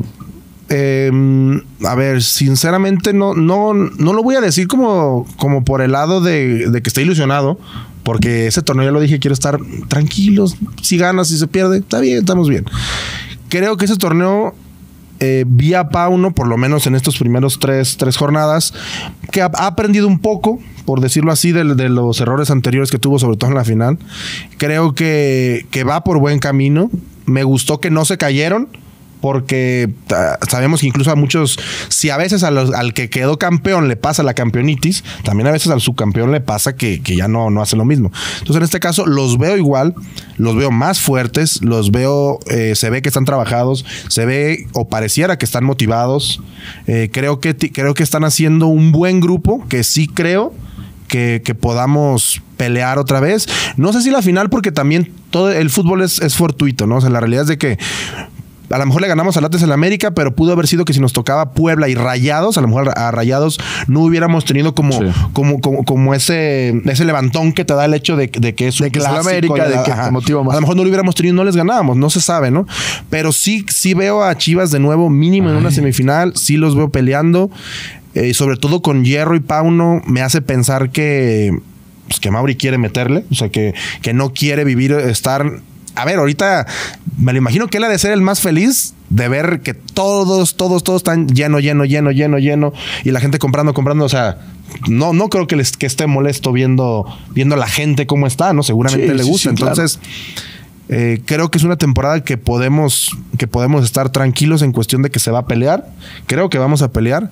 Eh, a ver, sinceramente no, no, no lo voy a decir como, como por el lado de, de que esté ilusionado, porque ese torneo ya lo dije, quiero estar tranquilos, si gana, si se pierde, está bien, estamos bien. Creo que ese torneo, eh, vi a Pauno, por lo menos en estos primeros tres, tres jornadas, que ha, ha aprendido un poco, por decirlo así, de, de los errores anteriores que tuvo, sobre todo en la final. Creo que, que va por buen camino. Me gustó que no se cayeron. porque uh, sabemos que incluso a muchos, si a veces a los, al que quedó campeón le pasa la campeonitis, también a veces al subcampeón le pasa que, que ya no, no hace lo mismo. Entonces en este caso los veo igual, los veo más fuertes, los veo, eh, se ve que están trabajados, se ve o pareciera que están motivados. Eh, creo que, creo que están haciendo un buen grupo, que sí creo que, que podamos pelear otra vez. No sé si la final, porque también todo el fútbol es, es fortuito, ¿no? O sea, la realidad es de que a lo mejor le ganamos al Atlas en la América, pero pudo haber sido que si nos tocaba Puebla y Rayados, a lo mejor a Rayados no hubiéramos tenido como, sí. como, como, como ese, ese levantón que te da el hecho de, de que es un de que clásico. Es la América, de, de que te motiva más. A lo mejor no lo hubiéramos tenido y no les ganábamos, no se sabe, ¿no? Pero sí, sí veo a Chivas de nuevo mínimo Ay. en una semifinal, sí los veo peleando, eh, sobre todo con Hierro y Pauno, me hace pensar que, pues, que Mauri quiere meterle, o sea, que, que no quiere vivir, estar... A ver, ahorita me lo imagino que él ha de ser el más feliz de ver que todos, todos, todos están lleno, lleno, lleno, lleno, lleno y la gente comprando, comprando. O sea, no, no creo que, les, que esté molesto viendo, viendo la gente cómo está, ¿no? Seguramente sí, le gusta. Sí, sí, Entonces, claro. eh, creo que es una temporada que podemos, que podemos estar tranquilos en cuestión de que se va a pelear. Creo que vamos a pelear.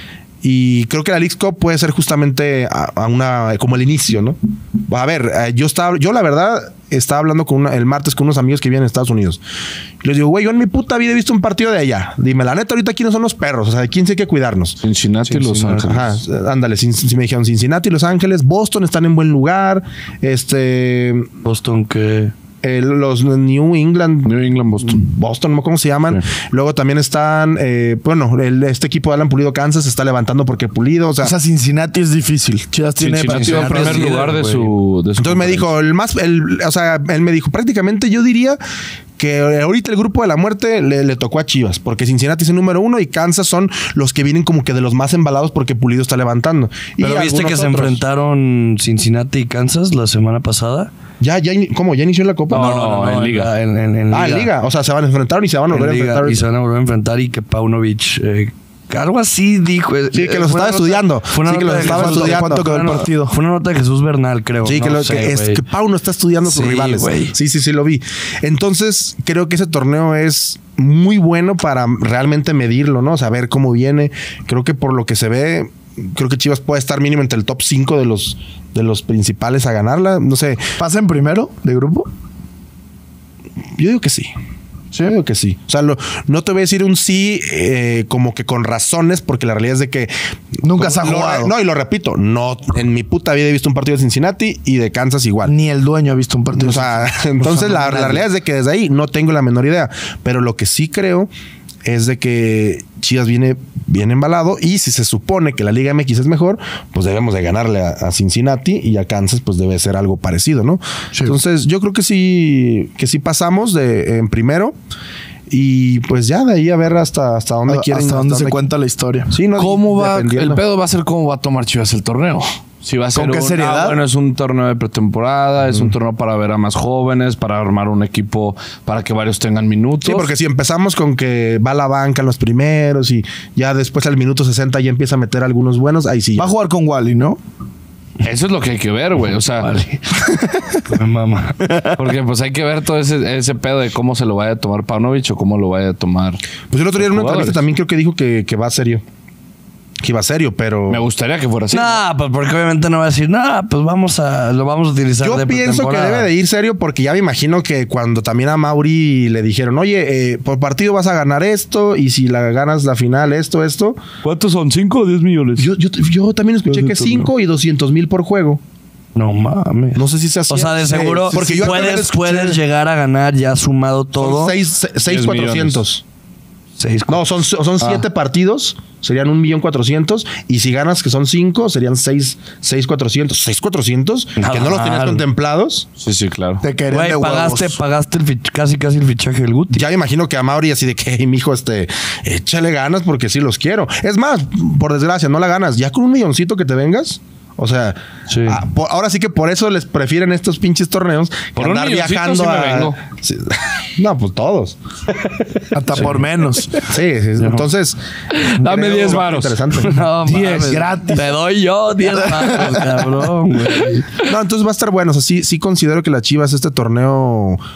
Y creo que la Leagues Cup puede ser justamente a, a una como el inicio, ¿no? A ver, eh, yo estaba, yo la verdad estaba hablando con una, el martes con unos amigos que viven en Estados Unidos. Y les digo, güey, yo en mi puta vida he visto un partido de allá. Dime, la neta, ahorita quiénes son los perros, o sea, de quién sí hay que cuidarnos. Cincinnati y Los Ángeles. Ajá, ándale, si, si me dijeron Cincinnati y Los Ángeles, Boston están en buen lugar. Este, Boston que Eh, los New England. New England, Boston. Boston, ¿cómo se llaman? Sí. Luego también están, eh, bueno, el, este equipo de Alan Pulido, Kansas, se está levantando porque Pulido, o sea... O sea, Cincinnati es difícil. Chivas tiene... Cincinnati va en primer lugar de su, de su... Entonces me dijo, el más, el, o sea, él me dijo, prácticamente yo diría que ahorita el grupo de la muerte le, le tocó a Chivas, porque Cincinnati es el número uno y Kansas son los que vienen como que de los más embalados porque Pulido está levantando. Pero y viste que otros. se enfrentaron Cincinnati y Kansas la semana pasada. Ya, ya, ¿cóómo? ¿Ya inició la Copa? No, no, no, no en, en Liga. En, en, en ah, en Liga. O sea, se van a enfrentar y se van a volver a enfrentar. Y se van a volver a enfrentar y que Paunovic... Eh, algo así dijo. Sí, que los estaba estudiando. Fue una sí, que los estaba estudiando. ¿Cuánto quedó el partido? Fue una nota de Jesús Bernal, creo. Sí, que, no lo, sé, que, es, que Pauno está estudiando a sus sí, rivales. Wey. Sí, sí, sí, lo vi. Entonces, creo que ese torneo es muy bueno para realmente medirlo, ¿no? Saber cómo viene. Creo que por lo que se ve, creo que Chivas puede estar mínimo entre el top cinco de los, de los principales a ganarla. No sé. ¿Pasa en primero de grupo? Yo digo que sí. Sí, yo digo que sí. O sea, lo, no te voy a decir un sí eh, como que con razones, porque la realidad es de que nunca se ha jugado. Lo, no, y lo repito, no, en mi puta vida he visto un partido de Cincinnati y de Kansas igual. Ni el dueño ha visto un partido. O sea, entonces la, la realidad es de que desde ahí no tengo la menor idea. Pero lo que sí creo es de que Chivas viene bien embalado y si se supone que la Liga M X es mejor, pues debemos de ganarle a, a Cincinnati y a Kansas pues debe ser algo parecido, ¿no? Sí. Entonces yo creo que sí que sí pasamos de en primero y pues ya de ahí a ver hasta hasta dónde a, quieren hasta dónde hasta se dónde cuenta la historia. Sí, no, ¿cómo va? El pedo va a ser cómo va a tomar Chivas el torneo. Si va a ser ¿Con qué un, seriedad? Ah, bueno, es un torneo de pretemporada, mm. es un torneo para ver a más jóvenes, para armar un equipo para que varios tengan minutos. Sí, porque si empezamos con que va a la banca en los primeros y ya después al minuto sesenta ya empieza a meter algunos buenos, ahí sí. Va a jugar con Wally, ¿no? Eso es lo que hay que ver, güey. O sea, vale. Pues mamá. Porque pues hay que ver todo ese, ese pedo de cómo se lo vaya a tomar Paunovic o cómo lo vaya a tomar. Pues el otro día en una entrevista también creo que dijo que, que va serio. Que iba serio, pero... Me gustaría que fuera así. Nah, pues porque obviamente no va a decir, nah, pues vamos a... Lo vamos a utilizar Yo de pienso que debe de ir serio porque ya me imagino que cuando también a Mauri le dijeron, oye, eh, por partido vas a ganar esto y si la ganas la final, esto, esto. ¿Cuántos son? ¿cinco o diez millones? Yo, yo, yo también escuché que cinco y doscientos mil por juego. No mames. No sé si se hace. O sea, de seguro sí, porque sí, yo puedes, puedes llegar a ganar ya sumado todo. seis cuatrocientos. Seis, no, son, son ah. siete partidos, serían un millón cuatrocientos. Y si ganas que son cinco, serían seis, seis cuatrocientos. ¿Seis cuatrocientos? Ah, que no los tenías contemplados. Sí, sí, claro. Te querés Güey, de pagaste, huevos. pagaste el fich- casi, casi el fichaje del Guti. Ya me imagino que a Mauri así de que, hey, mijo, este, échale ganas porque sí los quiero. Es más, por desgracia, no la ganas. Ya con un milloncito que te vengas. O sea, sí. a, por, ahora sí que por eso les prefieren estos pinches torneos que por andar un viajando sí a... me vengo. Sí. No, pues todos. Hasta sí. por menos. Sí, sí. No. Entonces... Dame diez varos. Interesante. No, diez gratis. Te doy yo diez varos, cabrón, güey. No, entonces va a estar bueno. O sea, sí, sí considero que las Chivas este torneo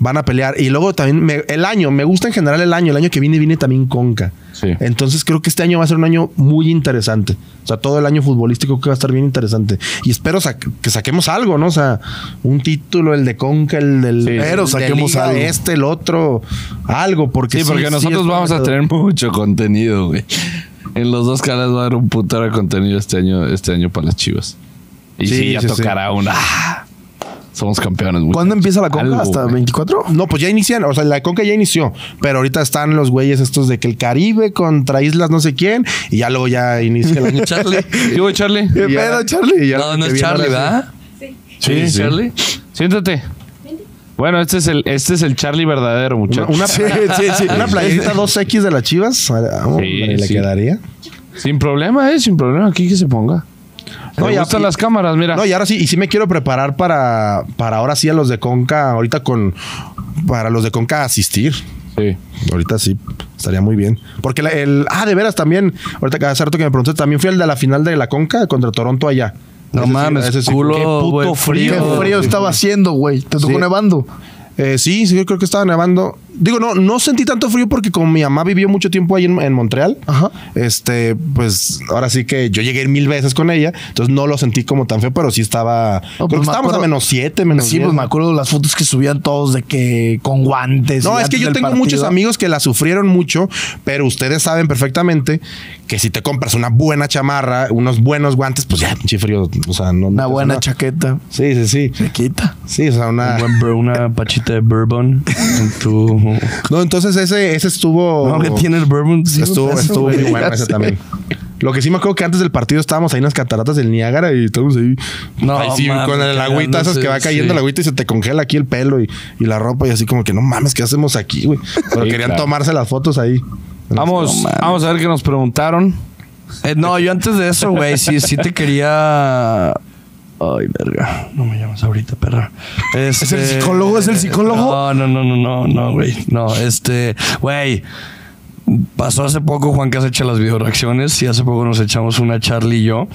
van a pelear. Y luego también me, el año, me gusta en general el año. El año que viene, viene también Conca. Sí. Entonces creo que este año va a ser un año muy interesante. O sea, todo el año futbolístico que va a estar bien interesante. Y espero sa que saquemos algo, ¿no? O sea, un título, el de Conca, el del... Sí, pero saquemos Liga, algo. Este, el otro, algo. Porque Sí, porque sí, nosotros sí, vamos a tener mucho contenido, güey. En los dos canales va a haber un putero de contenido este año, este año para las Chivas. Y sí, Sí, ya sí, tocará sí. una. ¡Ah! Somos campeones. Muy ¿Cuándo empieza la Conca? Algo, ¿Hasta güey. veinticuatro? No, pues ya inician, o sea, la Conca ya inició, pero ahorita están los güeyes estos de que el Caribe contra islas no sé quién, y ya luego ya inicia el año. Charlie. ¿Qué güey, Charlie? ¿Qué Y ya- pedo, Charlie? y ya No, lo no que es viene Charlie, ahora ¿verdad? Sí, Sí, Charlie. Siéntate. Bueno, este es el, este es el Charlie verdadero, sí. muchachos. Una, una, Sí, sí, sí. una playerita dos equis de las Chivas, ah, hombre, Sí, le sí. quedaría. Sin problema, eh, sin problema. Aquí que se ponga. No, Me ya- gustan y- las cámaras, mira. No, y ahora sí, y sí me quiero preparar para, para ahora sí a los de Conca, ahorita con, para los de Conca asistir. Sí. Ahorita sí, estaría muy bien. Porque la- el, ah, de veras también, ahorita que hace rato que me pregunté, también fui al de la final de la Conca contra Toronto allá. No Ese sí, mames, ese sí. culo, Qué puto güey, frío. Qué frío estaba haciendo, güey. Te tocó Sí. nevando. Eh, sí, sí, yo creo que estaba nevando. Digo, no, no sentí tanto frío porque como mi mamá vivió mucho tiempo ahí en, en Montreal, Ajá. este, pues ahora sí que yo llegué mil veces con ella, entonces no lo sentí como tan feo, pero sí estaba. No, creo pues que me estábamos acuerdo- a menos siete, menos Sí, diez. pues me acuerdo de las fotos que subían todos de que con guantes. No, y es que antes yo del tengo partido. muchos amigos que la sufrieron mucho, pero ustedes saben perfectamente que si te compras una buena chamarra, unos buenos guantes, pues ya, pinche frío. O sea, no. Una no buena pasa nada. chaqueta. Sí, sí, sí. Se quita. Sí, o sea, una. Un buen bur- una pachita de bourbon en tu... No, entonces ese, ese estuvo. No, que tiene el bourbon. Sí, Estuvo, eso, estuvo güey. muy bueno ya ese sé. también. Lo que sí me acuerdo que antes del partido estábamos ahí en las cataratas del Niágara y estamos ahí. No, Ahí sí, mames, con el agüita esas que va cagándose, cayendo sí. el agüita y se te congela aquí el pelo y, y la ropa y así como que no mames, ¿qué hacemos aquí, güey? Pero Sí, querían claro. tomarse las fotos ahí. Vamos, No mames. vamos a ver qué nos preguntaron. Eh, no, yo antes de eso, güey, sí, sí te quería... Ay, verga. No me llamas ahorita, perra. Este- ¿Es el psicólogo? ¿Es el psicólogo? No, no, no, no, no, no, güey. No, este... Güey, pasó hace poco, Juan, que has hecho las videoreacciones y hace poco nos echamos una Charlie y yo.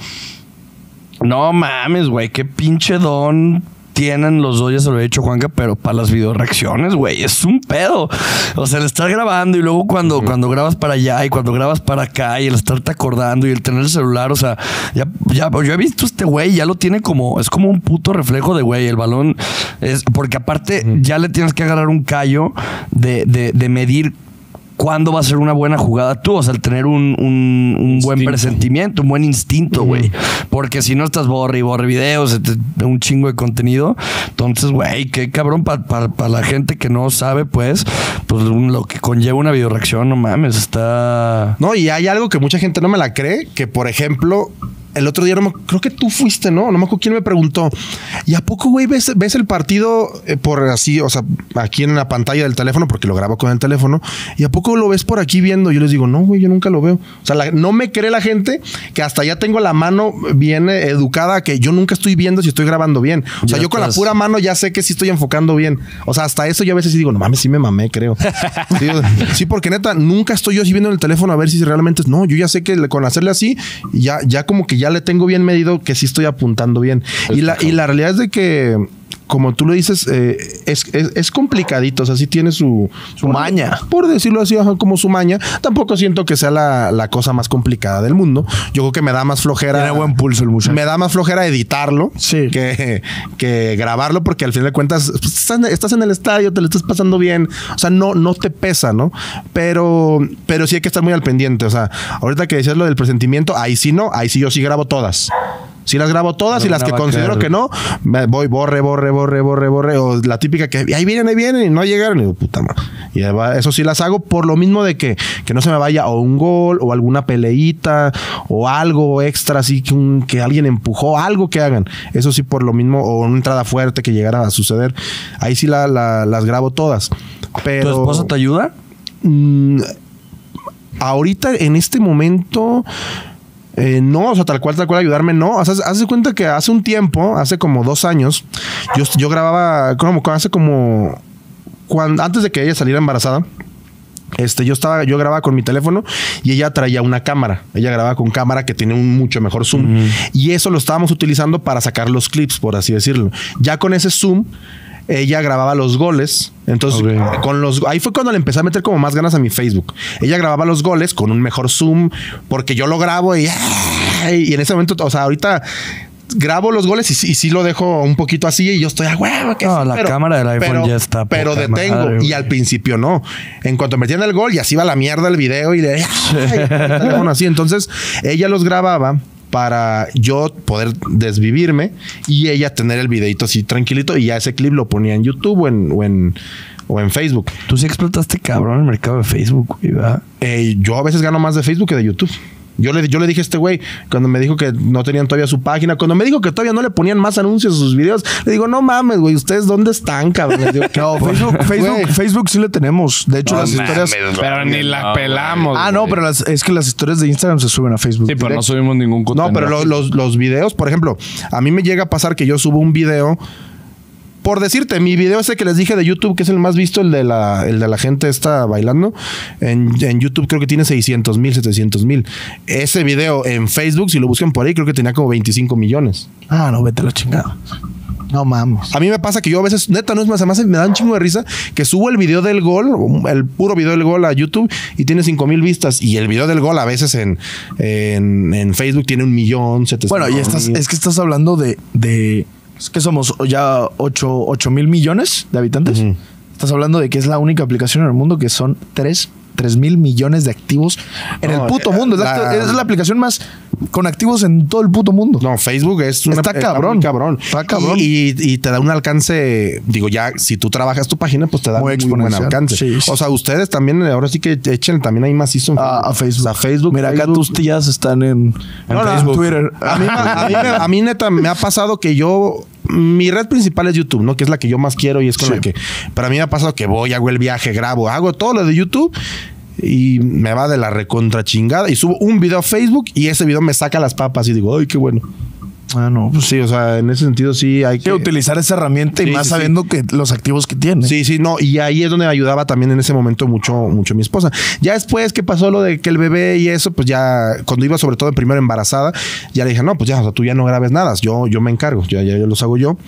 No mames, güey, qué pinche don tienen los dos, ya se lo he dicho Juanca, pero para las videoreacciones, güey, es un pedo. O sea, el estar grabando y luego cuando, cuando grabas para allá y cuando grabas para acá y el estarte acordando y el tener el celular, o sea, ya, ya yo he visto este güey, ya lo tiene como, es como un puto reflejo de güey, el balón es, porque aparte ya le tienes que agarrar un callo de, de, de medir cuándo va a ser una buena jugada tú, o sea, el tener un, un, un buen Instinto. presentimiento, un buen instinto, güey. Porque si no estás borre y borre videos, te- un chingo de contenido. Entonces, güey, qué cabrón para pa, pa la gente que no sabe, pues, pues un- lo que conlleva una videoreacción, no mames, está... No, y hay algo que mucha gente no me la cree, que por ejemplo, el otro día no me, creo que tú fuiste, ¿no? No me acuerdo quién me preguntó. ¿Y a poco, güey, ves, ves el partido eh, por así, o sea, aquí en la pantalla del teléfono, porque lo grabo con el teléfono, y a poco lo ves por aquí viendo? Yo les digo, no, güey, yo nunca lo veo. O sea, la- no me cree la gente que hasta ya tengo la mano bien eh, educada, que yo nunca estoy viendo si estoy grabando bien. O sea, Ya yo con la estás- pura mano ya sé que sí estoy enfocando bien. O sea, hasta eso yo a veces sí digo, no mames, sí me mamé, creo. Sí, o- sí, porque neta, nunca estoy yo así viendo en el teléfono a ver si realmente es. No, yo ya sé que le- con hacerle así, ya, ya como que ya le tengo bien medido que sí estoy apuntando bien. Y la, y la realidad es de que, como tú lo dices, eh, es, es, es complicadito. O sea, sí tiene su, Su por- maña. Por decirlo así, ajá, como su maña. Tampoco siento que sea la, la cosa más complicada del mundo. Yo creo que me da más flojera. Tiene buen pulso el muchacho. Me da más flojera editarlo Sí. que, que grabarlo, porque al final de cuentas pues, estás, estás en el estadio, te lo estás pasando bien. O sea, no, no te pesa, ¿no? Pero, pero sí hay que estar muy al pendiente. O sea, ahorita que decías lo del presentimiento, ahí sí no, ahí sí yo sí grabo todas. Sí las grabo todas, No, y las no que va a considero quedar. que no, me voy borre, borre, borre, borre, borre. O la típica que ahí vienen, ahí vienen y no llegaron. Y digo, puta madre. Y ahí va, eso sí las hago por lo mismo de que, que no se me vaya o un gol o alguna peleita o algo extra así que, un, que alguien empujó, algo que hagan. Eso sí por lo mismo, o una entrada fuerte que llegara a suceder. Ahí sí la, la- las grabo todas. Pero ¿Tu esposa te ayuda? Mm, ahorita, en este momento, eh, no, o sea, tal cual, tal cual ayudarme, no. O sea, haz de cuenta que hace un tiempo, hace como dos años, yo, yo grababa, como hace como, cuando, antes de que ella saliera embarazada, este, yo estaba, yo grababa con mi teléfono y ella traía una cámara. Ella grababa con cámara que tiene un mucho mejor zoom. Y eso lo estábamos utilizando para sacar los clips, por así decirlo. Ya con ese zoom, ella grababa los goles. Entonces, okay. con los ahí fue cuando le empecé a meter como más ganas a mi Facebook. Ella grababa los goles con un mejor zoom, porque yo lo grabo y, y en ese momento, o sea, ahorita grabo los goles y, y sí lo dejo un poquito así y yo estoy a huevo. Que no, sí, la pero, cámara del iPhone pero, ya está. Pero detengo. Madre, y al principio no. En cuanto metían el gol, y así iba la mierda el video y le bueno, así. Entonces, ella los grababa para yo poder desvivirme y ella tener el videito así tranquilito y ya ese clip lo ponía en YouTube o en, o en, o en Facebook. Tú sí explotaste cabrón el mercado de Facebook, ¿verdad? Eh, yo a veces gano más de Facebook que de YouTube. Yo le, yo le dije a este güey, cuando me dijo que no tenían todavía su página, cuando me dijo que todavía no le ponían más anuncios a sus videos, le digo, no mames, güey, ¿ustedes dónde están, cabrón? Digo, no, Facebook, Facebook, Facebook sí le tenemos. De hecho, no, las mames, historias... Pero ni la no, pelamos. Ah, no, güey. pero las, es que las historias de Instagram se suben a Facebook. Sí, pero no subimos ningún contenido. No, pero los, los, los videos, por ejemplo, a mí me llega a pasar que yo subo un video... Por decirte, mi video ese que les dije de YouTube, que es el más visto, el de la, el de la gente está bailando, en, en YouTube creo que tiene seiscientos mil, setecientos mil. Ese video en Facebook, si lo buscan por ahí, creo que tenía como veinticinco millones. Ah, no, vete la chingada. No mames. A mí me pasa que yo a veces, neta, no es más, además me da un chingo de risa que subo el video del gol, el puro video del gol a YouTube y tiene cinco mil vistas. Y el video del gol a veces en, en, en Facebook tiene un millón, setecientos. Bueno, y estás, es que estás hablando de... de... Es que somos ya ocho mil millones de habitantes. Uh-huh. Estás hablando de que es la única aplicación en el mundo que son tres mil millones de activos en no, el puto mundo. Es la, es la aplicación más con activos en todo el puto mundo. No, Facebook es una, está cabrón. Está cabrón. Está cabrón. Y, y, y te da un alcance, digo, ya si tú trabajas tu página, pues te da muy, muy buen alcance. Sí, sí. O sea, ustedes también, ahora sí que echen también ahí macizo en a, a Facebook. A Facebook. Mira, Facebook. Acá tus tías están en, en no, Facebook, no, Twitter. A mí, a, mí, a mí neta me ha pasado que yo... Mi red principal es YouTube, ¿no? Que es la que yo más quiero y es con sí. la que... Para mí me ha pasado que voy, hago el viaje, grabo, hago todo lo de YouTube y me va de la recontra chingada y subo un video a Facebook y ese video me saca las papas y digo, ¡ay, qué bueno! Ah, no. Pues sí, o sea, en ese sentido sí hay que... que utilizar esa herramienta y sí, más sí, sabiendo sí. que los activos que tiene. Sí, sí, no. Y ahí es donde me ayudaba también en ese momento mucho, mucho mi esposa. Ya después que pasó lo de que el bebé y eso, pues ya, cuando iba sobre todo en primero embarazada, ya le dije, no, pues ya, o sea, tú ya no grabes nada. Yo, yo me encargo, ya, ya, ya los hago yo.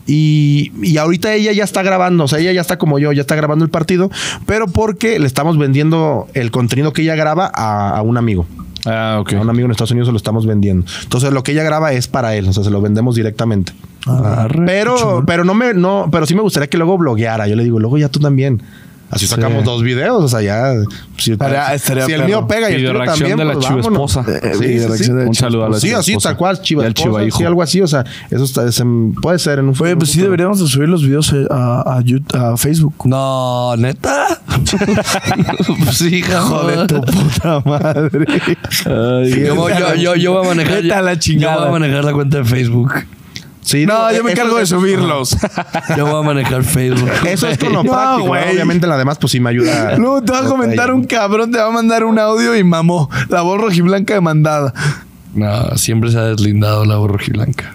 Y, y ahorita ella ya está grabando, o sea, ella ya está como yo, ya está grabando el partido, pero porque le estamos vendiendo el contenido que ella graba a, a un amigo. Ah, ok. A un amigo en Estados Unidos se lo estamos vendiendo. Entonces lo que ella graba es para él, o sea, se lo vendemos directamente. Ah, pero, pero no me, no, pero sí me gustaría que luego blogueara. Yo le digo, luego ya tú también. Así sí. sacamos dos videos, o sea, ya. Si, estaría, estaría si el mío pega y el tuyo también, de la pues, chiva esposa. Eh, sí, sí, sí. Un saludo a la sí, chiva así, esposa. tal cual, chiva el esposa, chiva hijo. sí, algo así, o sea, eso está, se, puede ser en un Oye, pues sí deberíamos de subir los videos a, a, YouTube, a Facebook. No, ¿neta? Pues sí, joder, tu puta madre. Ay, yo, yo, yo, yo voy a manejar. Vete a la chingada. Yo voy a manejar la cuenta de Facebook. Sí, no, no, yo me encargo de subirlos. Yo voy a manejar Facebook. Eso es con lo no, práctico. Güey. Obviamente, la demás, pues sí me ayuda. Luego te va a comentar un cabrón, te va a mandar un audio y mamó. La voz rojiblanca demandada. No, siempre se ha deslindado la voz rojiblanca.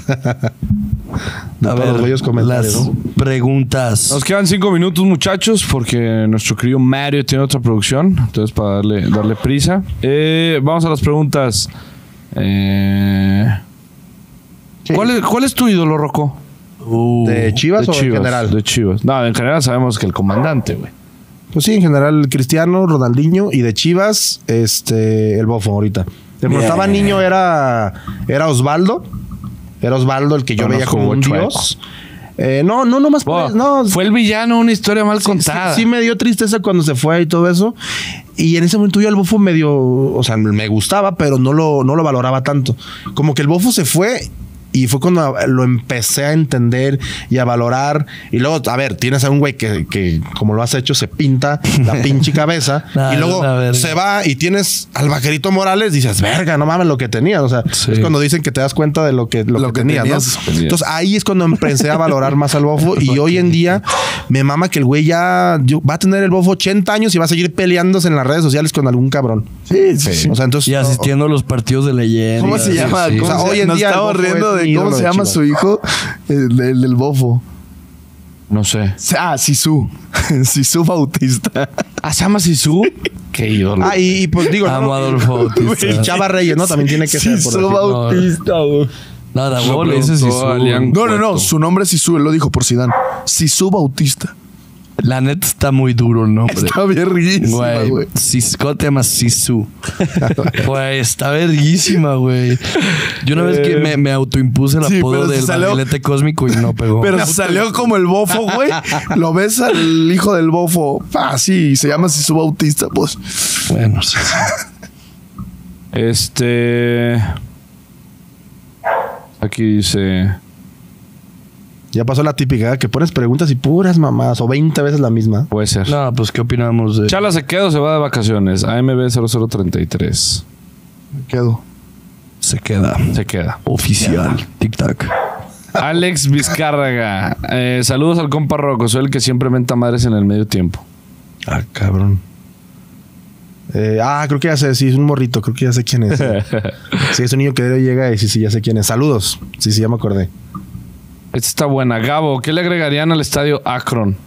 A ver, las preguntas. Nos quedan cinco minutos, muchachos, porque nuestro querido Mario tiene otra producción. Entonces, para darle, darle prisa. Eh, vamos a las preguntas. Eh... Sí. ¿Cuál, es, ¿Cuál es tu ídolo, Rocco? Uh, ¿De Chivas de o Chivas, en general? De Chivas. No, en general sabemos que el comandante, güey. Pues sí, en general Cristiano, Ronaldinho y de Chivas, este, el Bofo ahorita. Cuando estaba niño era, era Osvaldo. Era Osvaldo el que yo no veía como un dios. Eh, no, no, no más. Oh, pues, no. Fue el villano, una historia mal sí, contada. Sí, sí, me dio tristeza cuando se fue y todo eso. Y en ese momento yo al Bofo medio, o sea, me gustaba, pero no lo, no lo valoraba tanto. Como que el Bofo se fue. Y fue cuando lo empecé a entender y a valorar. Y luego, a ver, tienes a un güey que, que como lo has hecho, se pinta la pinche cabeza. Nah, y luego se va y tienes al Vaquerito Morales. Dices, verga, no mames lo que tenías. O sea, sí. Es cuando dicen que te das cuenta de lo que, lo lo que, que tenías, tenías, ¿no? Entonces ahí es cuando empecé a valorar más al Bofo. Y hoy en día me mama que el güey ya va a tener el Bofo ochenta años y va a seguir peleándose en las redes sociales con algún cabrón. Sí, sí, sí. O sea, entonces, y asistiendo oh, a los partidos de leyenda. ¿Cómo se llama? Sí, sí. ¿Cómo o sea, se, hoy en nos día estamos riendo de cómo se llama su hijo, el, el del Bofo. No sé. Ah, Sisu. Sisu Bautista. Ah, ¿se llama Sisu? Qué ídolo. Ah, y, y pues digo, Amo no, Adolfo Bautista. Y Chava Reyes, ¿no? También tiene que ser. Sisu Bautista, güey. No, Lo Davo le dice preguntó Sisu. Alian. No, no, no. Cueto. Su nombre es Sisu. Él lo dijo por Zidane. Sisu Bautista. La neta está muy duro el nombre. Está verguísima, Güey, güey. Sis- ¿cómo te llamas? Sisu. Güey, está verguísima, güey. Yo una vez que me, me autoimpuse el Sí, apodo pero se del salió- barrilete cósmico y no pegó. Pero se salió como el bofo, güey. Lo ves al hijo del bofo. Ah, sí, se llama Sisu Bautista, pues. Bueno, sí. Este. Aquí dice. Ya pasó la típica, ¿eh? Que pones preguntas y puras mamadas o veinte veces la misma. Puede ser. No, pues, ¿qué opinamos de...? Chala se queda o se va de vacaciones. A M B cero cero treinta y tres. Me quedo. Se queda. Se queda. Oficial. Tic-tac. Alex Vizcárraga. Eh, saludos al compa Rocco. Soy el que siempre menta madres en el medio tiempo. Ah, cabrón. Eh, ah, creo que ya sé, sí, es un morrito, creo que ya sé quién es. Sí, es un niño que llega y sí, sí, ya sé quién es. Saludos. Sí, sí, ya me acordé. Esta está buena. Gabo, ¿qué le agregarían al estadio Akron?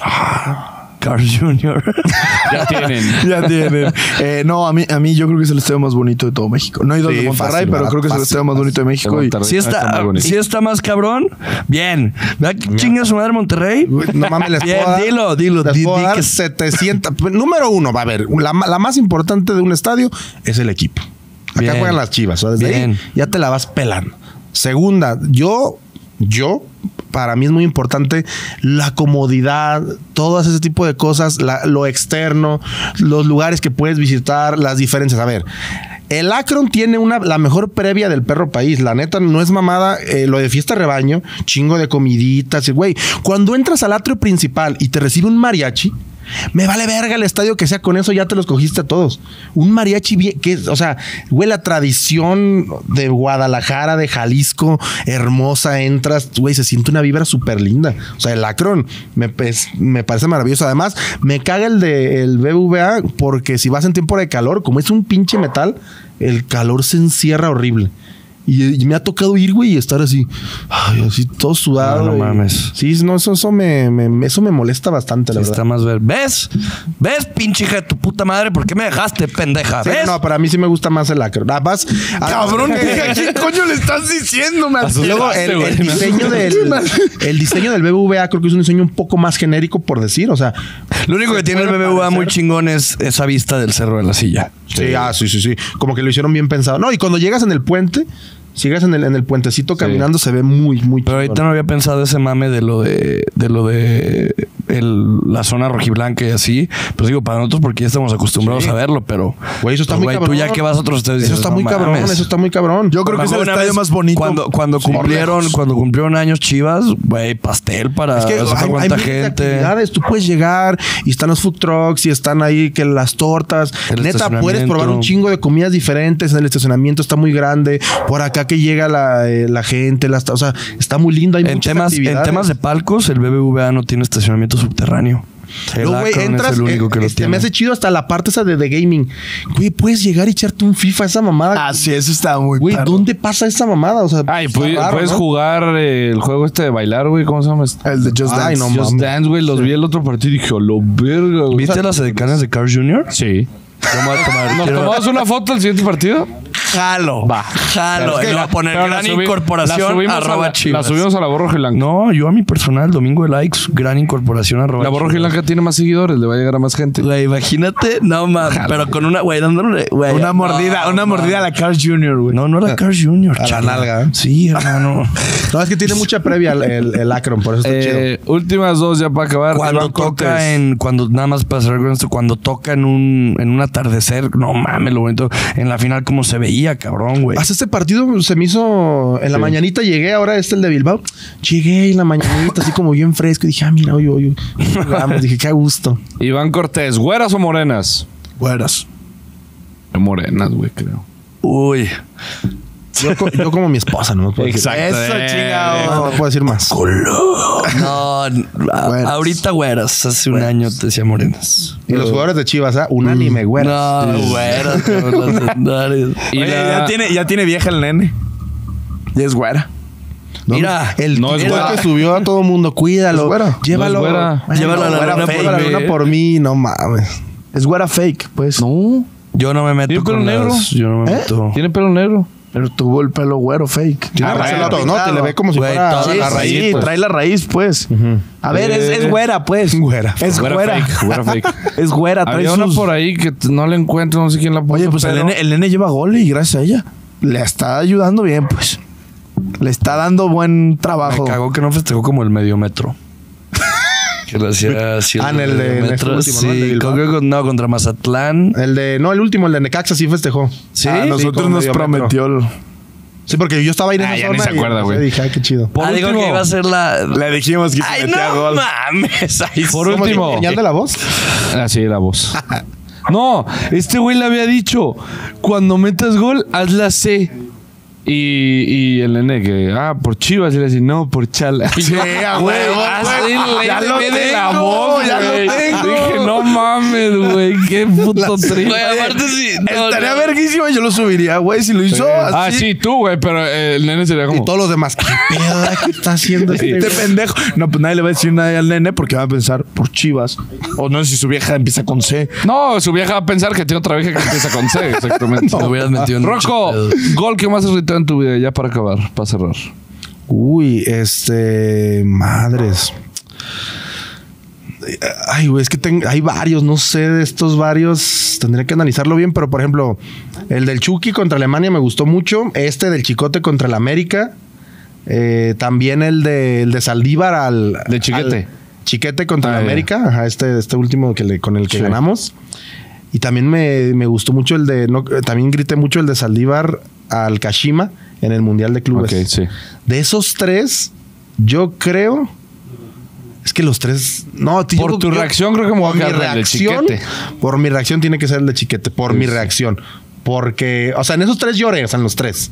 Carl junior Ya tienen. Ya tienen. Eh, no, a mí, a mí yo creo que es el estadio más bonito de todo México. No he ido al Sí, de Monterrey, fácil, pero ¿verdad? creo que es el Fácil, estadio más bonito de México. Y, Monterrey. Si Está está, muy bonito. si está más cabrón, bien. ¿Verdad que chinga su madre Monterrey? Güey, no mames, les Bien, puedo dar, dilo, dilo, les di- puedo di dar que- setecientos. Número uno, va a ver, la, la más importante de un estadio es el equipo. Acá Bien. juegan las Chivas, o sea, desde Bien. ahí ya te la vas pelando. Segunda, yo, yo, para mí es muy importante la comodidad, todo ese tipo de cosas, la- lo externo, los lugares que puedes visitar, las diferencias. A ver, el Akron tiene una, la mejor previa del perro país. La neta, no es mamada. Eh, lo de fiesta rebaño, chingo de comiditas. y, Güey, cuando entras al atrio principal y te recibe un mariachi, me vale verga el estadio que sea, con eso ya te los cogiste a todos. Un mariachi bien, que, o sea, güey, la tradición de Guadalajara, de Jalisco, hermosa, entras, güey, se siente una vibra súper linda. O sea, el Akron me, es- me parece maravilloso. Además, me caga el de el B B V A porque si vas en tiempo de calor, como es un pinche metal, el calor se encierra horrible. Y, y me ha tocado ir, güey, y estar así, ay, así todo sudado. No, no y- mames. Sí, no, eso, eso me, me- eso me molesta bastante, la Sí, verdad. está más ver. ¿Ves? ¿Ves, pinche hija de tu puta madre? ¿Por qué me dejaste, pendeja? Sí, ¿Ves? no, para mí sí me gusta más el Akron. Ah, vas- ah, Cabrón, eh, ¿a quién coño le estás diciendo, me y luego el, el güey. diseño del el diseño del B B V A creo que es un diseño un poco más genérico, por decir. O sea, Lo único que tiene el B B V A muy chingón es esa vista del Cerro de la Silla. sí, ah, sí, sí, sí. Como que lo hicieron bien pensado. No, y cuando llegas en el puente, si llegas en el, en el puentecito caminando, se ve muy, muy Pero ahorita chingón. no había pensado ese mame de lo de, de lo de el- la zona rojiblanca y así. Pues digo, para nosotros porque ya estamos acostumbrados Sí. a verlo, pero... Güey, eso está pues, muy güey, cabrón. Tú ya que vas a otros estadios... Eso dices, está no muy cabrón, mames. eso está muy cabrón. Yo creo que es el Una estadio vez, más bonito. Cuando, cuando Sí, por cumplieron, lejos. cuando cumplieron años Chivas, güey, pastel para Es que no sé hay, hay cuánta miles de gente. actividades. Tú puedes llegar y están los food trucks y están ahí que las tortas. El Neta, puedes estacionamiento. probar un chingo de comidas diferentes. En el estacionamiento está muy grande. Por acá que llega la, eh, la gente. Las, o sea, está muy lindo. Hay En muchas temas, en actividades. temas de palcos, el B B V A no tiene estacionamiento subterráneo. El No, güey, Akron entras, es el único eh, que lo este, tiene. me hace chido hasta la parte esa de, de gaming. Güey, puedes llegar y echarte un FIFA, esa mamada. Ah, sí, eso está muy Güey, perro. ¿dónde pasa esa mamada? O sea, Ay, está puedes, raro, puedes ¿no? jugar eh, el juego este de bailar, güey. ¿Cómo se llama? El de Just Ay, Dance. no Just mames. Dance, güey. Los vi el otro partido y dije, a lo verga, güey. ¿Viste las edecanes de Carl junior? Sí. Yo me voy a tomar- ¿Nos quiero- tomamos una foto al siguiente partido? Jalo. Va. Jalo. Pero Le voy a poner pero la gran subi- la incorporación subimos a arroba la- Chivas. La subimos a la borro blanca. No, yo a mi personal, domingo de likes, gran incorporación arroba La borro Chivas. blanca tiene más seguidores, le va a llegar a más gente. Güey, imagínate, no mames, pero con una, güey, dándole, güey. Una mordida, no, una mordida a la Carl junior, güey. No, no era Carl junior A la chaval. nalga, ¿eh? Sí, hermano. No, es que tiene mucha previa el, el, el Akron, por eso está chido. Eh, últimas dos ya para acabar. Cuando Iván toca Cortés. en, cuando nada más para cerrar con esto, cuando toca en un, en un atardecer, no mames, lo bonito. En la final, cómo se veía, cabrón, güey. Hasta este partido se me hizo. En la Sí. mañanita llegué, ahora este el de Bilbao. Llegué en la mañanita, así como bien fresco. Y dije, ah, mira, oye, oye. Vamos, dije, qué a gusto. Iván Cortés, ¿güeras o morenas? Güeras. Morenas, güey, creo. Uy. Yo, co- yo como mi esposa, no me puedo decir. Exacto. Eso, Eh, chingado. No, no puedo decir más. No, a- Güeras. ahorita güeras. Hace un año te decía morenas. Y los jugadores de Chivas, ¿ah? Unánime, güey. No, güeras, cabrón, los secundarios. Y Oye, la- ya, tiene, ya tiene vieja el nene. Ya es güera. No, Mira, el no es el güera. que subió a todo mundo, cuídalo. Es güera. Llévalo. No es güera. Bueno, Llévalo a la güera luna fake, por a la mí. luna por mí, no mames. Es güera fake, pues. No. Yo no me meto ¿Tiene con pelo negro? las- Yo no me ¿Eh? meto. Tiene pelo negro. Pero tuvo el pelo güero fake. Tiene Ah, razón, bueno, ¿no? Te le ve como si Güey, fuera toda Sí, la sí, raíz. pues. trae la raíz, pues. A ver, es, es güera, pues. Güera. Es Güera güera. fake, güera fake. Es güera. Trae Había una sus... por ahí que t- no la encuentro, no sé quién la puso. Oye, pues el pero- nene, el nene lleva gol y gracias a ella. Le está ayudando bien, pues. Le está dando buen trabajo. Me cagó que no festejó como el medio metro. Que lo hacía así. Ah, en el de- en este último, ¿no? El de Sí, Bilbao. creo que con- no, contra Mazatlán. El de, no, el último, el de Necaxa sí festejó. Sí, A Sí, nosotros como nos medio prometió. el- Sí, porque yo estaba ahí en Ah, esa ya ni zona se y, acuerda, no sé, güey. Dije, ay, qué chido. Por ah, digo último- que iba a ser la. Le dijimos que se Ay, metía no gol. mames. Ay, Por ¿Cómo último. se- ¿Señal de la voz? Ah, sí, la voz. No, este güey le había dicho, cuando metas gol, haz la C. Y, y el nene que, ah, por Chivas, y le dice, no, por Chala. Sí, a Güey, huevo, así güey. le Ya lo de la tengo, voz, ya lo güey. tengo. Dije, no mames, güey, qué puto triste. Güey, aparte sí. no, Estaría no. verguísima y yo lo subiría, güey. Si lo hizo Ah, así. sí, tú, güey, pero eh, el nene sería como... Y todos los demás, ¿qué pedo? ¿Qué está haciendo este Este güey? pendejo. No, pues nadie le va a decir nada al nene porque va a pensar por Chivas. O no sé si su vieja empieza con C. No, su vieja va a pensar que tiene otra vieja que empieza con C, exactamente. Te hubieras metido en Rocco, muchos pedos. gol que más has gritado en tu vida, ya para acabar, para cerrar. Uy, este. Madres. Ay, güey, es que ten- hay varios, no sé de estos varios. Tendría que analizarlo bien, pero por ejemplo, el del Chucky contra Alemania me gustó mucho. Este del Chicote contra el América. Eh, también el de, el de Saldívar al. De Chiquete. al Chiquete contra Ah, el ya. América. Ajá, este, este último que le, con el que Sí. ganamos. Y también me, me gustó mucho el de. No, también grité mucho el de Saldívar al Kashima en el Mundial de Clubes. Ok, sí. De esos tres, yo creo. Es que los tres. No, tío, Por yo- tu yo- reacción, creo que me voy a por mi quedar con el de reacción. Chiquete. Por mi reacción tiene que ser el de Chiquete. Por Sí, mi sí. reacción. Porque, o sea, en esos tres lloré, o sea, en los tres.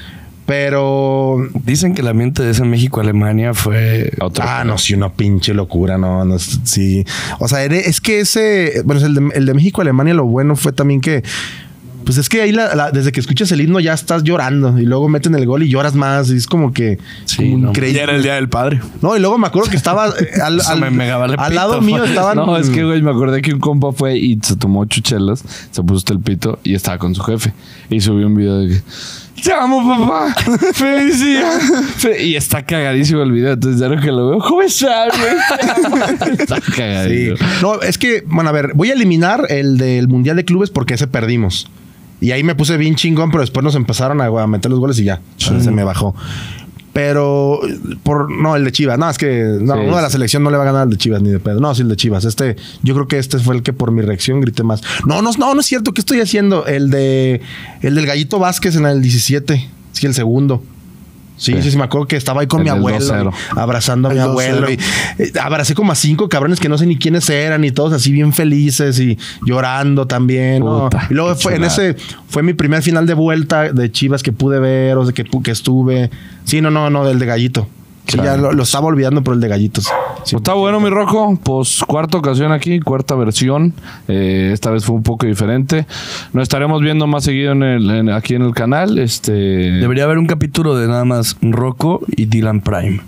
Pero. Dicen que el ambiente de ese México-Alemania fue. Otro. Ah, no, sí, una pinche locura, no, no, es- sí. O sea, era- es que ese, bueno, el de, el de México-Alemania, lo bueno fue también que, pues es que ahí la- la- desde que escuchas el himno ya estás llorando y luego meten el gol y lloras más y es como que Sí, como no. increíble. Ya era el día del padre. No, y luego me acuerdo que estaba eh, al, Eso al- me mega vale al pito. lado mío estaban. No, es que, güey, me acordé que un compa fue y se tomó ocho chelas, se puso hasta el pito y estaba con su jefe. Y subió un video de que... ¡Te amo, papá! ¡Feliz día! Fe- Y está cagadísimo el video. Entonces, ya lo que lo veo, ¿cómo estás, güey? Está Sí. cagadísimo. No, es que, bueno, a ver, voy a eliminar el del Mundial de Clubes porque ese perdimos. Y ahí me puse bien chingón, pero después nos empezaron a, a meter los goles y ya. Se me bajó. Pero, por no, el de Chivas. No, es que no, Sí, uno de la sí. selección no le va a ganar al de Chivas ni de pedo. No, sí, el de Chivas. Este, yo creo que este fue el que por mi reacción grité más. No, no, no, no es cierto. ¿Qué estoy haciendo? El de el del Gallito Vázquez en el diecisiete. Sí, el segundo. Sí, sí, Sí. sí, me acuerdo que estaba ahí con El mi del abuelo, dos cero. y abrazando a mi El dos abuelo. cero. Y, eh, abracé como a cinco cabrones que no sé ni quiénes eran y todos así bien felices y llorando también. ¿no? Puta, Y luego qué fue en chulada. ese fue mi primer final de vuelta de Chivas que pude ver o de que, pu- que estuve. Sí, no, no, no, del de Gallito. Que Claro. ya lo, lo estaba olvidando, pero el de Gallitos. Sí. Pues está bueno, mi Rocco. Pues cuarta ocasión aquí, cuarta versión. Eh, esta vez fue un poco diferente. Nos estaremos viendo más seguido en el, en- aquí en el canal. Este. Debería haber un capítulo de nada más Rocco y Dylan Prime.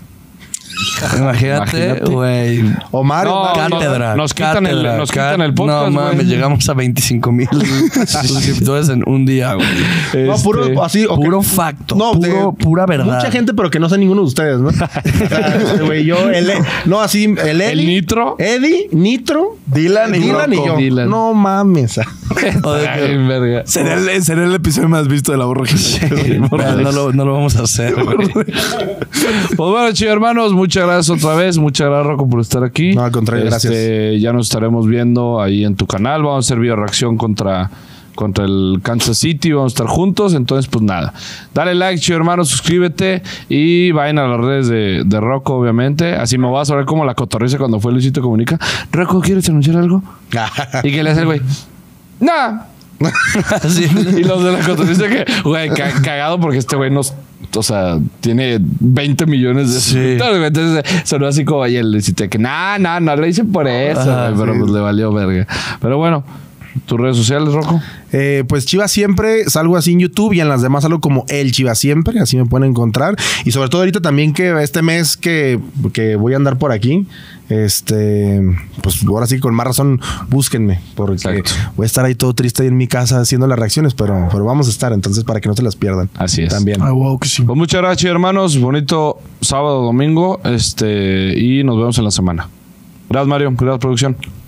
Imagínate, Imagínate. güey. Omar, No, Omar- no, Cátedra. nos quitan el- cátedra, nos quitan cat- el podcast, No mames, güey. llegamos a veinticinco mil suscriptores en un día, güey. no, este, puro así. ok. Puro facto. No, puro, de- pura verdad. Mucha gente, pero que no sé ninguno de ustedes, ¿no? O sea, este güey, yo, el, no, así, el Eddie. El Nitro. Eddie, Nitro, Dylan y Dylan y Rocco. yo. Dylan. No mames. Ay, verga. Sería el, sería el episodio más visto de la borra. Pero no, lo, no lo vamos a hacer, güey. Pues bueno, chicos hermanos, muchas gracias otra vez. Muchas gracias, Rocco, por estar aquí. No, al contrario, Este, ya nos estaremos viendo ahí en tu canal. Vamos a hacer video reacción contra, contra el Kansas City. Vamos a estar juntos. Entonces, pues nada. Dale like, chicos hermanos, suscríbete y vayan a las redes de, de Rocco, obviamente. Así me vas a ver como la cotorriza cuando fue Luisito Comunica. Rocco, ¿quieres anunciar algo? ¿Y qué le hace el güey? ¡No! Sí. Y los de la cotorriza que, güey, ca- cagado porque este güey nos, o sea, tiene veinte millones de Sí. suscriptores, güey. Entonces sonó así como y él decía que no, no, no lo hice por eso, Ajá, güey, pero sí. pues le valió verga. Pero bueno, tus redes sociales, Rocco. Eh, pues Chivas Siempre, salgo así en YouTube y en las demás salgo como El Chivas Siempre, así me pueden encontrar. Y sobre todo ahorita también que este mes que, que voy a andar por aquí, este, pues ahora sí con más razón búsquenme, porque Exacto. voy a estar ahí todo triste ahí en mi casa haciendo las reacciones, pero, pero vamos a estar, entonces para que no se las pierdan. Así es. También. Ah, wow, que sí. Pues muchas gracias, hermanos. Bonito sábado, domingo, este, y nos vemos en la semana. Gracias, Mario. Gracias, producción.